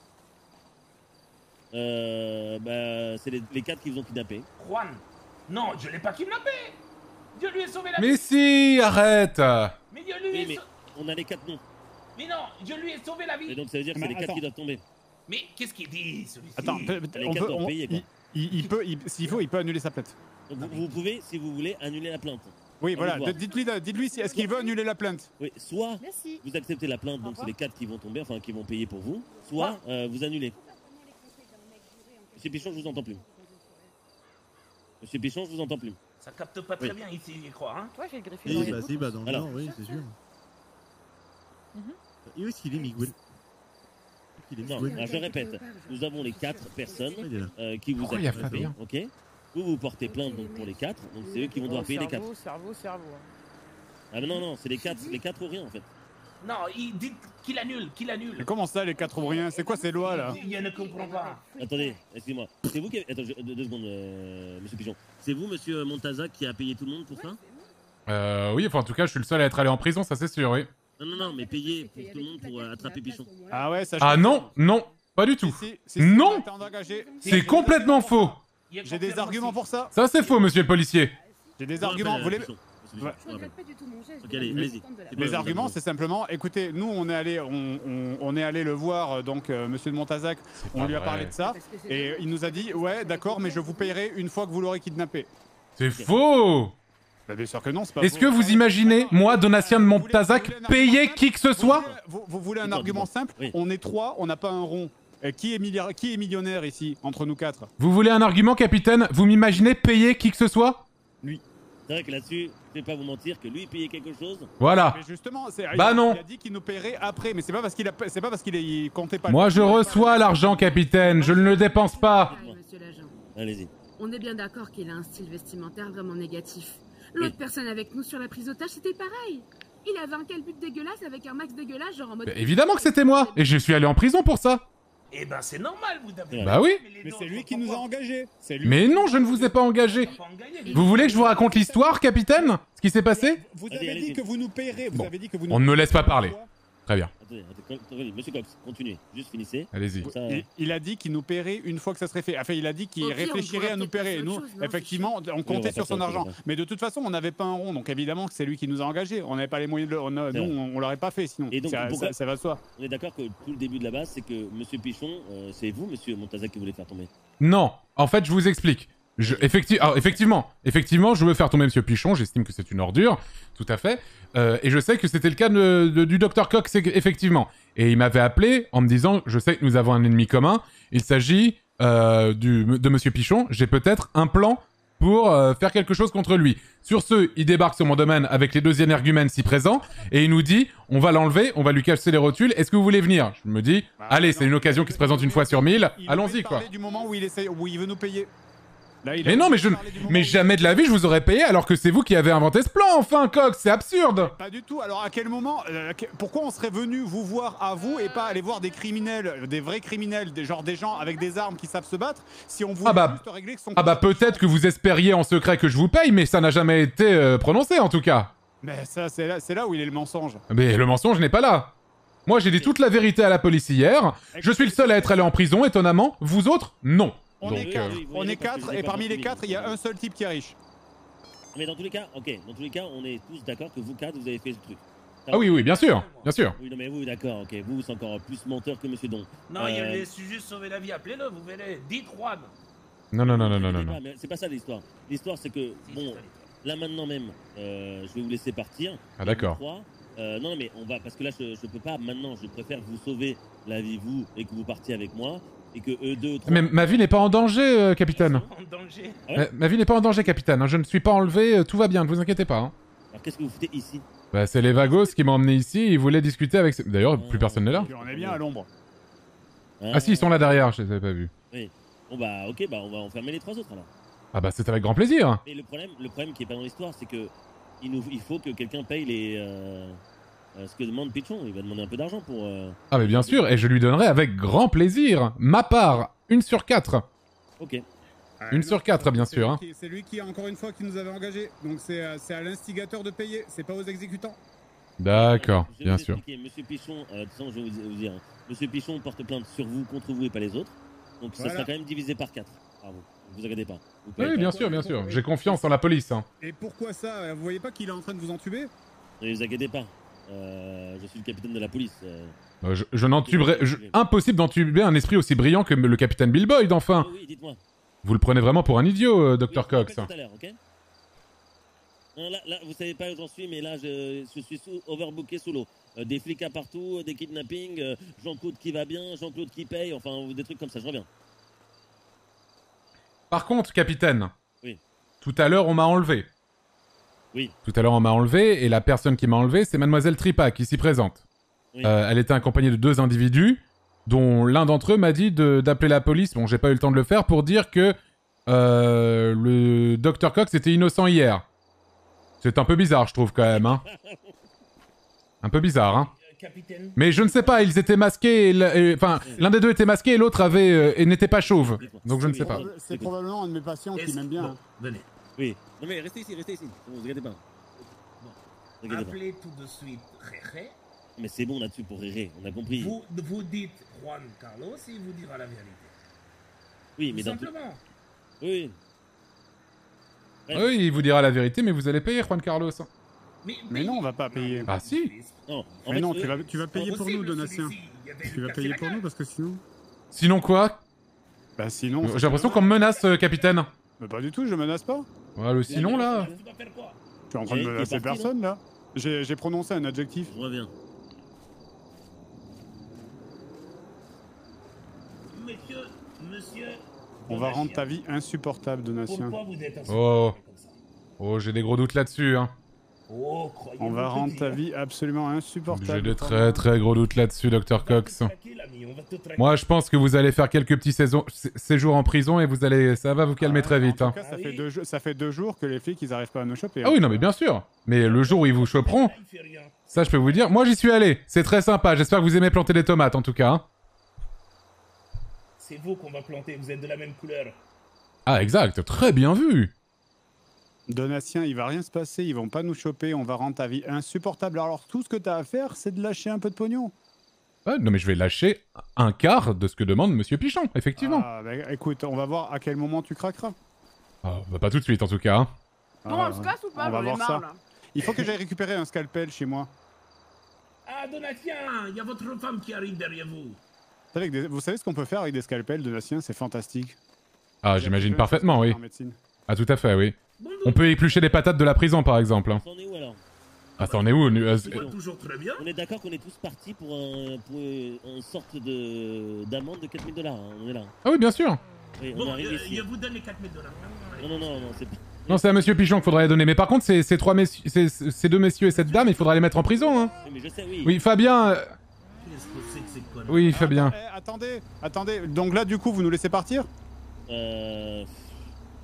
Euh, bah, c'est les, les quatre qui vous ont kidnappé. Juan. Non, je l'ai pas kidnappé. Je lui ai sauvé la vie. Mais si, arrête. Mais je lui Oui, ai mais sau- on a les quatre noms. Mais non, je lui ai sauvé la vie. Et donc ça veut dire que Mais c'est les quatre attends. qui doivent tomber. Mais qu'est-ce qu'il dit, celui-ci? Attends, peut- peut- Les on quatre peut, doivent on- payer, quoi. il, il- il peut, il- s'il faut, il peut annuler sa plainte. Donc vous, vous pouvez, si vous voulez, annuler la plainte. Oui, À voilà. vous de voir. de- Dites-lui, dites-lui si est-ce qu'il veut annuler la plainte. Oui, soit Merci. vous acceptez la plainte, donc c'est les quatre qui vont tomber, enfin qui vont payer pour vous, soit euh, vous annulez. Monsieur Pichon, je vous entends plus. Monsieur Pichon, je vous entends plus. Ça capte pas très Oui. bien ici, je crois. Hein. Toi, j'ai le griffé Oui, dans les bah, bouts. si, bah, dans le Alors. genre, oui, c'est sûr. Mhm. Et où est-ce qu'il est, Miguel? Il est Non, Miguel. alors je répète, nous avons les quatre personnes Il est là. euh, qui vous Pourquoi il y a acceptent, Fabien ok? Vous vous portez plainte donc pour les quatre, donc c'est eux qui vont devoir payer les quatre. Cerveau, cerveau, cerveau. Ah mais non non, c'est les quatre, les quatre ou rien en fait. Non, il dit qu'il annule, qu'il annule. Mais comment ça, les quatre ou rien? C'est quoi ces lois là? Il ne comprend pas. Attendez, excusez-moi. C'est vous qui avez... Attends, je- deux, deux secondes, euh, monsieur Pichon. C'est vous, monsieur Montazac, qui a payé tout le monde pour ça? Euh, oui, enfin, en tout cas, je suis le seul à être allé en prison, ça c'est sûr, oui. Non, non, non, mais payé pour tout le monde pour euh, attraper Pichon. Ah ouais, ça. Ah non, non, pas du tout. Si, si, si, Non, on t'a engagé. c'est complètement faux. J'ai des arguments pour ça. Ça c'est faux, monsieur le policier. J'ai des Je vous arguments. rappelle, Vous voulez... Pichon. Monsieur Pichon, Ouais. je vous rappelle. pas du tout mon geste. Ok, allez, allez-y. C'est Les pas- arguments, c'est simplement, écoutez, nous on est allé, on, on- on est allé le voir, euh, donc euh, Monsieur de Montazac, on pas lui a vrai. parlé de ça, et il nous a dit, ouais, d'accord, mais je vous payerai une fois que vous l'aurez kidnappé. C'est faux. Bah, bien sûr que non, c'est pas. Est-ce faux. que vous imaginez, moi, Donatien de Montazac, payer qui que ce soit? Vous, vous voulez un Dites-moi, argument dites-moi. simple? Oui. On est trois, on n'a pas un rond. Euh, qui, est milliard... qui est millionnaire ici, entre nous quatre? Vous voulez un argument, capitaine? Vous m'imaginez payer qui que ce soit? Lui. C'est vrai que là-dessus, je vais pas vous mentir que lui il payait quelque chose. Voilà. Mais justement, c'est. Bah il, non. Il a dit qu'il nous paierait après, mais c'est pas parce qu'il a, c'est pas parce qu'il est- il comptait pas. Moi, je reçois l'argent, capitaine, je ne le dépense pas. Monsieur l'agent, Allez-y. on est bien d'accord qu'il a un style vestimentaire vraiment négatif. L'autre Oui. personne avec nous sur la prise d'otage, c'était pareil. Il avait un calbut dégueulasse avec un max dégueulasse, genre en mode... Bah, évidemment que c'était moi, et je suis allé en prison pour ça. Eh ben, c'est normal, vous avez. Bah oui. Mais c'est lui qui nous a engagés. C'est lui. Mais non, je ne vous ai pas engagé. Vous voulez que je vous raconte l'histoire, capitaine? Ce qui s'est passé? Vous Allez, avez allez-y. dit que vous nous payerez. Vous Bon. avez dit que vous nous On ne me laisse pas payerez. parler. Très bien. Attendez, attendez, attendez, monsieur Cox, continuez. Juste finissez. Allez-y. Ça, Il, il a dit qu'il nous paierait une fois que ça serait fait. Enfin, il a dit qu'il Au pire, on réfléchirait pourrait à nous peut-être payer. passer Nous, à autre chose, non, effectivement, on on comptait va sur faire son ça, argent. c'est vrai. Mais de toute façon, on n'avait pas un rond. Donc évidemment que c'est lui qui nous a engagés. On n'avait pas les moyens de le. on a- C'est nous, vrai. on, on l'aurait pas fait sinon. Et donc, ça, pourquoi- ça- ça va de soi. On est d'accord que tout le début de la base, c'est que monsieur Pichon, euh, c'est vous, monsieur Montazac, qui voulez faire tomber. Non, en fait, je vous explique. Je, effecti- alors, effectivement, effectivement, je veux faire tomber Monsieur Pichon, j'estime que c'est une ordure, tout à fait. Euh, et je sais que c'était le cas de- de- du docteur Cox, c'est que- effectivement. Et il m'avait appelé en me disant, je sais que nous avons un ennemi commun, il s'agit euh, du- de Monsieur Pichon, j'ai peut-être un plan pour euh, faire quelque chose contre lui. Sur ce, il débarque sur mon domaine avec les deux énergumènes si présents, et il nous dit, on va l'enlever, on va lui casser les rotules, est-ce que vous voulez venir? Je me dis, allez, c'est une occasion qui se présente une fois sur mille, Il allons-y voulait quoi. parler du moment où il, essaie, où il veut nous payer. Là, il a Mais non, mais je, mais jamais de la vie je vous aurais payé alors que c'est vous qui avez inventé ce plan. Enfin, Cox, c'est absurde. Pas du tout. Alors à quel moment, euh, que- pourquoi on serait venu vous voir à vous et pas aller voir des criminels, des vrais criminels, des genre des gens avec des armes qui savent se battre, si on voulait Ah bah, juste régler que son. ah bah peut-être que vous espériez en secret que je vous paye, mais ça n'a jamais été euh, prononcé en tout cas. Mais ça, c'est là, c'est là où il est le mensonge. Mais le mensonge n'est pas là. Moi, j'ai dit toute la vérité à la police hier. Je suis le seul à être allé en prison, étonnamment. Vous autres, non. On Donc, est quatre, euh, on est quatre, et parmi les quatre, il y a un seul type qui est riche. Mais dans tous les cas, ok, dans tous les cas, on est tous d'accord que vous quatre, vous avez fait ce truc. Ah oui, oui, bien sûr, bien sûr. Oui, non mais vous, d'accord, ok, vous, c'est encore plus menteur que Monsieur Don. Non, il Euh, a su juste sauver la vie, appelez-le, vous verrez. Dites Juan. Non, non, non, non, non, non, C'est non. pas- mais C'est pas ça l'histoire. L'histoire, c'est que, bon, là maintenant même, euh, je vais vous laisser partir. Ah, d'accord. Vous trois, euh, non, mais on va, parce que là, je, je peux pas maintenant, je préfère vous sauver la vie, vous, et que vous partiez avec moi, et que eux deux, trois... Mais ma vie n'est pas en danger, euh, capitaine. En danger. Ah Ma, ouais ma vie n'est pas en danger, capitaine. hein. Je ne suis pas enlevé, euh, tout va bien, ne vous inquiétez pas. hein. Alors qu'est-ce que vous foutez ici? Bah, c'est les Vagos qui m'ont emmené ici, ils voulaient discuter avec... ces- D'ailleurs, plus personne n'est là. Puis on est bien à l'ombre. Ah si, ils sont là derrière, je les avais pas vus. Oui. Bon bah, ok, bah on va enfermer les trois autres alors. Ah bah, c'est avec grand plaisir. Et le problème, le problème qui est pas dans l'histoire, c'est que il, nous, il faut que quelqu'un paye les... Euh, euh, ce que demande Pichon, il va demander un peu d'argent pour... euh, Ah mais bien sûr, et je lui donnerai avec grand plaisir. Ma part, une sur quatre. Ok. Une sur quatre, bien C'est sûr. lui hein. qui- C'est lui qui, encore une fois, qui nous avait engagés. Donc c'est euh, c'est à l'instigateur de payer, c'est pas aux exécutants. D'accord, Je vais bien vous sûr. expliquer. Monsieur Pichon, euh, de toute façon, je vais vous, vous dire, hein. Monsieur Pichon porte plainte sur vous, contre vous et pas les autres. Donc ça Voilà. sera quand même divisé par quatre. Par vous. Ne vous inquiétez pas. Vous Oui, payez pas. bien sûr, bien sûr. J'ai confiance en la police. hein. Et pourquoi ça? Vous voyez pas qu'il est en train de vous entuber? Ne vous inquiétez pas. Euh, je suis le capitaine de la police. euh. Euh, je je n'entuberai... je- Impossible d'entuber un esprit aussi brillant que le capitaine Bill Boyd, enfin. Ah oui, dites-moi. Vous le prenez vraiment pour un idiot, euh, docteur Oui, je vous Cox. appelle tout à l'heure, ok? Non, là, là, vous savez pas où j'en suis, mais là, je, je suis sous, overbooké sous l'eau. Euh, des flics à partout, des kidnappings, euh, Jean-Claude qui va bien, Jean-Claude qui paye, enfin, des trucs comme ça, je reviens. Par contre, capitaine, Oui. tout à l'heure, on m'a enlevé. Oui. Tout à l'heure, on m'a enlevé, et la personne qui m'a enlevé, c'est Mademoiselle Tripac, ici présente. Oui. Euh, elle était accompagnée de deux individus, dont l'un d'entre eux m'a dit de- d'appeler la police, bon, j'ai pas eu le temps de le faire, pour dire que euh, le docteur Cox était innocent hier. C'est un peu bizarre, je trouve, quand même, hein. Un peu bizarre, hein. Capitaine. Mais je ne sais pas, ils étaient masqués, et l- et- enfin, l'un des deux était masqué et l'autre avait euh, et n'était pas chauve. Donc je ne sais pas. C'est probablement un de mes patients qui m'aime bien. hein. Venez. Oui. Non, mais restez ici, restez ici. Ne vous inquiétez pas. Ne vous inquiétez pas. Appelez tout de suite Réré. Mais c'est bon là-dessus pour Réré, on a compris. Vous, vous dites Juan Carlos et il vous dira la vérité. Oui, mais Tout dans tout... simplement. Oui. Ah oui, il vous dira la vérité, mais vous allez payer, Juan Carlos. Mais non, on va pas payer. Ah si. Non, Mais fait, non, eux- tu vas, tu vas payer pour nous, Donatien. Tu vas payer pour nous parce que sinon. Sinon quoi? Bah sinon. J'ai l'impression qu'on me menace, euh, capitaine. Mais pas du tout, je menace pas. Ouais, le sinon là. Je suis en train de T'es- t'es menacer parti, personne là. J'ai j'ai prononcé un adjectif. Je reviens. Monsieur, monsieur. On va rendre ta vie insupportable, Donatien. Pourquoi vous êtes Oh. Oh, j'ai des gros doutes là-dessus, hein. Oh, croyez-vous On va te rendre dire. ta vie absolument J'ai insupportable. des très très gros doutes là-dessus, docteur Cox. Traquer, l'ami, on va te traquer. Moi, je pense que vous allez faire quelques petits saisons- sé- séjours en prison et vous allez, ça va vous calmer très vite. En hein. tout cas, ça, fait deux, jours- ça fait deux jours que les flics ils arrivent pas à nous choper. Ah oui, non, mais bien sûr. Mais le jour où ils vous choperont, ça, je peux vous dire. Moi, j'y suis allé. C'est très sympa. J'espère que vous aimez planter des tomates, en tout cas. hein. C'est vous qu'on va planter, vous êtes de la même couleur. Ah, exact. Très bien vu. Donatien, il va rien se passer, ils vont pas nous choper, on va rendre ta vie insupportable. Alors tout ce que t'as à faire, c'est de lâcher un peu de pognon. Ah, non, mais je vais lâcher un quart de ce que demande Monsieur Pichon, effectivement. Ah, bah, écoute, on va voir à quel moment tu craqueras. Ah, bah, pas tout de suite, en tout cas. hein. Bon, on se casse ou pas? On va J'en ai voir marre, ça. là. Il faut que j'aille récupérer un scalpel chez moi. Ah, Donatien, il y a votre femme qui arrive derrière vous. Vous savez, que des- vous savez ce qu'on peut faire avec des scalpels, Donatien? C'est fantastique. Ah, j'imagine parfaitement, oui. En médecine. Ah, tout à fait, oui. On peut éplucher les patates de la prison, par exemple. hein. Ça en est où alors? Ah, ça en est où nu- euh, Il va toujours très bien. On est d'accord qu'on est tous partis pour, un, pour une sorte de d'amende de quatre mille dollars. hein, On est là. Ah oui, bien sûr. Oui, on Bon, arrive euh, ici. je vous donne les quatre mille dollars. Non, non, non, non, c'est pas... Non, c'est à Monsieur Pichon qu'il faudra les donner. Mais par contre, ces, ces trois messieurs, ces, ces deux messieurs et cette dame, il faudra les mettre en prison. Hein. Oui, mais je sais, oui. Oui, Fabien. euh, Qu'est-ce que c'est que ces conneries? Oui, Fabien. Eh, attendez, attendez. Donc là, du coup, vous nous laissez partir? Euh...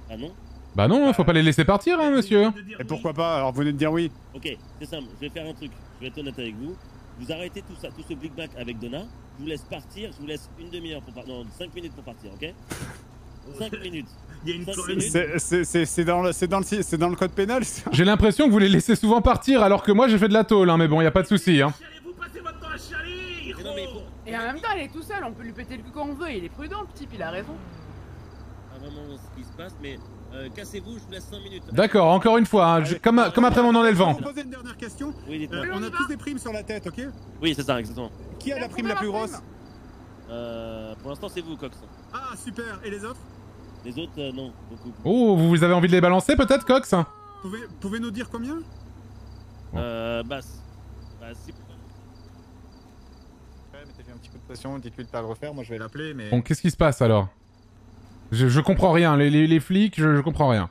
Ah non? Bah non, faut pas les laisser partir, hein, monsieur. Et pourquoi pas? Alors vous venez de dire oui. Ok, c'est simple, je vais faire un truc. Je vais être honnête avec vous. Vous arrêtez tout ça, tout ce blic-bac avec Donna. Je vous laisse partir, je vous laisse une demi-heure pour partir. Non, cinq minutes pour partir, ok? cinq minutes. Il y a une cinq connerie. minutes. C'est- C'est c'est- c'est dans, le- c'est dans, le- c'est dans le code pénal ça. J'ai l'impression que vous les laissez souvent partir alors que moi j'ai fait de la tôle, hein, mais bon, y a pas de souci, hein. Vous passez votre temps à chialer, Mais non, mais pour- Et en même temps, il est tout seul, on peut lui péter le cul quand on veut, il est prudent le type, il a raison. Pas vraiment ce qui se passe, mais euh, cassez-vous, je vous laisse cinq minutes. D'accord, encore une fois, hein, je- comme, comme après mon enlèvement. Je vais vous poser une dernière question. Oui, dites-moi. Euh, on a tous des primes sur la tête, ok? Oui, c'est ça, exactement. Qui a la prime la plus grosse? Euh, pour l'instant, c'est vous, Cox. Ah, super. Et les autres? Les autres, euh, non, beaucoup. Oh, vous avez envie de les balancer peut-être, Cox? Pouvez, pouvez nous dire combien? Euh, basse. Bah, si. Ouais, mettez-lui un petit coup de pression, dites-lui de pas le refaire, moi je vais l'appeler, mais... Bon, qu'est-ce qui se passe alors? je, je comprends rien, les, les, les flics, je, je comprends rien.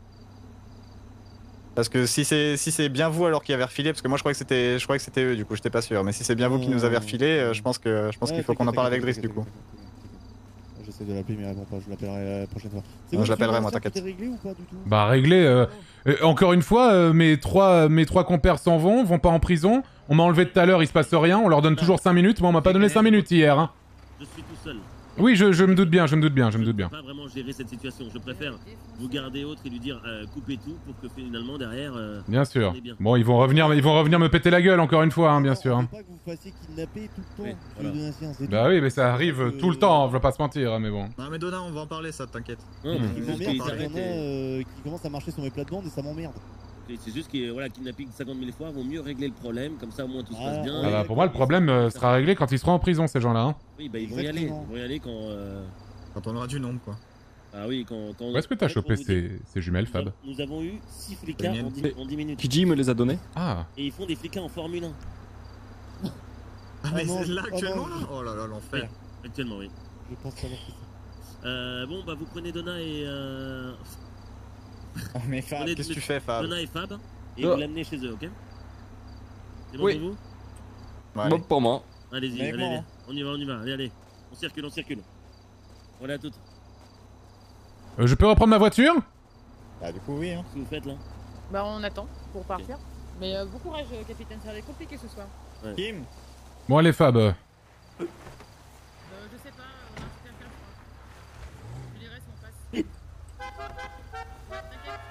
Parce que si c'est si c'est bien vous alors qui avez refilé, parce que moi je croyais que c'était je croyais que c'était eux du coup, j'étais pas sûr, mais si c'est bien vous qui nous avez refilé, euh, je pense que je pense Ouais, qu'il faut qu'on en t'inquiète, parle avec t'inquiète, Driss du coup. J'essaie de l'appeler, mais elle répond pas. Je l'appellerai la prochaine fois. C'est Non, bon, je l'appellerai, tu moi, vois, ça, t'inquiète. tout est réglé ou pas du tout? Bah réglé, euh, euh, encore une fois, euh, mes, trois, mes trois compères s'en vont, vont pas en prison. On m'a enlevé tout à l'heure, il se passe rien, on leur donne toujours cinq minutes, moi on m'a pas donné cinq minutes hier. Hein. Je suis tout seul. Oui, je, je me doute bien, je me doute bien, je me doute bien. Je peux pas vraiment gérer cette situation. Je préfère vous garder autre et lui dire euh, coupez tout pour que finalement derrière. Euh, Bien sûr. on est bien. Bon, ils vont revenir, ils vont revenir me péter la gueule encore une fois, hein, bien sûr. Hein. Faut pas que vous fassiez kidnapper tout le temps. Oui, tous les Donatiens, c'est Bah tout. oui, mais ça arrive Euh, tout le temps, je vais pas se mentir, hein, mais bon. Non mais Donna, on va en parler ça, t'inquiète. Non, Hmm. mais Il c'est juste m'emmerde qu'il parce qu'il y en a s'arrête et- euh, qui commencent à marcher sur mes plates-bandes et ça m'emmerde. et C'est juste que voilà, kidnapping cinquante mille fois, vaut mieux régler le problème, comme ça au moins tout se passe Ah, bien. Ah et- bah, pour moi, le problème euh, sera réglé quand ils seront en prison, ces gens-là. Hein. Oui, bah ils vont y aller. Exactement. Ils vont y aller quand. Euh... Quand on aura du nombre quoi. Ah oui, quand. quand... Où est-ce que t'as en fait, chopé pour vous dire, ces, ces jumelles, nous Fab avons- Nous avons eu six flicards en dix, en dix minutes. Kiji me les a donnés. Ah. Et ils font des flicards en Formule un. Ah mais Ah non, c'est là ah actuellement non. là? Oh là là, l'enfer. Actuellement, oui. Je pense savoir qui c'est. Euh, bon, bah vous prenez Donna et. Euh... Oh, mais Fab, prenez qu'est-ce que tu monsieur- fais Fab? Donna et Fab, et Oh. vous l'amenez chez eux, ok? C'est bon Oui. pour vous? Ouais, Bon allez. pour moi. Allez-y, Avec allez, moi, allez. hein. On y va, on y va, allez, allez. On circule, on circule. Voilà toutes. Euh, je peux reprendre ma voiture? Bah du coup oui hein. Qu'est-ce que vous faites là? Bah on attend pour partir. Mais euh, bon courage euh, capitaine, ça va être compliqué ce soir. Kim? Bon, allez, Fab. euh, Euh, je sais pas, on a un quelqu'un je crois. Je dirais si on passe.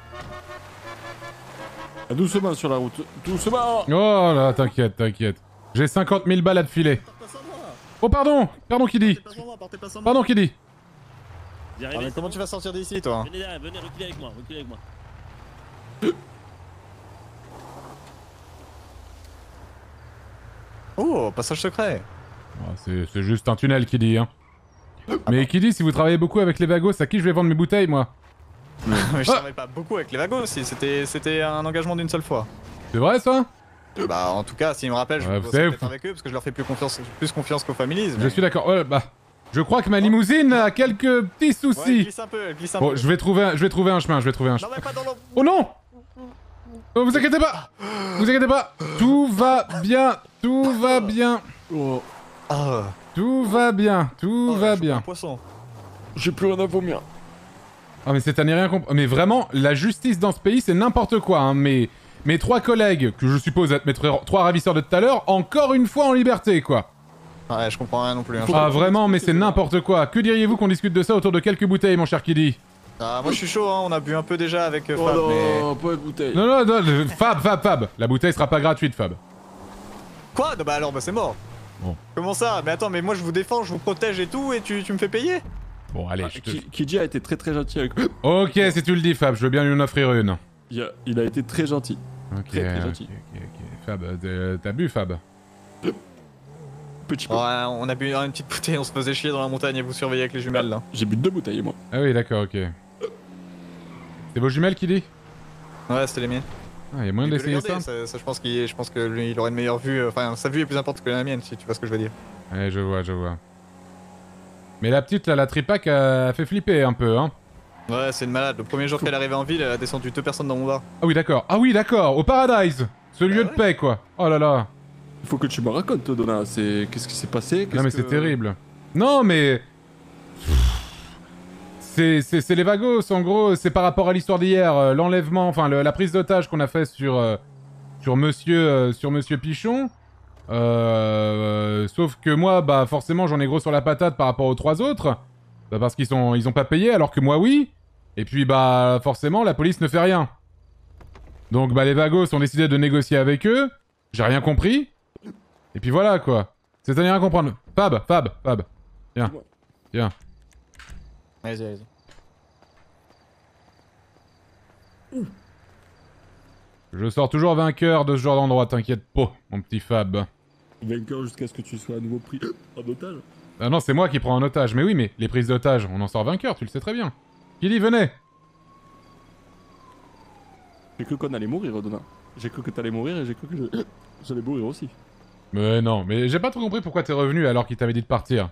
Ah, doucement sur la route. Doucement. Oh là, t'inquiète, t'inquiète. J'ai cinquante mille balles à te filer. Oh, pardon! Pardon, qui dit? Partez pas sans moi, partez pas sans moi. Pardon, qui dit? Vous y Ah, arrivez, mais c'est comment bon tu vas sortir d'ici toi? Venez là, venez, reculez avec moi, reculez avec moi. Oh, passage secret. Ah, c'est c'est juste un tunnel qui dit, hein. Mais qui dit, si vous travaillez beaucoup avec les vagos, à qui je vais vendre mes bouteilles, moi? Mais je Ah. travaille pas beaucoup avec les wagons aussi, c'était c'était un engagement d'une seule fois. C'est vrai, ça? Bah en tout cas, s'ils me rappellent, je Ouais, vais vous bosser savez, peut-être vous- avec eux parce que je leur fais plus confiance, plus confiance qu'aux families. Je suis d'accord. Oh, bah, je crois que ma limousine a quelques petits Ouais, soucis. glisse un peu, glisse un Bon, peu. je vais trouver, un, je vais trouver un chemin, je vais trouver un Non chemin. mais pas dans l'eau. Oh non! Oh, vous inquiétez pas! Vous inquiétez pas! Tout va bien! Tout va bien! Oh, Ah. Tout va bien! Tout Oh, va j'ai chopé bien! un poisson. j'ai plus rien à vomir. Ah, mais cette année, rien compris. Mais vraiment, la justice dans ce pays, c'est n'importe quoi, hein. Mes, mes trois collègues, que je suppose être mes trois trois ravisseurs de tout à l'heure, encore une fois en liberté, quoi. Ouais, je comprends rien non plus. hein. Ah, vraiment, mais c'est n'importe quoi. Que diriez-vous qu'on discute de ça autour de quelques bouteilles, mon cher Kiddy? Ah, moi je suis chaud, hein, on a bu un peu déjà avec euh, Oh Fab, non, mais... pas de bouteille. Non, non, non, le- Fab, Fab, Fab. La bouteille sera pas gratuite, Fab. Quoi? Non, bah alors, bah c'est mort. Bon. Comment ça? Mais attends, mais moi je vous défends, je vous protège et tout, et tu, tu me fais payer? Bon, allez, Ah, je te... Ki- Kiji a été très très gentil avec moi. Ok, si tu le dis, Fab, je veux bien lui en offrir une. Il a, il a été très gentil. Ok, Très, très ok, gentil. ok, ok. Fab, euh, t'as bu, Fab? Petit peu. Ouais, on a bu une petite bouteille, on se faisait chier dans la montagne et vous surveillez avec les jumelles là. J'ai bu deux bouteilles moi. Ah oui, d'accord, ok. C'est vos jumelles, Kiddy? Ouais, c'était les miennes. Ah, y'a moyen Il peut d'essayer le ça? garder, ça, ça, je pense qu'il je pense que lui, il aurait une meilleure vue, euh, enfin sa vue est plus importante que la mienne si tu vois ce que je veux dire. Ouais, je vois, je vois. Mais la petite, là, la tripac, a fait flipper un peu, hein. Ouais, c'est une malade, le premier jour qu'elle est arrivée en ville, elle a descendu deux personnes dans mon bar. Ah oui, d'accord. Ah oui, d'accord, au Paradise! Ce lieu de paix, quoi. Oh là là. Il faut que tu me racontes, Donna. C'est qu'est-ce qui s'est passé? Non, mais Qu'est-ce c'est que- terrible. Non, mais... C'est c'est c'est- c'est les vagos, en gros, c'est par rapport à l'histoire d'hier, euh, l'enlèvement, enfin le- la prise d'otage qu'on a fait sur, euh, sur, monsieur, euh, sur monsieur Pichon. Euh, sauf que moi, bah forcément, j'en ai gros sur la patate par rapport aux trois autres. Bah, parce qu'ils sont, ils ont pas payé, alors que moi, oui. Et puis, bah, forcément, la police ne fait rien. Donc, bah, les vagos ont décidé de négocier avec eux. J'ai rien compris. Et puis voilà, quoi. C'est à rien à comprendre. Fab, Fab, Fab. Viens. Viens. Vas-y, vas-y. Je sors toujours vainqueur de ce genre d'endroit, t'inquiète pas, mon petit Fab. Vainqueur jusqu'à ce que tu sois à nouveau pris en otage. Ah non, c'est moi qui prends un otage. Mais oui, mais les prises d'otages, on en sort vainqueur, tu le sais très bien. Qui dit, venez. J'ai cru qu'on allait mourir, Donna. J'ai cru que t'allais mourir et j'ai cru que je- j'allais mourir aussi. Mais non, mais j'ai pas trop compris pourquoi t'es revenu alors qu'il t'avait dit de partir.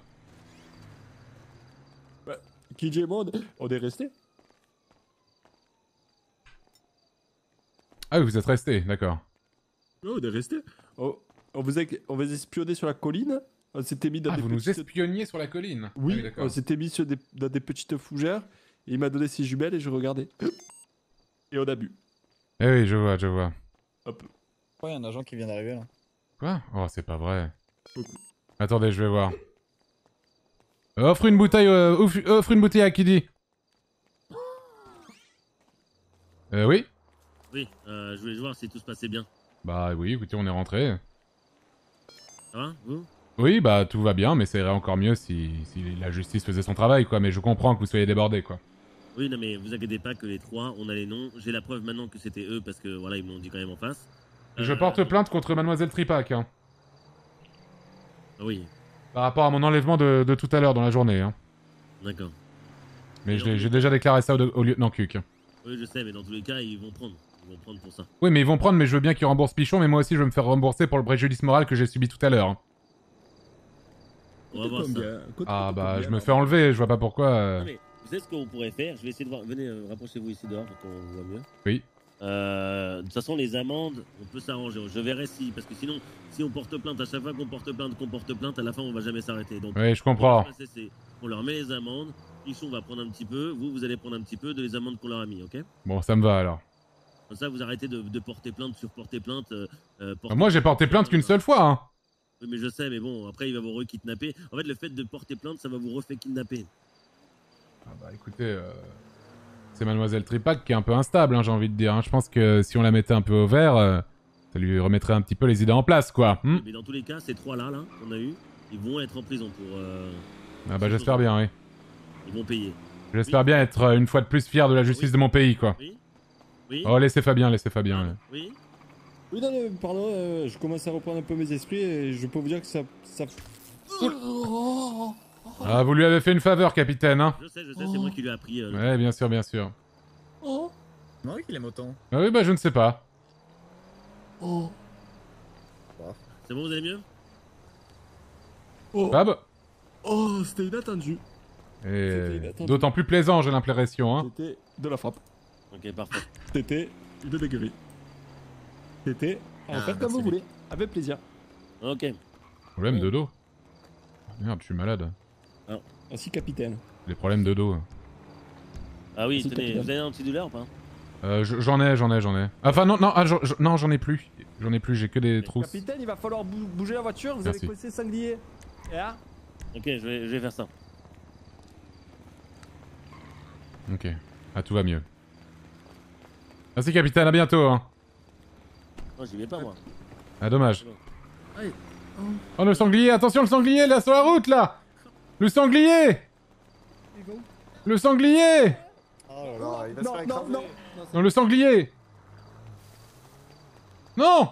Bah, K J et moi, on est restés. Ah oui, vous êtes resté, d'accord. Ouais, on est restés. Oh, on vous a, on vous a espionné sur la colline. On s'était mis dans Ah, des vous nous petites... espionniez sur la colline. Oui, Ah oui, d'accord. on s'était mis sur des, dans des petites fougères. Et il m'a donné ses jumelles et je regardais. Et on a bu. Eh oui, je vois, je vois. Hop. Ouais, y a un agent qui vient d'arriver là. Quoi? Oh, c'est pas vrai. Attendez, je vais voir. Euh, offre une bouteille, euh, ouf- offre une bouteille à qui dit. Euh, oui? Oui, euh, je voulais voir si tout se passait bien. Bah oui, écoutez, on est rentré. Ça va, vous? Oui, bah tout va bien, mais ça irait encore mieux si, si la justice faisait son travail, quoi. Mais je comprends que vous soyez débordés, quoi. Oui, non, mais vous inquiétez pas que les trois, on a les noms. J'ai la preuve maintenant que c'était eux parce que voilà, ils m'ont dit quand même en face. Je Euh, porte plainte contre Mademoiselle Tripac, hein. Oui, Par rapport à mon enlèvement de, de tout à l'heure dans la journée, hein. d'accord. Mais je l'ai- j'ai déjà déclaré ça au, au lieutenant Cuc. Oui, je sais, mais dans tous les cas, ils vont prendre. Ils vont prendre pour ça. Oui, mais ils vont prendre, mais je veux bien qu'ils remboursent Pichon, mais moi aussi je veux me faire rembourser pour le préjudice moral que j'ai subi tout à l'heure. On va voir ça. Ah bah, je me fais enlever, je vois pas pourquoi. euh. Non, mais vous savez ce qu'on pourrait faire? Je vais essayer de voir. Venez, euh, rapprochez-vous ici dehors pour qu'on vous voit mieux. Oui. Euh, de toute façon, les amendes, on peut s'arranger. Je verrai si, parce que sinon, si on porte plainte, à chaque fois qu'on porte plainte, qu'on porte plainte, à la fin, on va jamais s'arrêter. Donc, Oui, je comprends. ce qui va se passer, c'est on leur met les amendes. Pichon va prendre un petit peu. Vous, vous allez prendre un petit peu de les amendes qu'on leur a mis, ok? Bon, ça me va alors. Comme ça, vous arrêtez de, de porter plainte sur porter plainte. Euh, euh, porter Bah, moi j'ai porté plainte qu'une seule fois, hein. Oui, mais je sais, mais bon, après, il va vous re-kidnapper. En fait, le fait de porter plainte, ça va vous refait kidnapper. Ah bah écoutez, euh, c'est Mademoiselle Tripac qui est un peu instable, hein, j'ai envie de dire. Hein. Je pense que si on la mettait un peu au vert, euh, ça lui remettrait un petit peu les idées en place, quoi. Hmm. Mais dans tous les cas, ces trois-là, là, qu'on a eu, ils vont être en prison pour... Euh... Ah bah j'espère bien, oui. Ils vont payer. J'espère bien être euh, une fois de plus fier de la justice de mon pays, quoi. Oui. Oui. Oh, laissez Fabien, laissez Fabien. ouais. Oui. Oui, non, non, pardon, euh, je commence à reprendre un peu mes esprits et je peux vous dire que ça... ça... Ah, vous lui avez fait une faveur, capitaine, hein. Je sais, je sais, c'est moi qui lui ai appris. Euh, le- Ouais, bien sûr, bien sûr. Oh. Non, qu'il aime autant. Ah oui, bah je ne sais pas. Oh. C'est bon, vous allez mieux? Oh. Fab. Oh, c'était inattendu. Et d'autant plus plaisant, j'ai l'impression, hein. C'était de la frappe. Ok, parfait. C'était une dégueurie. C'était... En Ah, fait, comme merci vous bien. voulez. Avec plaisir. Ok. Problème de dos. Merde, je suis malade. Alors. Merci, capitaine. Les problèmes de dos. Ah oui, Merci, tenez, capitaine. vous avez un antidouleur ou pas? Euh, je- j'en ai, j'en ai, j'en ai. Enfin, non, non, ah, j'en- j'en- non, j'en ai plus. J'en ai plus, j'ai que des trousses. Capitaine, il va falloir bou- bouger la voiture, vous Merci. avez coincé sanglier. Et là Ok, je vais, je vais faire ça. Ok. Ah, tout va mieux. Merci, capitaine, à bientôt, hein. Non, j'y vais pas, moi. Ah, dommage. Allez. Oh, le sanglier, attention, le sanglier, là, sur la route, là. Le sanglier. Le sanglier. Oh là là, il va se Non, faire non, écraser. non. Non, le sanglier. Non.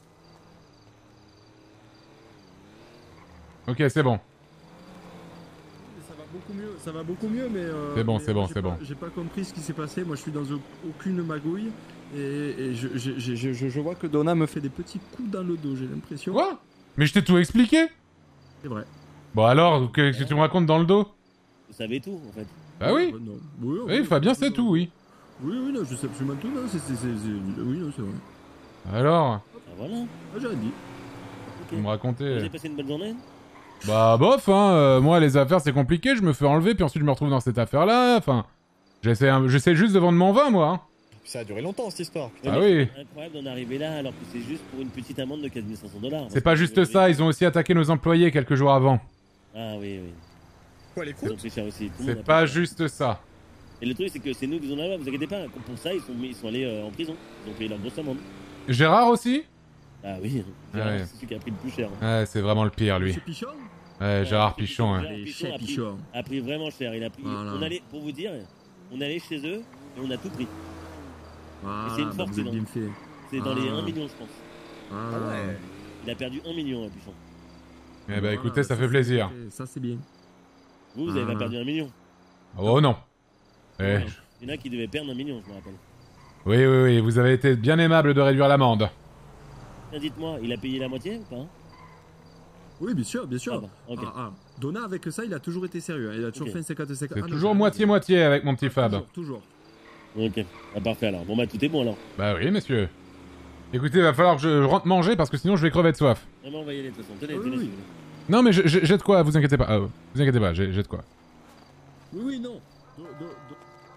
Ok, c'est bon. Ça va beaucoup mieux, ça va beaucoup mieux, mais... euh, C'est bon, mais c'est bon, j'ai c'est pas- bon. J'ai pas compris ce qui s'est passé, moi je suis dans au- aucune magouille, et, et je, je, je, je, je- je vois que Donna me fait des petits coups dans le dos, j'ai l'impression. Quoi? Mais je t'ai tout expliqué. C'est vrai. Bon alors, qu'est-ce que tu me racontes dans le dos? Vous savez tout, en fait. Bah oui. Euh, non. Oui, Oui, Fabien, c'est tout, oui. Oui, oui, non, je sais absolument tout, non, c'est... c'est- c'est- c'est- Oui, non, c'est vrai. Alors, Ah voilà. Ah, j'ai rien dit. vous me Vous racontez... avez passé une bonne journée? Bah bof, hein, euh, moi les affaires c'est compliqué, je me fais enlever, puis ensuite je me retrouve dans cette affaire-là, enfin... J'essaie un... j'essaie juste de vendre mon vin, moi. Hein. Ça a duré longtemps, cette histoire. Ah oui. C'est incroyable d'en arriver là, alors que c'est juste pour une petite amende de quinze mille cinq cents dollars. C'est pas juste ça, ils ont aussi attaqué nos employés quelques jours avant. Ah oui, oui. Quoi, les coups aussi. C'est pas juste ça. Et le truc, c'est que c'est nous qui ont la loi, vous inquiétez pas, pour ça, ils sont, ils sont allés euh, en prison. Ils ont payé leur grosse amende. Gérard aussi? Ah oui, Gérard, ouais. c'est celui qui a pris le plus cher. Ouais, c'est vraiment le pire, lui. Monsieur Pichon Ouais, Gérard Pichon, ouais. Gérard Pichon a pris, a pris vraiment cher. Il a pris, Voilà. on allait, pour vous dire, on allait chez eux et on a tout pris. Voilà, et c'est une bah, force, vous êtes c'est bien dans, fait. c'est dans les Voilà. un million, je pense. Voilà. Ah ouais. Il a perdu un million, hein, Pichon. Eh bah Voilà, écoutez, ça ça, fait c'est plaisir. bien fait, Ça c'est bien. Vous, vous avez Voilà. pas perdu un million. Oh non. Eh, Ouais. Il y en a qui devaient perdre un million, je me rappelle. oui, oui, oui, vous avez été bien aimable de réduire l'amende. Tiens, dites-moi, il a payé la moitié ou pas? Oui, bien sûr, bien sûr. Ah bon, ok. Ah, ah. Donna, avec ça, il a toujours été sérieux. hein. Il a toujours Ok. fait un cinquante cinquante. C'est Ah, non, toujours j'ai- moitié-moitié avec mon petit Fab. Toujours, toujours. Ok, ah, parfait alors. Bon bah tout est bon alors. Bah oui, monsieur. Écoutez, va falloir que je rentre manger parce que sinon je vais crever de soif. Vraiment, on va y aller de toute façon. Tenez, Ah, tenez, oui, si oui. vous voulez. Non mais j'ai- j'ai j'ai de quoi, vous inquiétez pas. Ah, vous inquiétez pas, j'ai j'ai de quoi. Oui, oui, non. Do- do- do-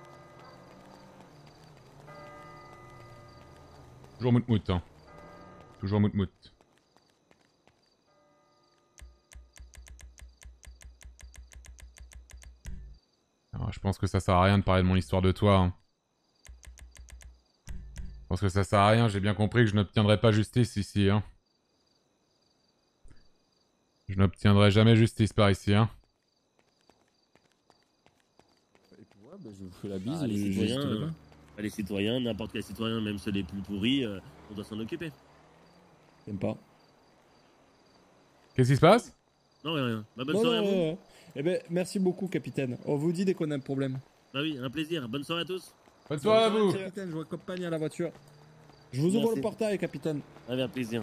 Toujours mout-mout, hein. Toujours mout-mout. Alors, je pense que ça sert à rien de parler de mon histoire de toi. Hein. Je pense que ça sert à rien, j'ai bien compris que je n'obtiendrai pas justice ici. Hein. Je n'obtiendrai jamais justice par ici. Hein. Ouais, bah, je vous fais la bise Ah, et les je- citoyens, j'hésiterai euh, pas. ah, les citoyens, n'importe quel citoyen, même ceux les plus pourris, euh, on doit s'en occuper. J'aime pas. Qu'est-ce qui se passe? Non, rien, rien. Bah, bonne Non, soirée non, à vous. non, non. Eh ben, merci beaucoup, capitaine. On vous dit dès qu'on a un problème. Bah oui, un plaisir. Bonne soirée à tous. Bonne soirée à vous. Capitaine, je vous accompagne à la voiture. Je vous ouvre Merci. le portail, capitaine. Avec plaisir.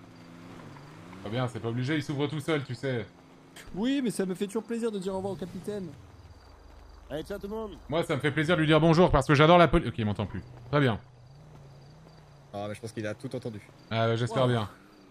Pas bien, c'est pas obligé, il s'ouvre tout seul, tu sais. Oui, mais ça me fait toujours plaisir de dire au revoir au capitaine. Allez, ciao tout le monde. Moi, ça me fait plaisir de lui dire bonjour parce que j'adore la police. Ok, il m'entend plus. Très bien. Ah, mais je pense qu'il a tout entendu. Ah, bah, j'espère Wow. bien.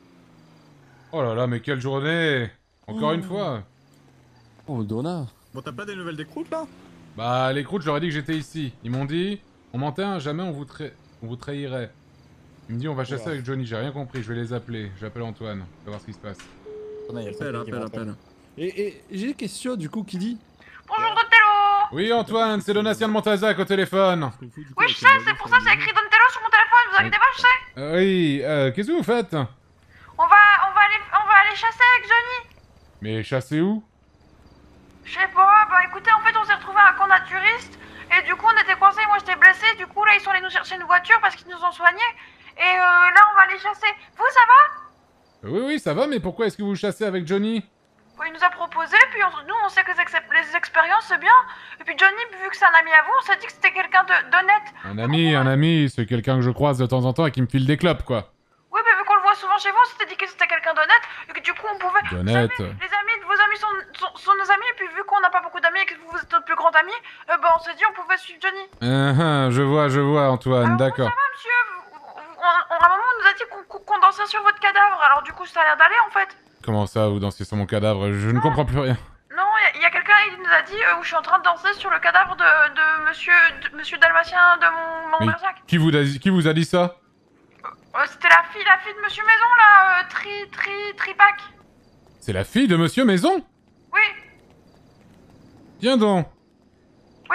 Oh là là, mais quelle journée! Encore Oh. une fois! Oh, Donna. Bon, t'as pas des nouvelles des croûtes là? Bah, les croûtes, je leur ai dit que j'étais ici. Ils m'ont dit, on mentait, hein, jamais on vous, tra- on vous trahirait. Ils me disent, on va chasser Oula. avec Johnny, j'ai rien compris, je vais les appeler. J'appelle Antoine, on va voir ce qui se passe. Appelle, appelle, appelle. Et, et j'ai une question, du coup, qui dit? Bonjour Donatello. Oui, Antoine, c'est Donatien de Montazac au téléphone. Oui, je sais, c'est pour ça, c'est écrit Donatello sur mon téléphone, vous inquiétez pas, je sais. Euh, oui, euh, qu'est-ce que vous faites? On va, on va aller, on va aller chasser avec Johnny. Mais chasser où? Je sais pas, bah écoutez, en fait, on s'est retrouvé à un camp naturiste. Et du coup, on était coincés, moi j'étais blessé. Du coup, là, ils sont allés nous chercher une voiture parce qu'ils nous ont soignés. Et euh, là, on va aller chasser. Vous, ça va? Euh, Oui, oui, ça va, mais pourquoi est-ce que vous chassez avec Johnny? Bon, il nous a proposé, puis on- nous, on sait que les, ex- les expériences, c'est bien. Et puis Johnny, vu que c'est un ami à vous, on s'est dit que c'était quelqu'un de- d'honnête. Un ami, un ami, c'est quelqu'un que je croise de temps en temps et qui me file des clopes, quoi. Oui, mais vu qu'on le voit souvent chez vous, on s'était dit que c'était quelqu'un d'honnête. Et que du coup, on pouvait... Vous D'honnête. savez, les amis, vos amis sont, sont, sont nos amis. Et puis vu qu'on n'a pas beaucoup d'amis et que vous êtes notre plus grand ami, euh, bah, on s'est dit on pouvait suivre Johnny. Ah, ah, je vois, je vois, Antoine, d'accord. Ça va, monsieur? On, on- à un moment, on nous a dit qu'on qu'on dansait sur votre cadavre. Alors du coup, ça a l'air d'aller, en fait. Comment ça, vous dansez sur mon cadavre? Je ne comprends plus rien. Non, il y, a- y a quelqu'un, il nous a dit euh, où je suis en train de danser sur le cadavre de, de monsieur, de monsieur Dalmatien de mon, mon Mais Bergerac. qui vous, a, qui vous a dit ça? Euh, C'était la fille, la fille de monsieur Maison, là, euh, Tri, Tri, Tripac. C'est la fille de Monsieur Maison? Oui, Tiens donc. oui.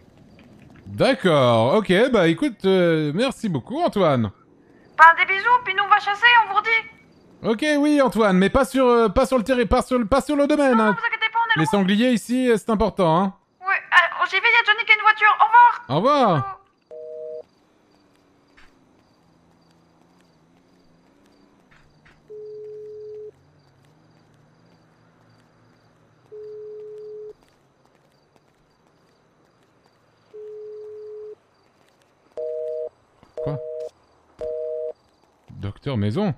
D'accord, ok, bah écoute, euh, merci beaucoup, Antoine. Bah, des bisous, puis nous, on va chasser, on vous redit. Ok, oui, Antoine, mais pas sur, euh, pas sur le terrain, pas sur, le- pas sur le domaine. hein. vous inquiétez pas, on est Les sangliers ici, euh, c'est important, hein. Ouais, euh, j'y vais, il y a Johnny qui a une voiture. Au revoir. Au revoir. Quoi? Docteur Maison?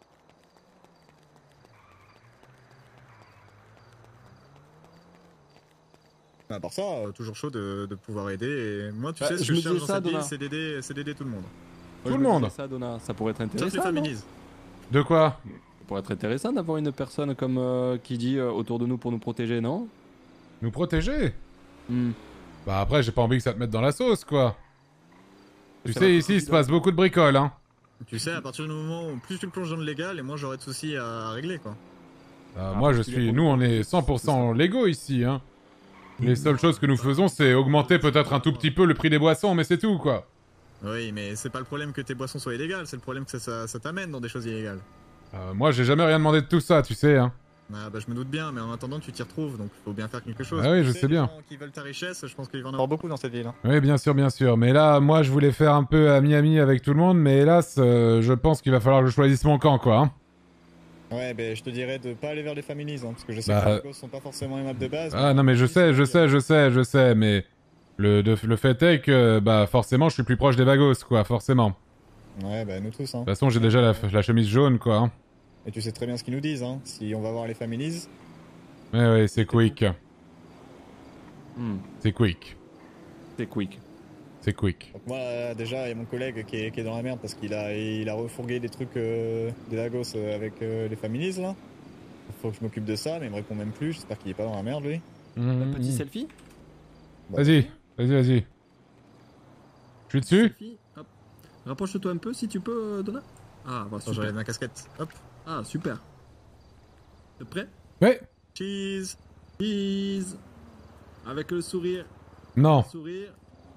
À part ça, euh, toujours chaud de, de pouvoir aider. Et moi, tu Bah, sais, ce je que me je cherche disais dans ça, cette ville, Donna. c'est d'aider c'est d'aider tout le monde. Tout le monde. Ça, Donna, ça pourrait être Sauf intéressant. les non féministes. De quoi? pourrait être intéressant d'avoir une personne comme euh, qui dit euh, autour de nous pour nous protéger, non? Nous protéger Hmm. Bah après, j'ai pas envie que ça te mette dans la sauce, quoi. Tu Ça sais, va, ici, il se passe beaucoup de bricoles, hein. Tu sais, à partir du moment où plus tu le plonges dans le légal, et moins j'aurai de soucis à régler, quoi. Euh, moi, je suis... Nous, on est cent pour cent légaux, ici, hein. Les seules choses que nous faisons, c'est augmenter peut-être un tout petit peu le prix des boissons, mais c'est tout, quoi. Oui, mais c'est pas le problème que tes boissons soient illégales, c'est le problème que ça, ça, ça t'amène dans des choses illégales. Euh, moi, j'ai jamais rien demandé de tout ça, tu sais, hein. Ah bah je me doute bien, mais en attendant tu t'y retrouves, donc faut bien faire quelque chose. Ah oui, Tu je sais, sais les bien. gens qui veulent ta richesse, je pense qu'il va en avoir beaucoup dans cette ville. Hein. Oui, bien sûr, bien sûr. Mais là, moi, je voulais faire un peu ami-ami avec tout le monde, mais hélas, euh, je pense qu'il va falloir que je choisisse mon camp, quoi. Hein. Ouais, ben je te dirais de pas aller vers les families, hein, parce que je sais Bah, que les gosses sont pas forcément aimables de base. Ah non, mais je sais, je sais, je sais, je sais, mais... Le, de- le fait est que, bah, forcément, je suis plus proche des vagos, quoi, forcément. Ouais, bah nous tous, hein. De toute façon, j'ai déjà la, la chemise jaune, quoi. Hein. Et tu sais très bien ce qu'ils nous disent, hein. Si on va voir les families... Ouais, ouais, c'est quick. Hmm. C'est quick. C'est quick. C'est quick. Donc moi, euh, déjà, il y a mon collègue qui est, qui est dans la merde parce qu'il a, il a refourgué des trucs, euh, des lagos euh, avec euh, les families, là. Faut que je m'occupe de ça, mais il me répond même plus. J'espère qu'il est pas dans la merde, lui. Mmh, Un petit mmh. selfie? Vas-y, vas-y, vas-y. Je suis dessus? Selfie, hop. Rapproche-toi un peu si tu peux, euh, Donna. Ah, bah, super. j'enlève ma casquette. Hop. Ah, super. T'es prêt? Ouais. Cheese. Cheese. Avec le sourire. Non. Le sourire.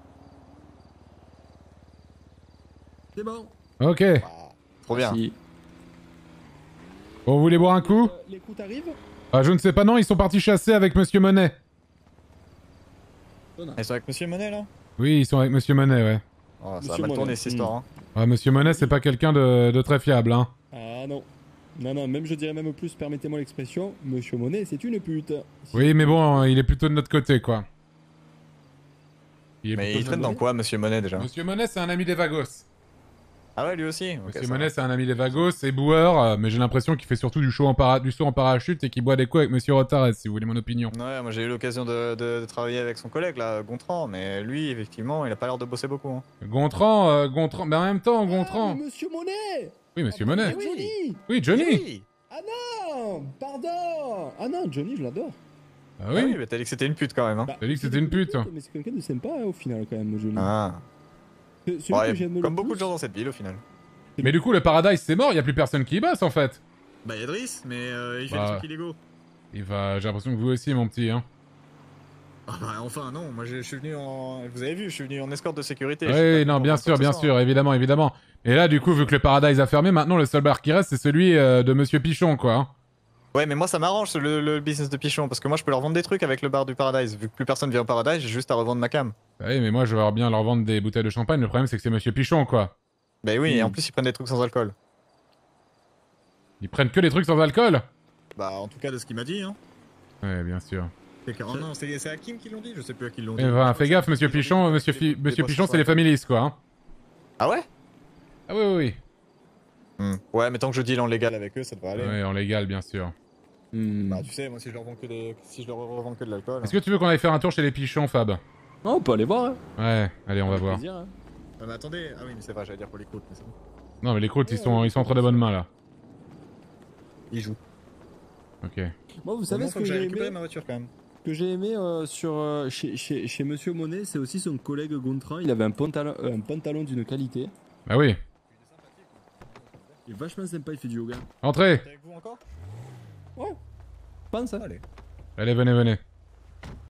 C'est bon. Ok. Trop bien. Si. Bon, vous voulez boire un coup? Les coups t'arrivent? Ah, je ne sais pas, non, ils sont partis chasser avec Monsieur Monet. Ils sont avec Monsieur Monet, là? Oui, ils sont avec Monsieur Monet, ouais. Oh, ça Monsieur va mal Monet. tourner, cette histoire, hein. Ouais, Monsieur Monet, c'est pas quelqu'un de, de très fiable, hein. Ah non. Non, non, même je dirais même plus, permettez-moi l'expression, Monsieur Monet, c'est une pute. Oui, mais bon, il est plutôt de notre côté, quoi. est Mais plutôt il de traîne notre dans côté. quoi, Monsieur Monet, déjà? Monsieur Monet, c'est un ami des Vagos. Ah ouais, lui aussi? Ok, Monsieur ça Monet, va. c'est un ami des Vagos, c'est boueur, euh, mais j'ai l'impression qu'il fait surtout du, show en para... du saut en parachute et qu'il boit des coups avec Monsieur Rotares, si vous voulez mon opinion. Ouais, moi j'ai eu l'occasion de, de- de travailler avec son collègue, là, Gontran, mais lui, effectivement, il a pas l'air de bosser beaucoup, hein. Gontran, euh, Gontran... Mais en même temps, Gontran... Monsieur Monet! Oui, Monsieur Monet. Ah, Johnny! Oui, Johnny. Ah non! Pardon! Ah non, Johnny, je l'adore. Ah Ah oui, oui, mais t'as dit que c'était une pute quand même, hein. T'as dit que c'était une pute. Mais c'est quelqu'un de sympa hein, au final quand même, Johnny. Ah. Ce- celui Ouais, que j'aime le comme beaucoup plus- de gens dans cette ville, au final. Mais du coup, le Paradise, c'est mort, y a plus personne qui y bosse, en fait. Bah y'a Driss, mais euh, il fait Bah. des trucs illégaux. Il va... J'ai l'impression que vous aussi, mon petit, hein. Ah bah enfin non, moi Je suis venu en... Vous avez vu, je suis venu en escorte de sécurité. Oui, je suis pas non, pour bien faire sûr, quoi que bien ce soit, sûr, évidemment, évidemment. Et là, du coup, vu que le Paradise a fermé, maintenant, le seul bar qui reste, c'est celui euh, de Monsieur Pichon, quoi. hein. Ouais, mais moi ça m'arrange le, le business de Pichon parce que moi je peux leur vendre des trucs avec le bar du Paradise. Vu que plus personne vient au Paradise, j'ai juste à revendre ma cam. Oui, mais moi, je vais avoir bien leur vendre des bouteilles de champagne. Le problème, c'est que c'est Monsieur Pichon, quoi. Bah oui, Hmm. et en plus ils prennent des trucs sans alcool. Ils prennent que des trucs sans alcool. Bah en tout cas de ce qu'il m'a dit, hein. Ouais, bien sûr. C'est que- oh non, c'est c'est à Kim qui l'ont dit, je sais plus à qui l'ont dit. Eh ben, fais gaffe, Monsieur Pichon, Monsieur, Fi- Monsieur Pichon, c'est les families, quoi. hein. Ah ouais? Ah oui, oui, oui. Hmm. Ouais, mais tant que je deal en légal avec eux, ça devrait aller. Ouais, en légal, bien sûr. Bah tu sais, moi si je leur vends que, des... si je leur revends que de l'alcool. Est-ce que tu veux qu'on aille faire un tour chez les Pichons, Fab? Non, on peut aller voir. Hein. Ouais, allez, on va voir. Plaisir, hein. Ah mais attendez, ah oui mais c'est vrai, j'allais dire pour les croûtes, mais c'est bon. Non, mais les croûtes, ils sont, ils sont entre de bonnes mains, là. Ils jouent. Ok. Moi, vous savez Bon, ce faut que que j'aille j'ai récupérer aimé, ma voiture quand même. ce que j'ai aimé euh, sur, euh, chez, chez, chez Monsieur Monet, c'est aussi son collègue Gontran. Il avait un pantalon, euh, un pantalon d'une qualité. Bah oui. Il est vachement sympa, il fait du yoga. Entrez. Avec vous encore? Ouais. Pense, hein. Allez. Allez, venez, venez.